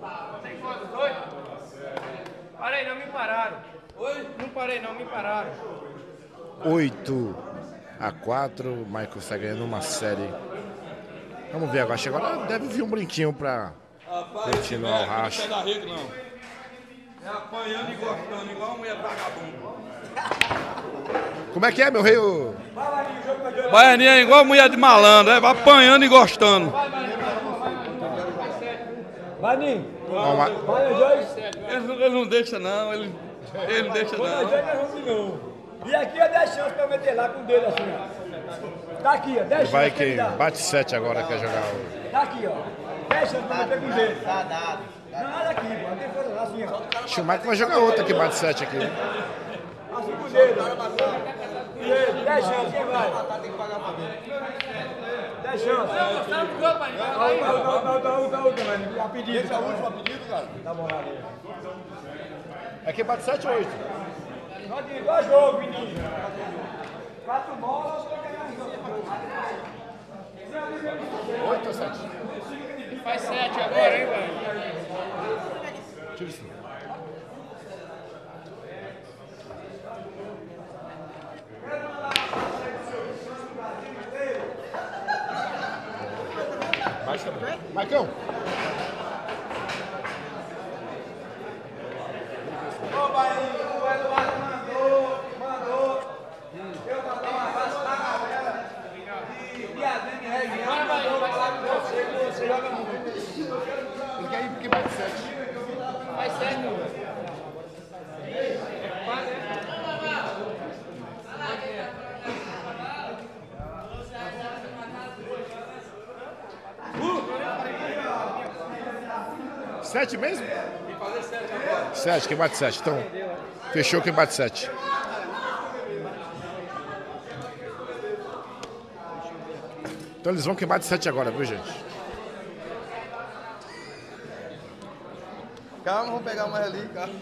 E: Parei, não me pararam. Oi? Não parei, não me pararam.
A: oito a quatro. O Michael está ganhando uma série. Vamos ver agora. Agora deve vir um brinquinho para continuar o racha.
E: Não é da rede, não. É apanhando e gostando, igual a mulher vagabunda.
A: Como é que é, meu rei? O...
K: Baianinho é igual mulher de malandro, é, vai apanhando e gostando.
J: Vai, Ninho.
A: Uma...
J: Vai, dois.
K: Ele, não- ele não deixa não, ele, ele não deixa
J: Quando
K: não.
J: nós dois, nós vamos de novo. E aqui eu dei chance pra eu meter lá com o dedo assim, ó. Tá aqui, ó. dez
A: Vai
J: chances pra
A: que
J: me dar.
A: bate sete agora, quer jogar o...
J: Tá aqui, ó. dez chances pra meter com o dedo. Tá dado. Não, nada aqui, pô. Não tem coisa lá, assim, ó.
A: Acho que o Mike vai jogar outra que bate sete aqui.
J: Assim com o dedo. Com o dedo. dez chances, quem vai? dez chances. A última, a última, a última, a última, a última, a pedido. Esse é o último a pedido, cara? Tá bom, valeu.
A: É que bate sete ou oito?
J: Só de dois jogos, menino. Quatro bolas, só ganhar um jogo.
A: oito ou sete?
D: Faz sete agora, hein, velho?
A: Tira isso. Maicão.
D: Ô, Bahia, o Eduardo mandou, mandou. Eu mandar um abraço pra galera de Diadema e região. Mandou falar com você, que você joga muito.
A: Ele quer ir porque bate sete.
D: Faz sete, meu.
A: Sete mesmo? Sete, quem bate sete. Então, fechou quem bate sete. Então eles vão quem bate sete agora, viu, gente?
H: Calma, vamos pegar mais ali, calma.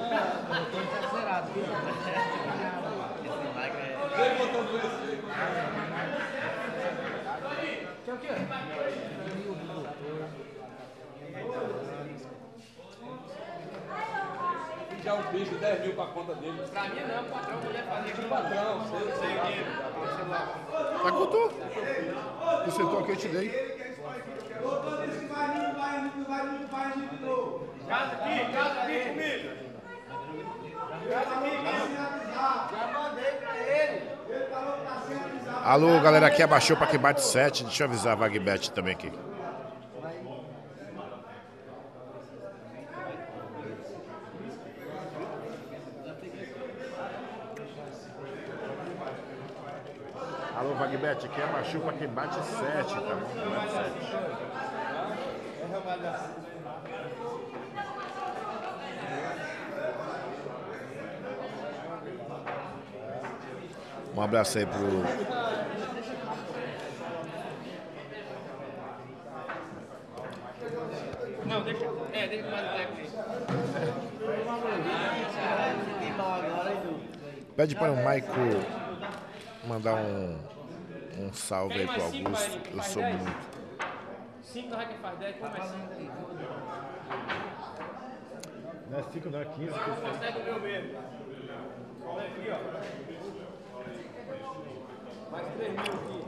K: Já o bicho, dez mil pra conta dele.
D: Pra mim não, patrão, mulher fazer
K: O patrão, sei, sei o quê.
A: Tá com tu? Tu sentou aqui, eu te dei.
D: Casa aqui, casa aqui comigo. Casa aqui, já mandei pra ele. Ele falou que tá sem avisar.
A: Alô, galera, aqui abaixou pra quem bate sete. Deixa eu avisar a Vagbet também aqui. Alô, Vagbet, aqui abaixou pra quem bate sete, tá bom? Quem bate sete. Um abraço aí pro...
D: Não, deixa. É, deixa mais o tempo.
A: Pede para o Maico mandar um, um salve aí pro Augusto. Eu sou muito.
D: cinco não é que faz dez, começa.
A: Não é cinco, não é quinze.
D: Consegue o meu mesmo. Olha aqui, ó. Mais três mil aqui.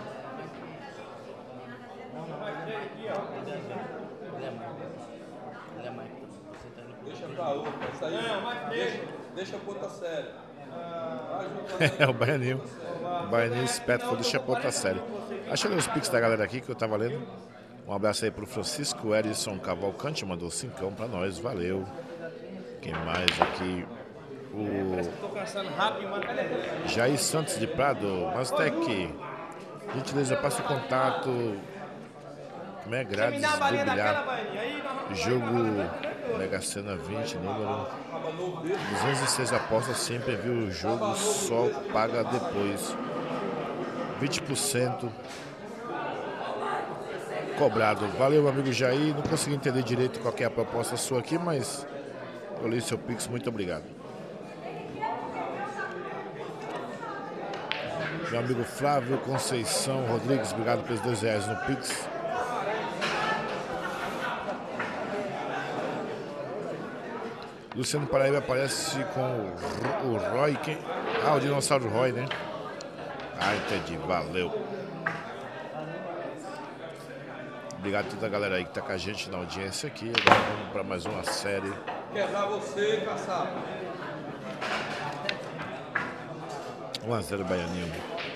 D: Mais três aqui, ó.
K: Deixa pra outra, isso aí.
D: Não, mais
K: deixa, deixa a conta séria.
A: É, o Baianinho. O Baianinho esperto, falou, deixa a ponta séria. Achei os pics da galera aqui que eu tava lendo. Um abraço aí pro Francisco Edson Cavalcante, mandou cincão pra nós, valeu. Quem mais aqui? O
D: Tô cansando rápido, mano. Cadê?
A: Jair Santos de Prado, Mastec. Gentileza, passa o contato. Como é grades do bilhar? Jogo Mega Sena vinte, número duzentos e seis apostas, sempre viu o jogo, só paga depois. vinte por cento cobrado. Valeu, meu amigo Jair. Não consegui entender direito qual que é a proposta sua aqui, mas eu li seu Pix, muito obrigado. Meu amigo Flávio Conceição Rodrigues, obrigado pelos dois reais no Pix. Luciano Paraíba aparece com o, o Roy. Quem? Ah, o dinossauro Roy, né? Ah, entendi. Valeu. Obrigado a toda a galera aí que tá com a gente na audiência aqui. Agora vamos para mais uma série.
K: Quebrar você, caçar.
A: um a zero Baianinho.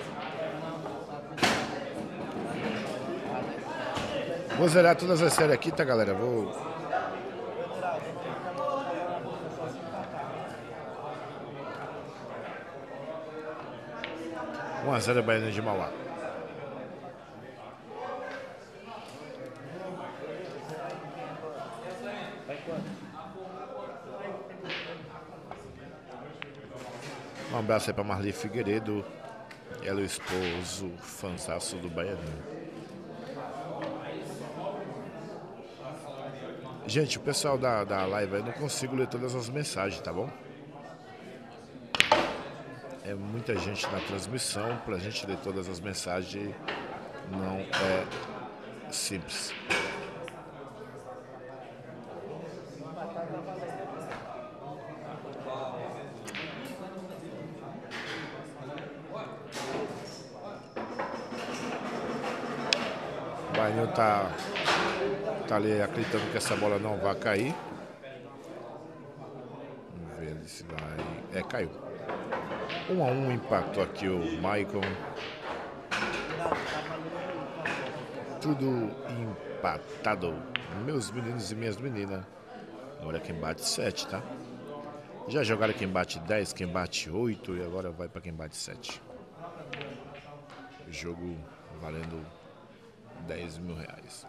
A: Vou zerar todas as séries aqui, tá, galera? Vou... um a zero Baianinho de Mauá. Um abraço aí pra Marli Figueiredo. Ela é o esposo fanzaço do Baianinho. Gente, o pessoal da, da live aí, não consigo ler todas as mensagens, tá bom? É muita gente na transmissão, pra gente ler todas as mensagens não é simples. O Baianinho tá, tá ali acreditando que essa bola não vai cair. Vamos ver se vai... É, caiu. Um a um empatou aqui o Michael. Tudo empatado. Meus meninos e minhas meninas. Agora quem bate sete, tá? Já jogaram quem bate dez, quem bate oito e agora vai para quem bate sete. Jogo valendo dez mil reais.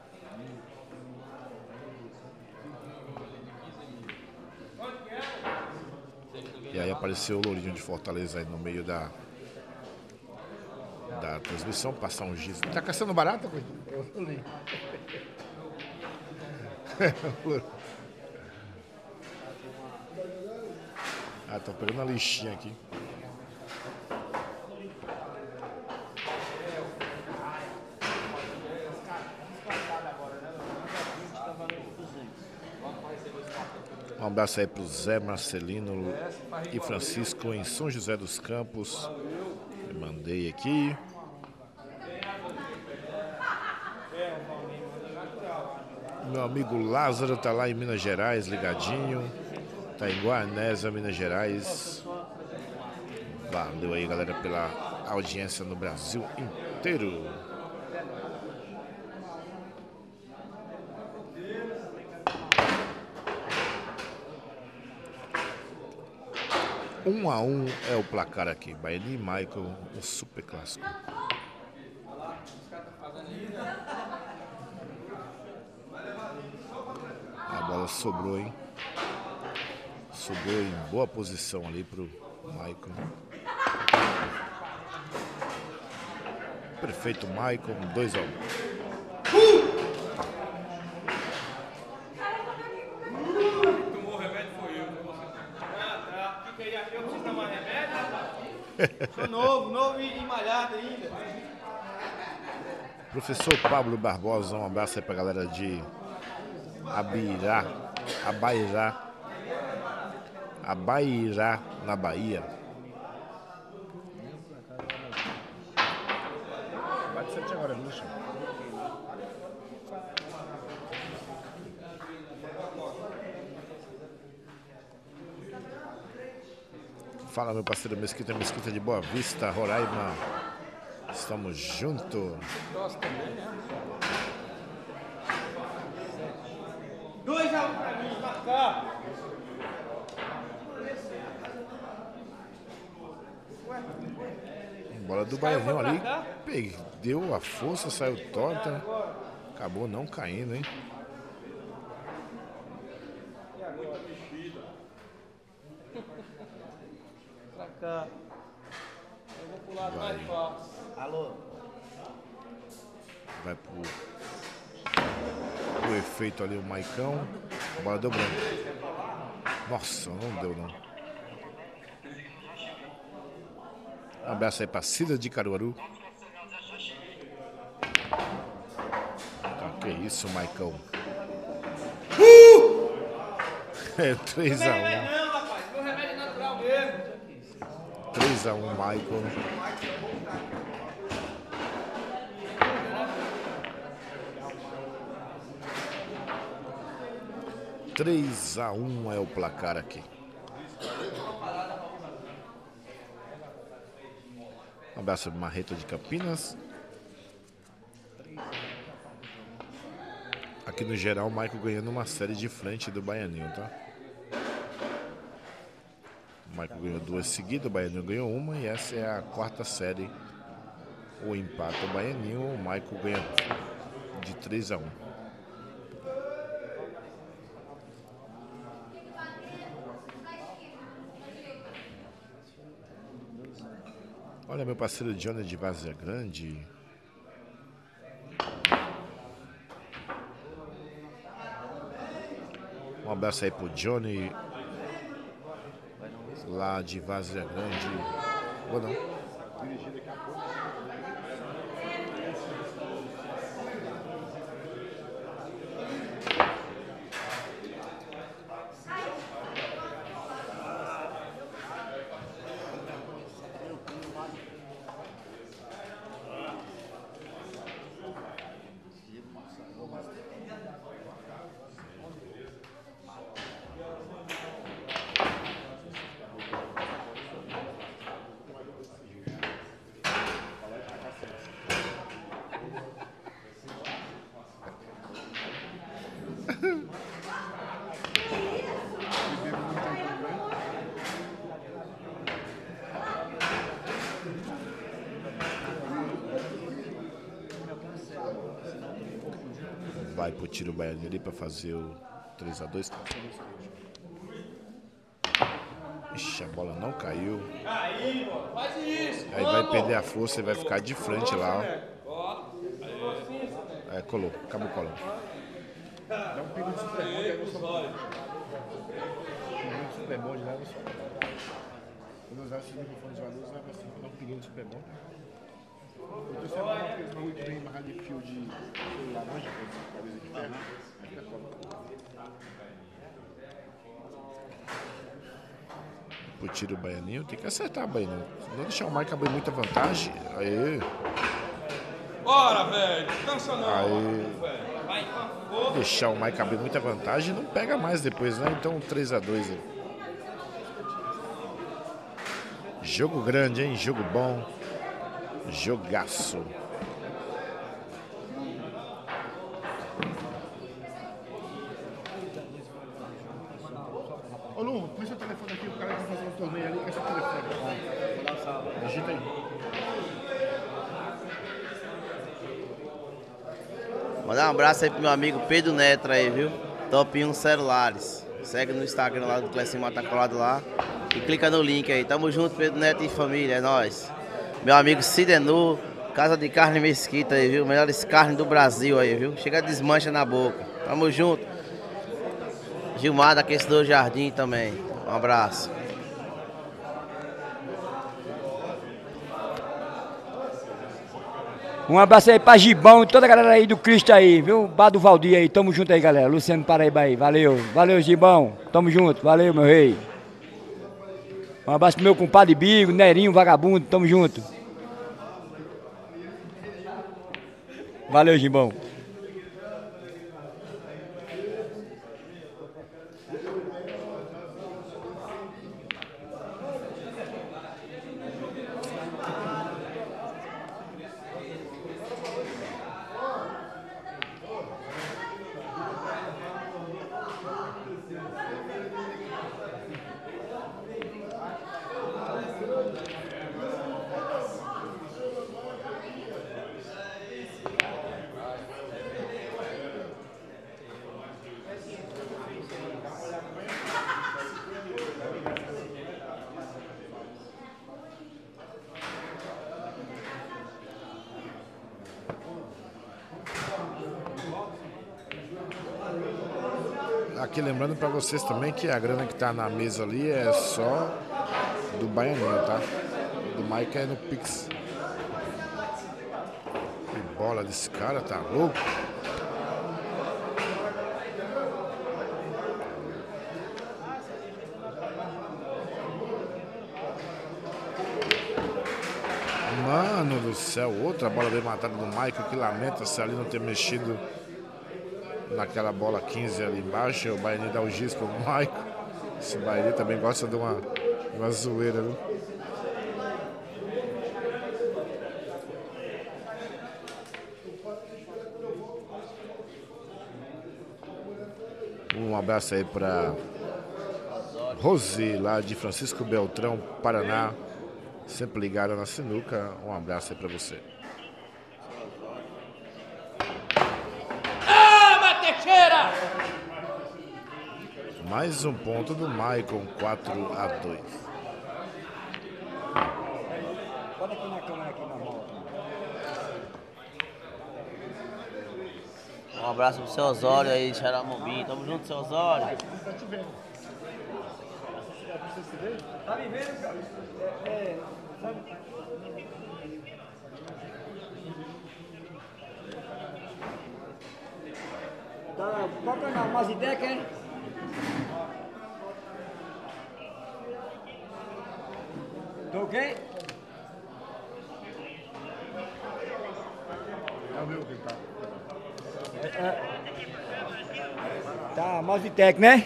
A: E aí apareceu o Lourinho de Fortaleza aí no meio da da transmissão, passar um giz. Tá caçando barata, coitado? Eu li. Ah, tô pegando a lixinha aqui. Um abraço aí pro Zé Marcelino e Francisco em São José dos Campos. Eu mandei aqui. Meu amigo Lázaro tá lá em Minas Gerais, ligadinho. Tá em Guanésia, Minas Gerais. Valeu aí, galera, pela audiência no Brasil inteiro. Um a um é o placar aqui. Baianinho e Michael, o super clássico. A bola sobrou, hein? Sobrou em boa posição ali pro Michael. Perfeito, Michael, dois a um.
D: Sou novo, novo e malhado ainda.
A: Professor Pablo Barbosa, um abraço aí pra galera de Abirá, Abairá, Abairá, na Bahia. Bate sete agora, Lucha. Fala, meu parceiro Mesquita, Mesquita de Boa Vista, Roraima. Estamos juntos.
D: dois a um pra mim, marcar.
A: Bola do Baianinho ali. Perdeu a força, saiu torta. Acabou não caindo, hein?
D: Pra cá. Eu vou pro lado mais fácil. Alô?
A: Vai pro, pro efeito ali o Maicão. A bola deu branco. Nossa, não deu não. Um abraço aí pra Cida de Caruaru. Tá, que isso, Maicão. Uh! É três a um.
D: Não, rapaz, meu remédio é natural mesmo.
A: três a um, Michael. três a um é o placar aqui. Um abraço para Marreta de Campinas. Aqui no geral, o Michael ganhando uma série de frente do Baianinho, tá? O Michael ganhou duas seguidas, o Baianinho ganhou uma e essa é a quarta série. O empate o Baianinho, o Michael ganha de três a um. Olha, meu parceiro Johnny de Várzea Grande. Um abraço aí pro Johnny, lá de Várzea Grande. Ou não? Vai pro tiro Baianinho ali pra fazer o três a dois. Ixi, a bola não caiu. Aí vai perder a força e vai ficar de frente lá, ó. É, colou, acabou colando.
L: Dá um pico de super bom, aí você vai. Um super bom de leva só. Quando usar esse microfone de valores, leva assim, dá um pico de super bom. Eu tô sendo aqueles bagulho que vem barra de fio de laranja, cabeça de ferro. Aí fica top.
A: Pro tiro Baianinho, tem que acertar Baianinho. Não deixar o Mike abrir muita vantagem. Aí.
K: Bora, velho. Cansa não.
A: Aí. Deixar o Mike abrir muita vantagem, não pega mais depois, né? Então três a dois aí. Jogo grande, hein? Jogo bom. Jogaço.
L: Ô Lu, põe seu telefone aqui, o cara que vai fazer um torneio ali, que é seu telefone. Digita aí.
B: Mandar um abraço aí pro meu amigo Pedro Neto aí, viu? Top um Celulares. Segue no Instagram lá do Clécio Mata Colado lá. E clica no link aí. Tamo junto, Pedro Neto e família, é nóis. Meu amigo Sidenu, Casa de Carne Mesquita aí, viu? Melhores carnes do Brasil aí, viu? Chega desmancha na boca. Tamo junto. Gilmar da Aquecedor Jardim também. Um abraço.
J: Um abraço aí pra Gibão e toda a galera aí do Cristo aí, viu? Bar do Valdir aí, tamo junto aí, galera. Luciano Paraíba aí, valeu. Valeu, Gibão. Tamo junto, valeu, meu rei. Um abraço pro meu compadre Bigo, Nerinho, Vagabundo, tamo junto. Valeu, Gibão.
A: Aqui lembrando para vocês também que a grana que tá na mesa ali é só do Baianinho, tá? Do Mike é no Pix. Que bola desse cara, tá louco? Mano do céu, outra bola bem matada do Mike, que lamenta-se ali não ter mexido naquela bola quinze ali embaixo. O Baianinho dá o giz pro Mike. Esse Baianinho também gosta de uma, de uma zoeira, viu? Um abraço aí para Rose, lá de Francisco Beltrão, Paraná. Sempre ligada na sinuca. Um abraço aí para você.
D: Ah, Teixeira!
A: Mais um ponto do Maicon, quatro a dois.
J: Olha aqui na câmera, aqui na mão.
B: Um abraço pro seu Osório aí, Xaramubim. Tamo junto, seu Osório.
L: Tá te vendo. Tá me vendo, cara? É, é, sabe?
G: Tá, qual canal? Mazidec, hein? Tô ok?
L: É o meu que tá.
J: É, é. Tá, Mazitec, né?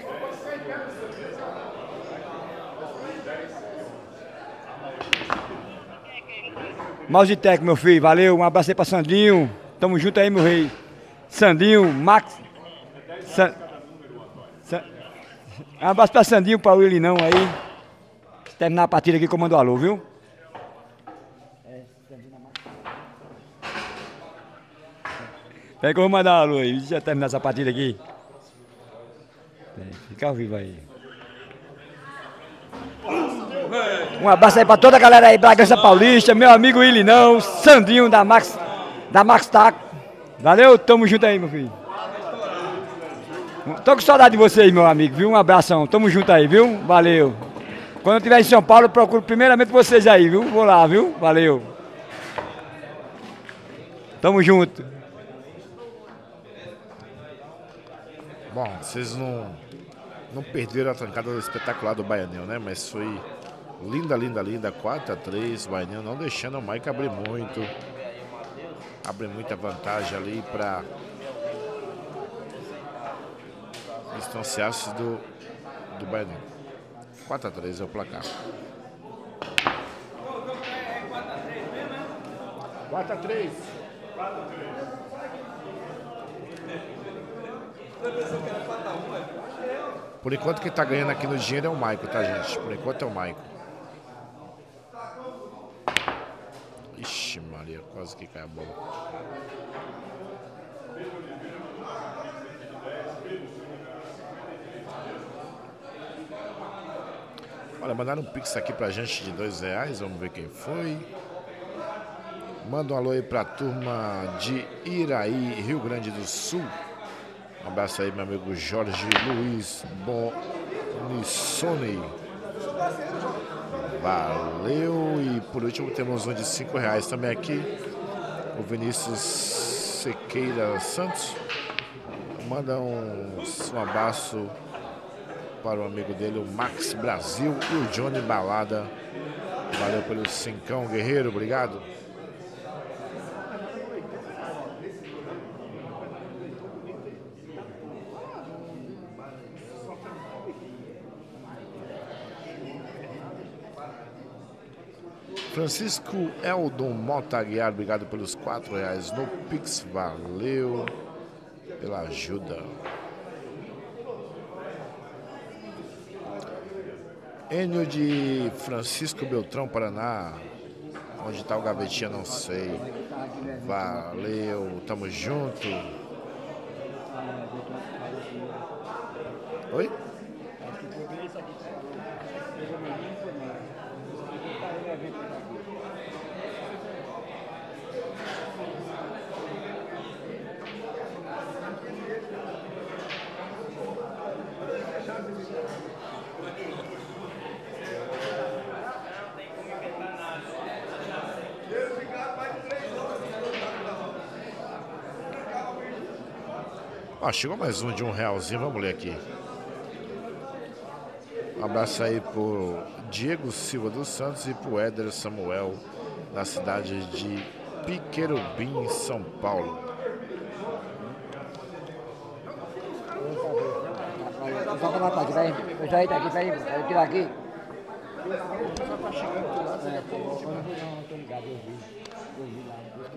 J: Mazitec, meu filho, valeu, um abraço aí pra Sandinho. Tamo junto aí, meu rei. Sandinho, Max. San... San... Um abraço pra Sandinho, pra Willy não aí. Se terminar a partida aqui, comando o alô, viu? Peraí que eu vou mandar um alô aí, deixa eu terminar essa partida aqui. Fica ao vivo aí. Um abraço aí pra toda a galera aí, Bragança Paulista, meu amigo Ilinão, Sandinho da Max, da Max Taco. Valeu, tamo junto aí, meu filho. Tô com saudade de vocês, meu amigo, viu? Um abração, tamo junto aí, viu? Valeu. Quando eu estiver em São Paulo, eu procuro primeiramente vocês aí, viu? Vou lá, viu? Valeu. Tamo junto.
A: Bom, vocês não, não perderam a trancada espetacular do Baianinho, né? Mas foi linda, linda, linda. quatro a três. Baianinho não deixando o Mike abrir muito. Abre muita vantagem ali para distanciar-se do, do Baianinho. quatro a três é o placar.
L: quatro a três.
A: Por enquanto quem tá ganhando aqui no dinheiro é o Maico, tá, gente? Por enquanto é o Maico. Ixi, Maria, quase que cai a bola. Olha, mandaram um pix aqui pra gente de dois reais, vamos ver quem foi. Manda um alô aí pra turma de Iraí, Rio Grande do Sul. Um abraço aí, meu amigo Jorge Luiz Bonissoni. Valeu. E por último temos um de cinco reais também aqui. O Vinícius Sequeira Santos. Manda um, um abraço para o amigo dele, o Max Brasil e o Johnny Balada. Valeu pelo cincão, guerreiro. Obrigado. Francisco Eldon Mota Aguiar, obrigado pelos quatro reais no Pix, valeu pela ajuda. Enio de Francisco Beltrão, Paraná. Onde está o gavetinha, não sei. Valeu, tamo junto. Oi? Ah, chegou mais um de um realzinho, vamos ler aqui. Um abraço aí pro Diego Silva dos Santos e pro Éder Samuel, da cidade de Piquerubim, São Paulo.
G: Solta mais parte, vai. Deixa aí, tá aqui, vai. Vai tirar aqui.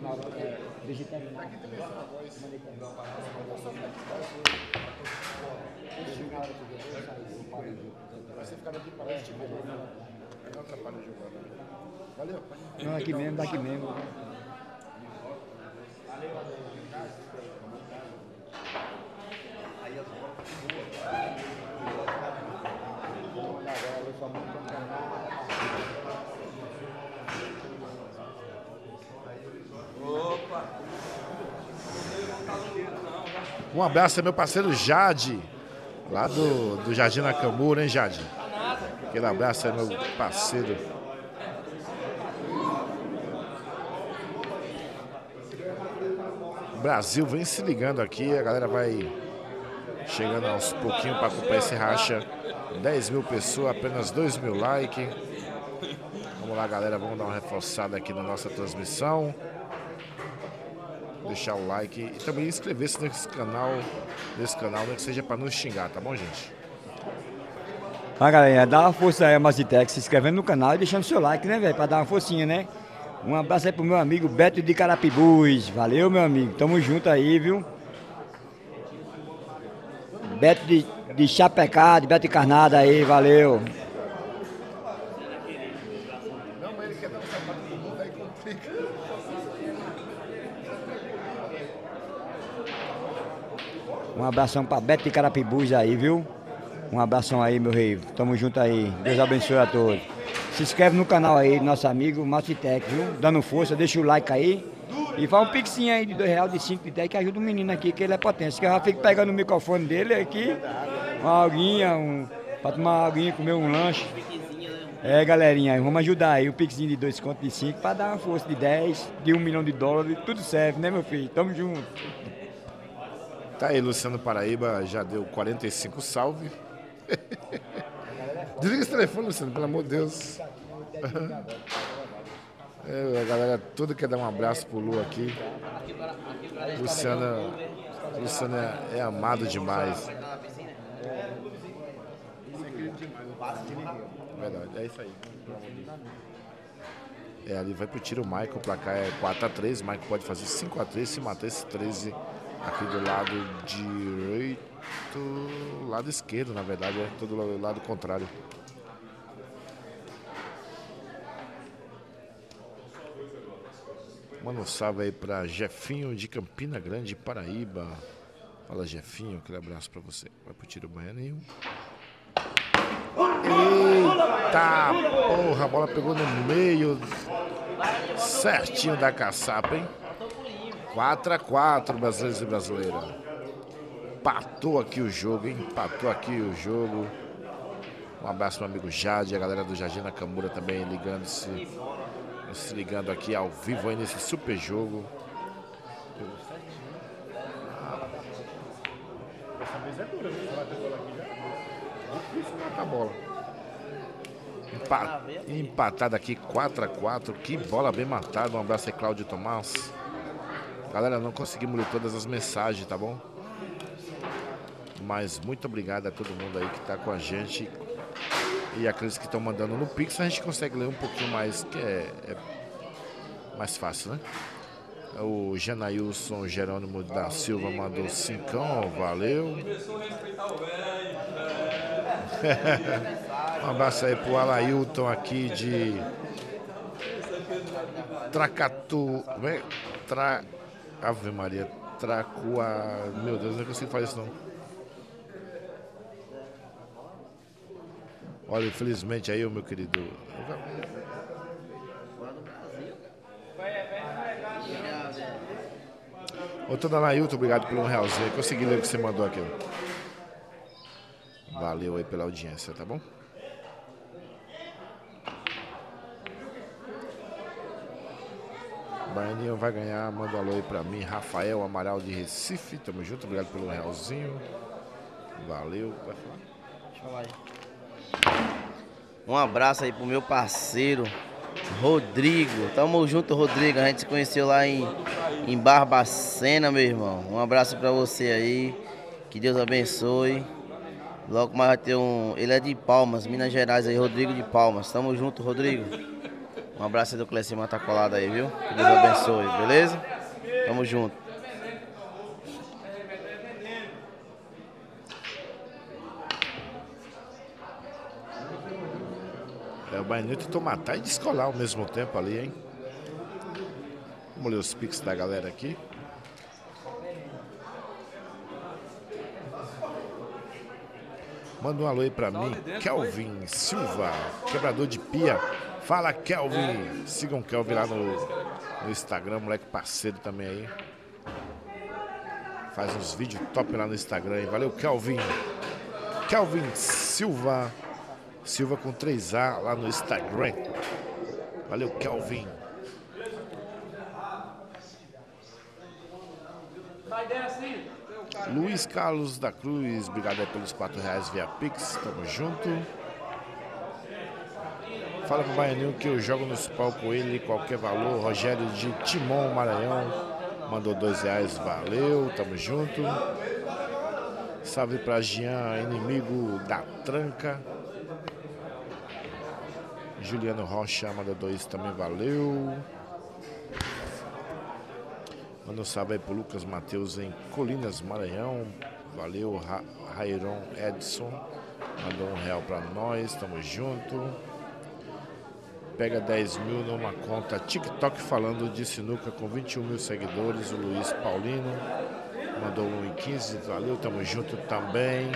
J: vegetariano.
L: Você ficar aqui para este mesmo. Não atrapalha o jogo. Valeu.
J: Não, aqui mesmo, daqui mesmo.
A: Um abraço ao meu parceiro Jade, lá do, do Jardim Nakamura, hein, Jade? Aquele abraço aí, meu parceiro. O Brasil vem se ligando aqui, a galera vai chegando aos pouquinhos para acompanhar esse racha. dez mil pessoas, apenas dois mil likes. Vamos lá, galera, vamos dar uma reforçada aqui na nossa transmissão. Deixar o like e também inscrever-se nesse canal, nesse canal, né, que seja para nos xingar, tá bom, gente?
J: Vai, galera, dá uma força aí a Mazitec, se inscrevendo no canal e deixando seu like, né, velho, para dar uma forcinha, né? Um abraço aí pro meu amigo Beto de Carapibus, valeu, meu amigo, tamo junto aí, viu? Beto de, de Chapecá, de Beto de Carnada aí, valeu.
L: Não, mas ele quer dar um sapato pro mundo, aí complica.
J: Um abração pra Beto de Carapibus aí, viu? Um abração aí, meu rei. Tamo junto aí. Deus abençoe a todos. Se inscreve no canal aí, nosso amigo Mazitec, viu? Dando força, deixa o like aí. E faz um pixinho aí de dois reais, de cinco, de dez, que ajuda o menino aqui, que ele é potência. Que eu já fico pegando o microfone dele aqui. Uma aguinha, um, pra tomar uma aguinha, comer um lanche. É, galerinha, vamos ajudar aí. O pixinho de dois contos, de cinco, pra dar uma força de dez, de um milhão de dólares. Tudo serve, né, meu filho? Tamo junto.
A: Tá aí, Luciano Paraíba já deu quarenta e cinco salve. Desliga esse telefone, Luciano, pelo amor de Deus. É, a galera toda quer dar um abraço pro Lu aqui. Luciano, Luciano é, é amado demais. Verdade, é isso aí. É, ali vai pro tiro o Michael, pra cá é quatro a três, o Michael pode fazer cinco a três se matar esse treze aqui do lado direito, lado esquerdo, na verdade, é todo o lado contrário. Manda um salve aí pra Jefinho de Campina Grande, Paraíba. Fala, Jefinho, aquele abraço pra você. Vai pro tiro baianinho. Eita porra, a bola pegou no meio certinho da caçapa, hein? quatro a quatro, brasileiros e brasileiras. Empatou aqui o jogo, hein? Empatou aqui o jogo. Um abraço pro meu amigo Jade, a galera do Jardim Nakamura também ligando-se. Se ligando aqui ao vivo aí nesse super jogo.
L: Dessa vez é dura, viu? Bater bola aqui já. Difícil matar a bola.
A: Empa empatado aqui quatro a quatro. Que bola bem matada. Um abraço aí, Cláudio Tomás. Galera, não conseguimos ler todas as mensagens, tá bom? Mas muito obrigado a todo mundo aí que tá com a gente. E aqueles que estão mandando no Pix, a gente consegue ler um pouquinho mais, que é, é mais fácil, né? O Janailson Jerônimo da Silva mandou cincão, valeu. Um abraço aí pro Alailton aqui de Tracatu. Tra... Ave Maria, Tracua. Meu Deus, não consigo fazer isso não. Olha, infelizmente aí, meu querido. Ô, Dona Nailton, obrigado pelo um realzinho. Consegui ler o que você mandou aqui. Valeu aí pela audiência, tá bom? Baianinho vai ganhar, manda um alô aí pra mim. Rafael Amaral de Recife, tamo junto, obrigado pelo realzinho. Valeu. Vai falar.
B: Deixa eu falar aí. Um abraço aí pro meu parceiro Rodrigo. Tamo junto, Rodrigo. A gente se conheceu lá em, em Barbacena, meu irmão. Um abraço pra você aí. Que Deus abençoe. Logo mais vai ter um. Ele é de Palmas, Minas Gerais aí, Rodrigo de Palmas. Tamo junto, Rodrigo. Um abraço aí do Clecimar, tá colado aí, viu? Que Deus abençoe, beleza? Tamo junto.
A: É, o Baianinho tentou matar e descolar ao mesmo tempo ali, hein? Vamos ler os pics da galera aqui. Manda um alô aí pra mim, Kelvin Silva, quebrador de pia. Fala, Kelvin. Sigam o Kelvin lá no, no Instagram, moleque parceiro também aí. Faz uns vídeos top lá no Instagram aí. Valeu, Kelvin. Kelvin Silva. Silva com três A lá no Instagram. Valeu, Kelvin. Luiz Carlos da Cruz, obrigado aí pelos quatro reais via Pix, tamo junto. Fala pro Baianinho que eu jogo nos pau com ele, qualquer valor. Rogério de Timon, Maranhão, mandou dois reais, valeu, tamo junto. Salve pra Jean, inimigo da tranca. Juliano Rocha, mandou dois também, valeu. Manda um salve aí pro Lucas Matheus em Colinas, Maranhão. Valeu, Ra Rairon Edson. Mandou um real pra nós, tamo junto. Pega dez mil numa conta TikTok falando de sinuca com vinte e um mil seguidores. O Luiz Paulino mandou um e quinze, valeu, tamo junto também.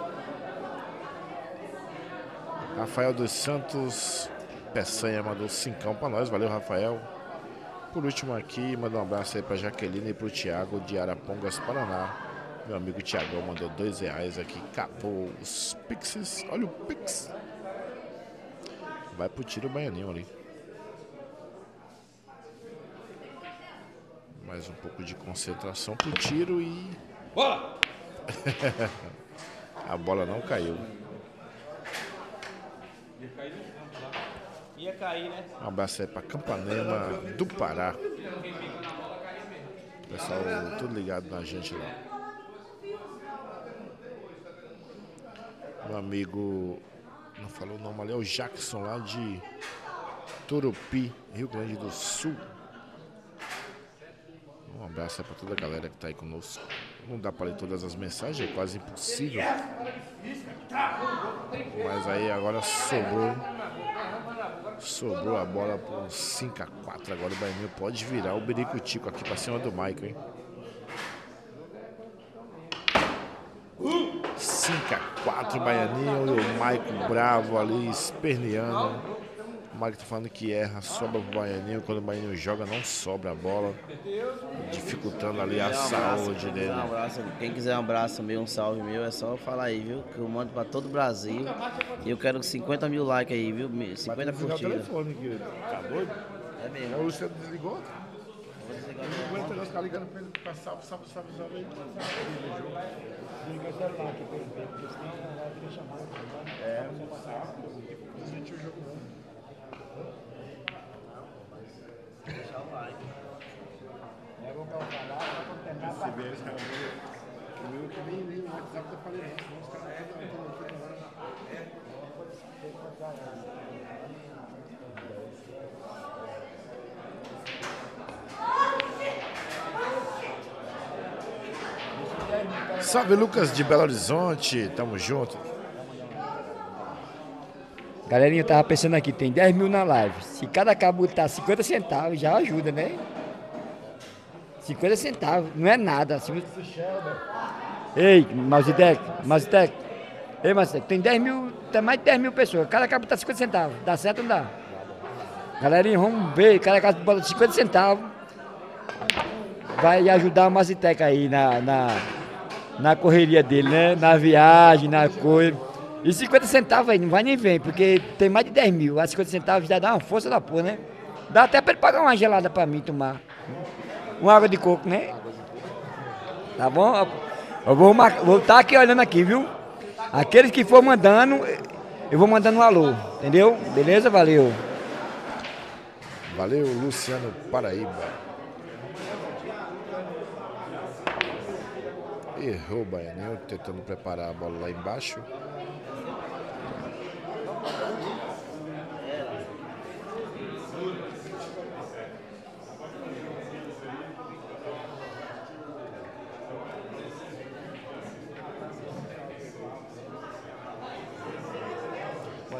A: Rafael dos Santos Peçanha mandou cincão pra nós, valeu, Rafael. Por último aqui, manda um abraço aí pra Jaqueline e pro Thiago de Arapongas, Paraná. Meu amigo Thiagão mandou dois reais aqui, acabou os pixes. Olha o pix. Vai pro tiro o Baianinho ali. Mais um pouco de concentração pro tiro e...
K: Bola!
A: A bola não caiu.
B: Ia cair, né?
A: Um abraço aí pra Campanema do Pará. Pessoal, tudo ligado na gente lá. Meu amigo, não falou o nome ali, é o Jackson lá de Turupi, Rio Grande do Sul. Um abraço aí pra toda a galera que tá aí conosco. Não dá pra ler todas as mensagens, é quase impossível. Mas aí agora sobrou. Sobrou a bola por cinco a quatro. Agora o Baianinho pode virar o Biricutico aqui pra cima do Michael, hein? cinco a quatro Baianinho e o Michael bravo ali, esperneando. O Michael tá falando que erra, sobra pro Baianinho. Quando o Baianinho joga, não sobra a bola, dificultando ali a saúde dele.
B: Um abraço, quem quiser um abraço meu, um salve meu, é só falar aí, viu? Que eu mando pra todo o Brasil. E eu quero cinquenta mil likes aí, viu? cinquenta curtidas.
A: O telefone, querido. Tá doido?
B: É mesmo.
A: O Luciano desligou? Vou desligar. Não aguenta não ficar ligando pra ele pra salve, salve, salve, salve aí. Liga o celular aqui pra ele ver, porque senão não vai querer chamar. É, não passar. A gente o jogo não.
B: Deixar o like.
G: É bom pra eu falar, pra tentar.
A: Se vê esse cara o meu que nem nem no WhatsApp tá falando, senão os caras estão aqui agora. Salve Lucas de Belo Horizonte, tamo junto.
J: Galerinha, eu tava pensando aqui, tem dez mil na live. Se cada cabo botar cinquenta centavos, já ajuda, né? cinquenta centavos, não é nada. Se... Ei, Mazitec, Mazitec. Ei, Mazitec, tem dez mil, tem mais de dez mil pessoas. Cada cabo botar cinquenta centavos. Dá certo ou não dá? Galerinha, vamos ver. Cada cabo botar cinquenta centavos. Vai ajudar o Mazitec aí na, na, na correria dele, né? Na viagem, na coisa. E cinquenta centavos aí, não vai nem ver, porque tem mais de dez mil. A cinquenta centavos já dá uma força da porra, né? Dá até pra ele pagar uma gelada pra mim tomar. Uma água de coco, né? Tá bom? Eu vou estar vou tá aqui olhando aqui, viu? Aqueles que for mandando, eu vou mandando um alô, entendeu? Beleza? Valeu.
A: Valeu, Luciano Paraíba. Errou o Baianinho, tentando preparar a bola lá embaixo.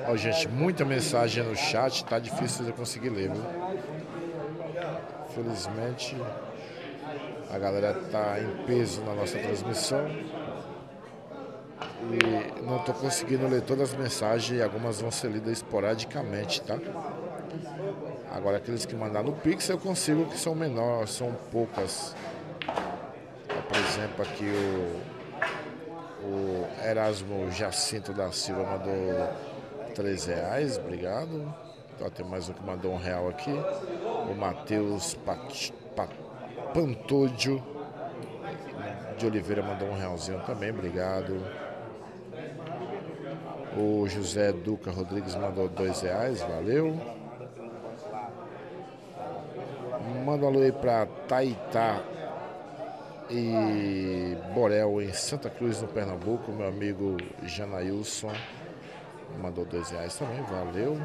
A: Ó, gente, muita mensagem no chat, tá difícil de eu conseguir ler, viu? Felizmente, a galera tá em peso na nossa transmissão. E não tô conseguindo ler todas as mensagens e algumas vão ser lidas esporadicamente, tá? Agora, aqueles que mandaram no Pix eu consigo, que são menores, são poucas. Por exemplo, aqui o, o Erasmo Jacinto da Silva mandou três reais, obrigado. Então, tem mais um que mandou um real aqui. O Matheus Pat, Pat, Pantodio de Oliveira mandou um realzinho também, obrigado. O José Duca Rodrigues mandou dois reais, valeu. Manda um alô aí pra Taitá e Borel em Santa Cruz, no Pernambuco. Meu amigo Janailson mandou dois reais também, valeu.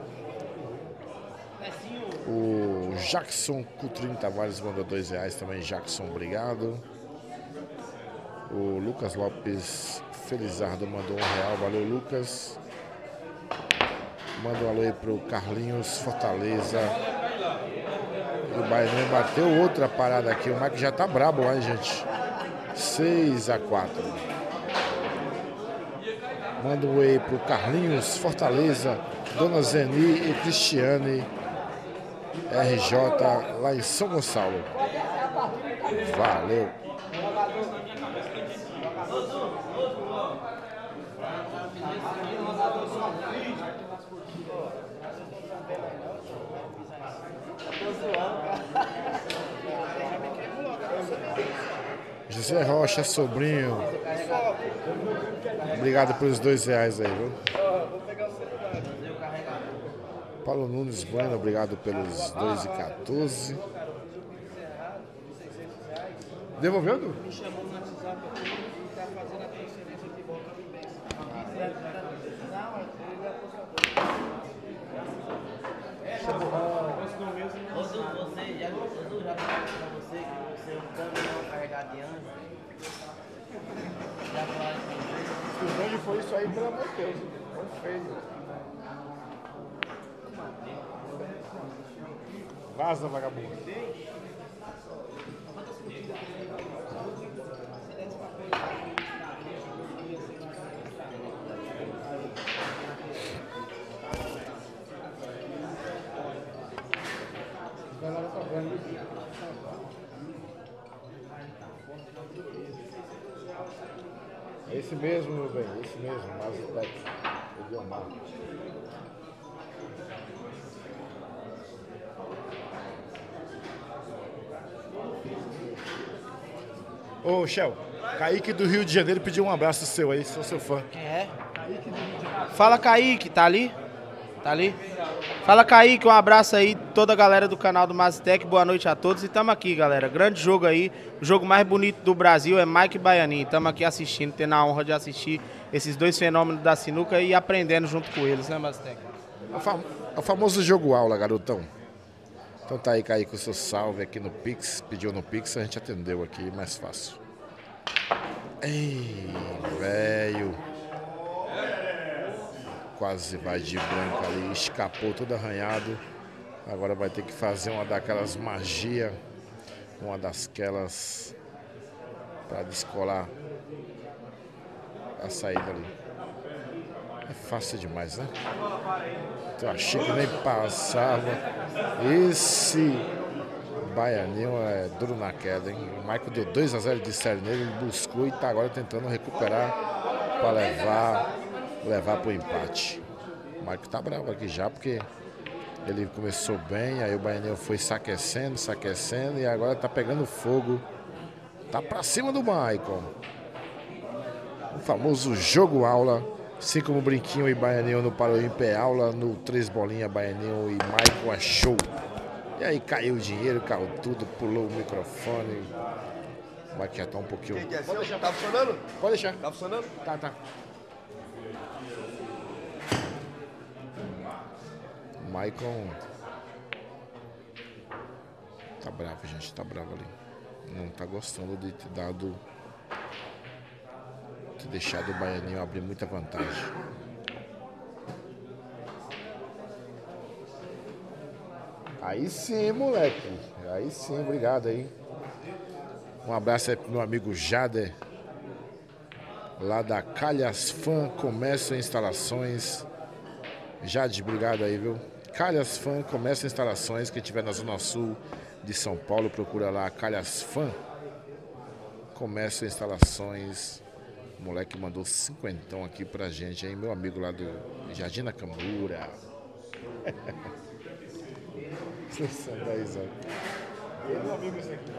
A: O Jackson Coutrinho Tavares mandou dois reais também, Jackson, obrigado. O Lucas Lopes Felizardo mandou um real, valeu Lucas. Manda um alô aí pro Carlinhos Fortaleza. O Baianinho bateu outra parada aqui. O Mike já tá brabo lá, hein, gente. seis a quatro. Manda um oi pro Carlinhos Fortaleza, Dona Zeni e Cristiane R J lá em São Gonçalo. Valeu. José Rocha, sobrinho. Obrigado pelos dois reais aí, viu? Paulo Nunes Bueno, obrigado pelos dois e quatorze. Devolveu, Du? Me chamou no WhatsApp aqui e tá fazendo a transferência de volta do bem. Não, ele é aposentador. Você já falou pra você que o seu caminhão carregado de anjo. Já falaram com você? Onde foi isso aí, pelo amor de Deus? Foi feio. Vaza, vagabundo. É esse mesmo, meu bem, esse mesmo, Mazda Guiomar. Ô, Shell, Kaique do Rio de Janeiro pediu um abraço seu aí, sou seu fã.
M: Quem é? Fala, Kaique, tá ali? Tá ali? Fala, Kaique, um abraço aí, toda a galera do canal do Maztec, boa noite a todos e tamo aqui, galera. Grande jogo aí, o jogo mais bonito do Brasil é Mike e Baianinho. Tamo aqui assistindo, tendo a honra de assistir esses dois fenômenos da sinuca e aprendendo junto com eles, né, Maztec?
A: É o, fam é o famoso jogo aula, garotão. Então tá aí, Kaique, o seu salve aqui no Pix, pediu no Pix, a gente atendeu aqui, mais fácil. Ei, velho. Quase vai de branco ali, escapou todo arranhado. Agora vai ter que fazer uma daquelas magia, uma dasquelas para descolar a saída ali. É fácil demais, né? Eu achei que nem passava. Esse Baianinho é duro na queda, hein? O Michael deu dois a zero de série nele, ele buscou e tá agora tentando recuperar para levar levar pro empate. O Michael tá bravo aqui já, porque ele começou bem, aí o Baianinho foi saquecendo, saquecendo e agora tá pegando fogo. Tá pra cima do Michael. O famoso jogo aula, assim como Brinquinho e Baianinho no Paroímpe aula, no três bolinha Baianinho e Michael é show. E aí caiu o dinheiro, caiu tudo, pulou o microfone. Vai quietar um pouquinho.
H: Pode deixar, tá funcionando?
A: Pode deixar.
H: Tá funcionando?
A: Tá, tá. Maicon tá bravo, gente, tá bravo ali. Não tá gostando de ter dado, ter deixado o Baianinho abrir muita vantagem. Aí sim, moleque. Aí sim, obrigado aí. Um abraço aí pro meu amigo Jader, lá da Calhas Fan Comércio e Instalações. Jade, obrigado aí, viu? Calhas Fan Comércio e Instalações, quem estiver na Zona Sul de São Paulo, procura lá, Calhas Fan Comércio e Instalações. O moleque mandou cinquentão aqui pra gente, hein? Meu amigo lá do Jardim da Cambura. Ele é meu amigo esse aqui.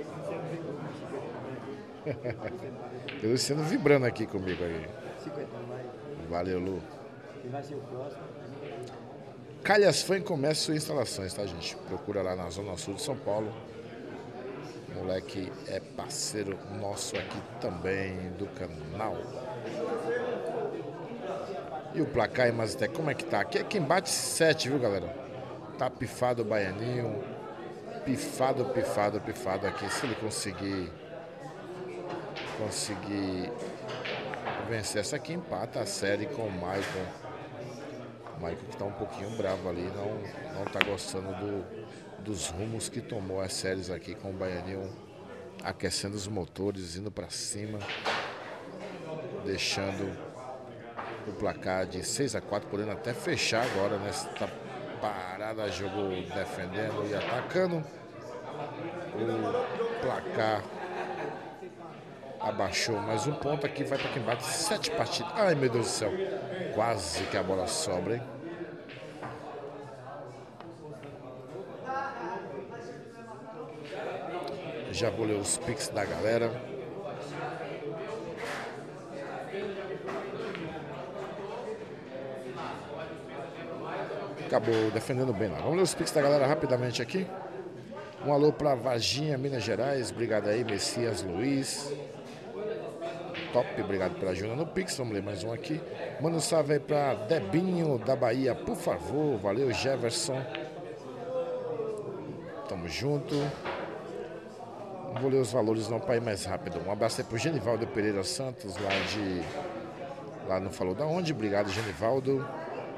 A: Tem o Luciano vibrando aqui comigo aí. Valeu, Lu.
G: Quem vai ser o próximo?
A: Calhas Fan Comércio e Instalações, tá, gente? Procura lá na Zona Sul de São Paulo. O moleque é parceiro nosso aqui também do canal. E o placar, mas até como é que tá? Aqui é quem bate sete, viu, galera? Tá pifado o Baianinho. Pifado, pifado, pifado aqui. Se ele conseguir conseguir vencer essa aqui, empata a série com o Michael. O Michael que tá um pouquinho bravo ali, não, não tá gostando do, dos rumos que tomou as séries aqui, com o Baianinho aquecendo os motores, indo para cima, deixando o placar de seis a quatro, podendo até fechar agora nessa parada, jogou defendendo e atacando. O placar abaixou mais um ponto aqui, vai para quem bate sete partidas. Ai, meu Deus do céu, quase que a bola sobra, hein? Já vou ler os pics da galera. Acabou defendendo bem lá. Vamos ler os pics da galera rapidamente aqui. Um alô para Varginha, Minas Gerais. Obrigado aí, Messias Luiz. Top, obrigado pela ajuda no Pix. Vamos ler mais um aqui. Manda um salve aí para Debinho da Bahia, por favor. Valeu, Jefferson. Tamo junto. Não vou ler os valores não para ir mais rápido. Um abraço aí pro Genivaldo Pereira Santos, lá de... Lá não falou da onde. Obrigado, Genivaldo.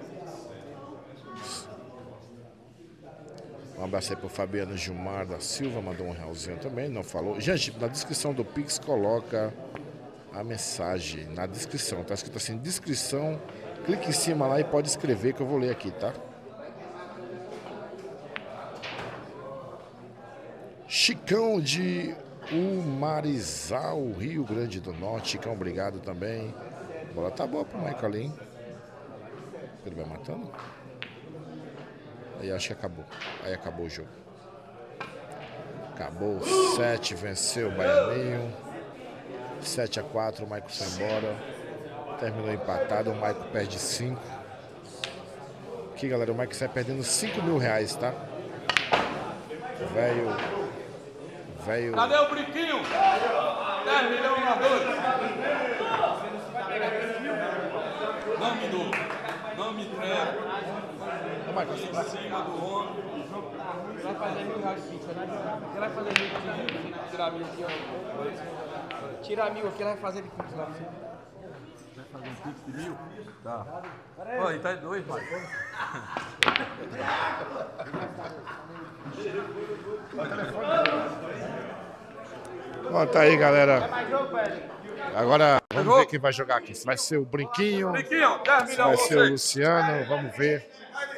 A: Um abraço aí pro Fabiano Gilmar da Silva, mandou um realzinho também, não falou. Gente, na descrição do Pix coloca a mensagem, na descrição, tá escrito assim, descrição, clique em cima lá e pode escrever que eu vou ler aqui, tá? Chicão de Umarizal, Rio Grande do Norte. Chicão, obrigado também. A bola tá boa pro Michael ali, hein? Ele vai matando? Aí acho que acabou. Aí acabou o jogo. Acabou sete, venceu o Baianinho. sete a quatro, o Michael foi embora. Terminou empatado, o Michael perde cinco. Aqui, galera, o Michael sai perdendo cinco mil reais, tá? Velho. Velho.
K: Cadê o brinquinho? dez milhões na dois. Não me dou. Não me entrego. Em cima do ombro.
D: Vai fazer mil reais de pizza, né? Você vai fazer mil de tirar mil aqui, ó. Tirar mil aqui, ela vai fazer de pizza lá.
K: Vai fazer um pix de mil? Tá. Pô, e tá dois, pai.
A: Bom, tá aí, galera. Agora vamos ver quem vai jogar aqui. Se vai ser o Brinquinho,
K: Brinquinho, dez
A: se vai
K: milhões
A: ser o Luciano, vamos ver.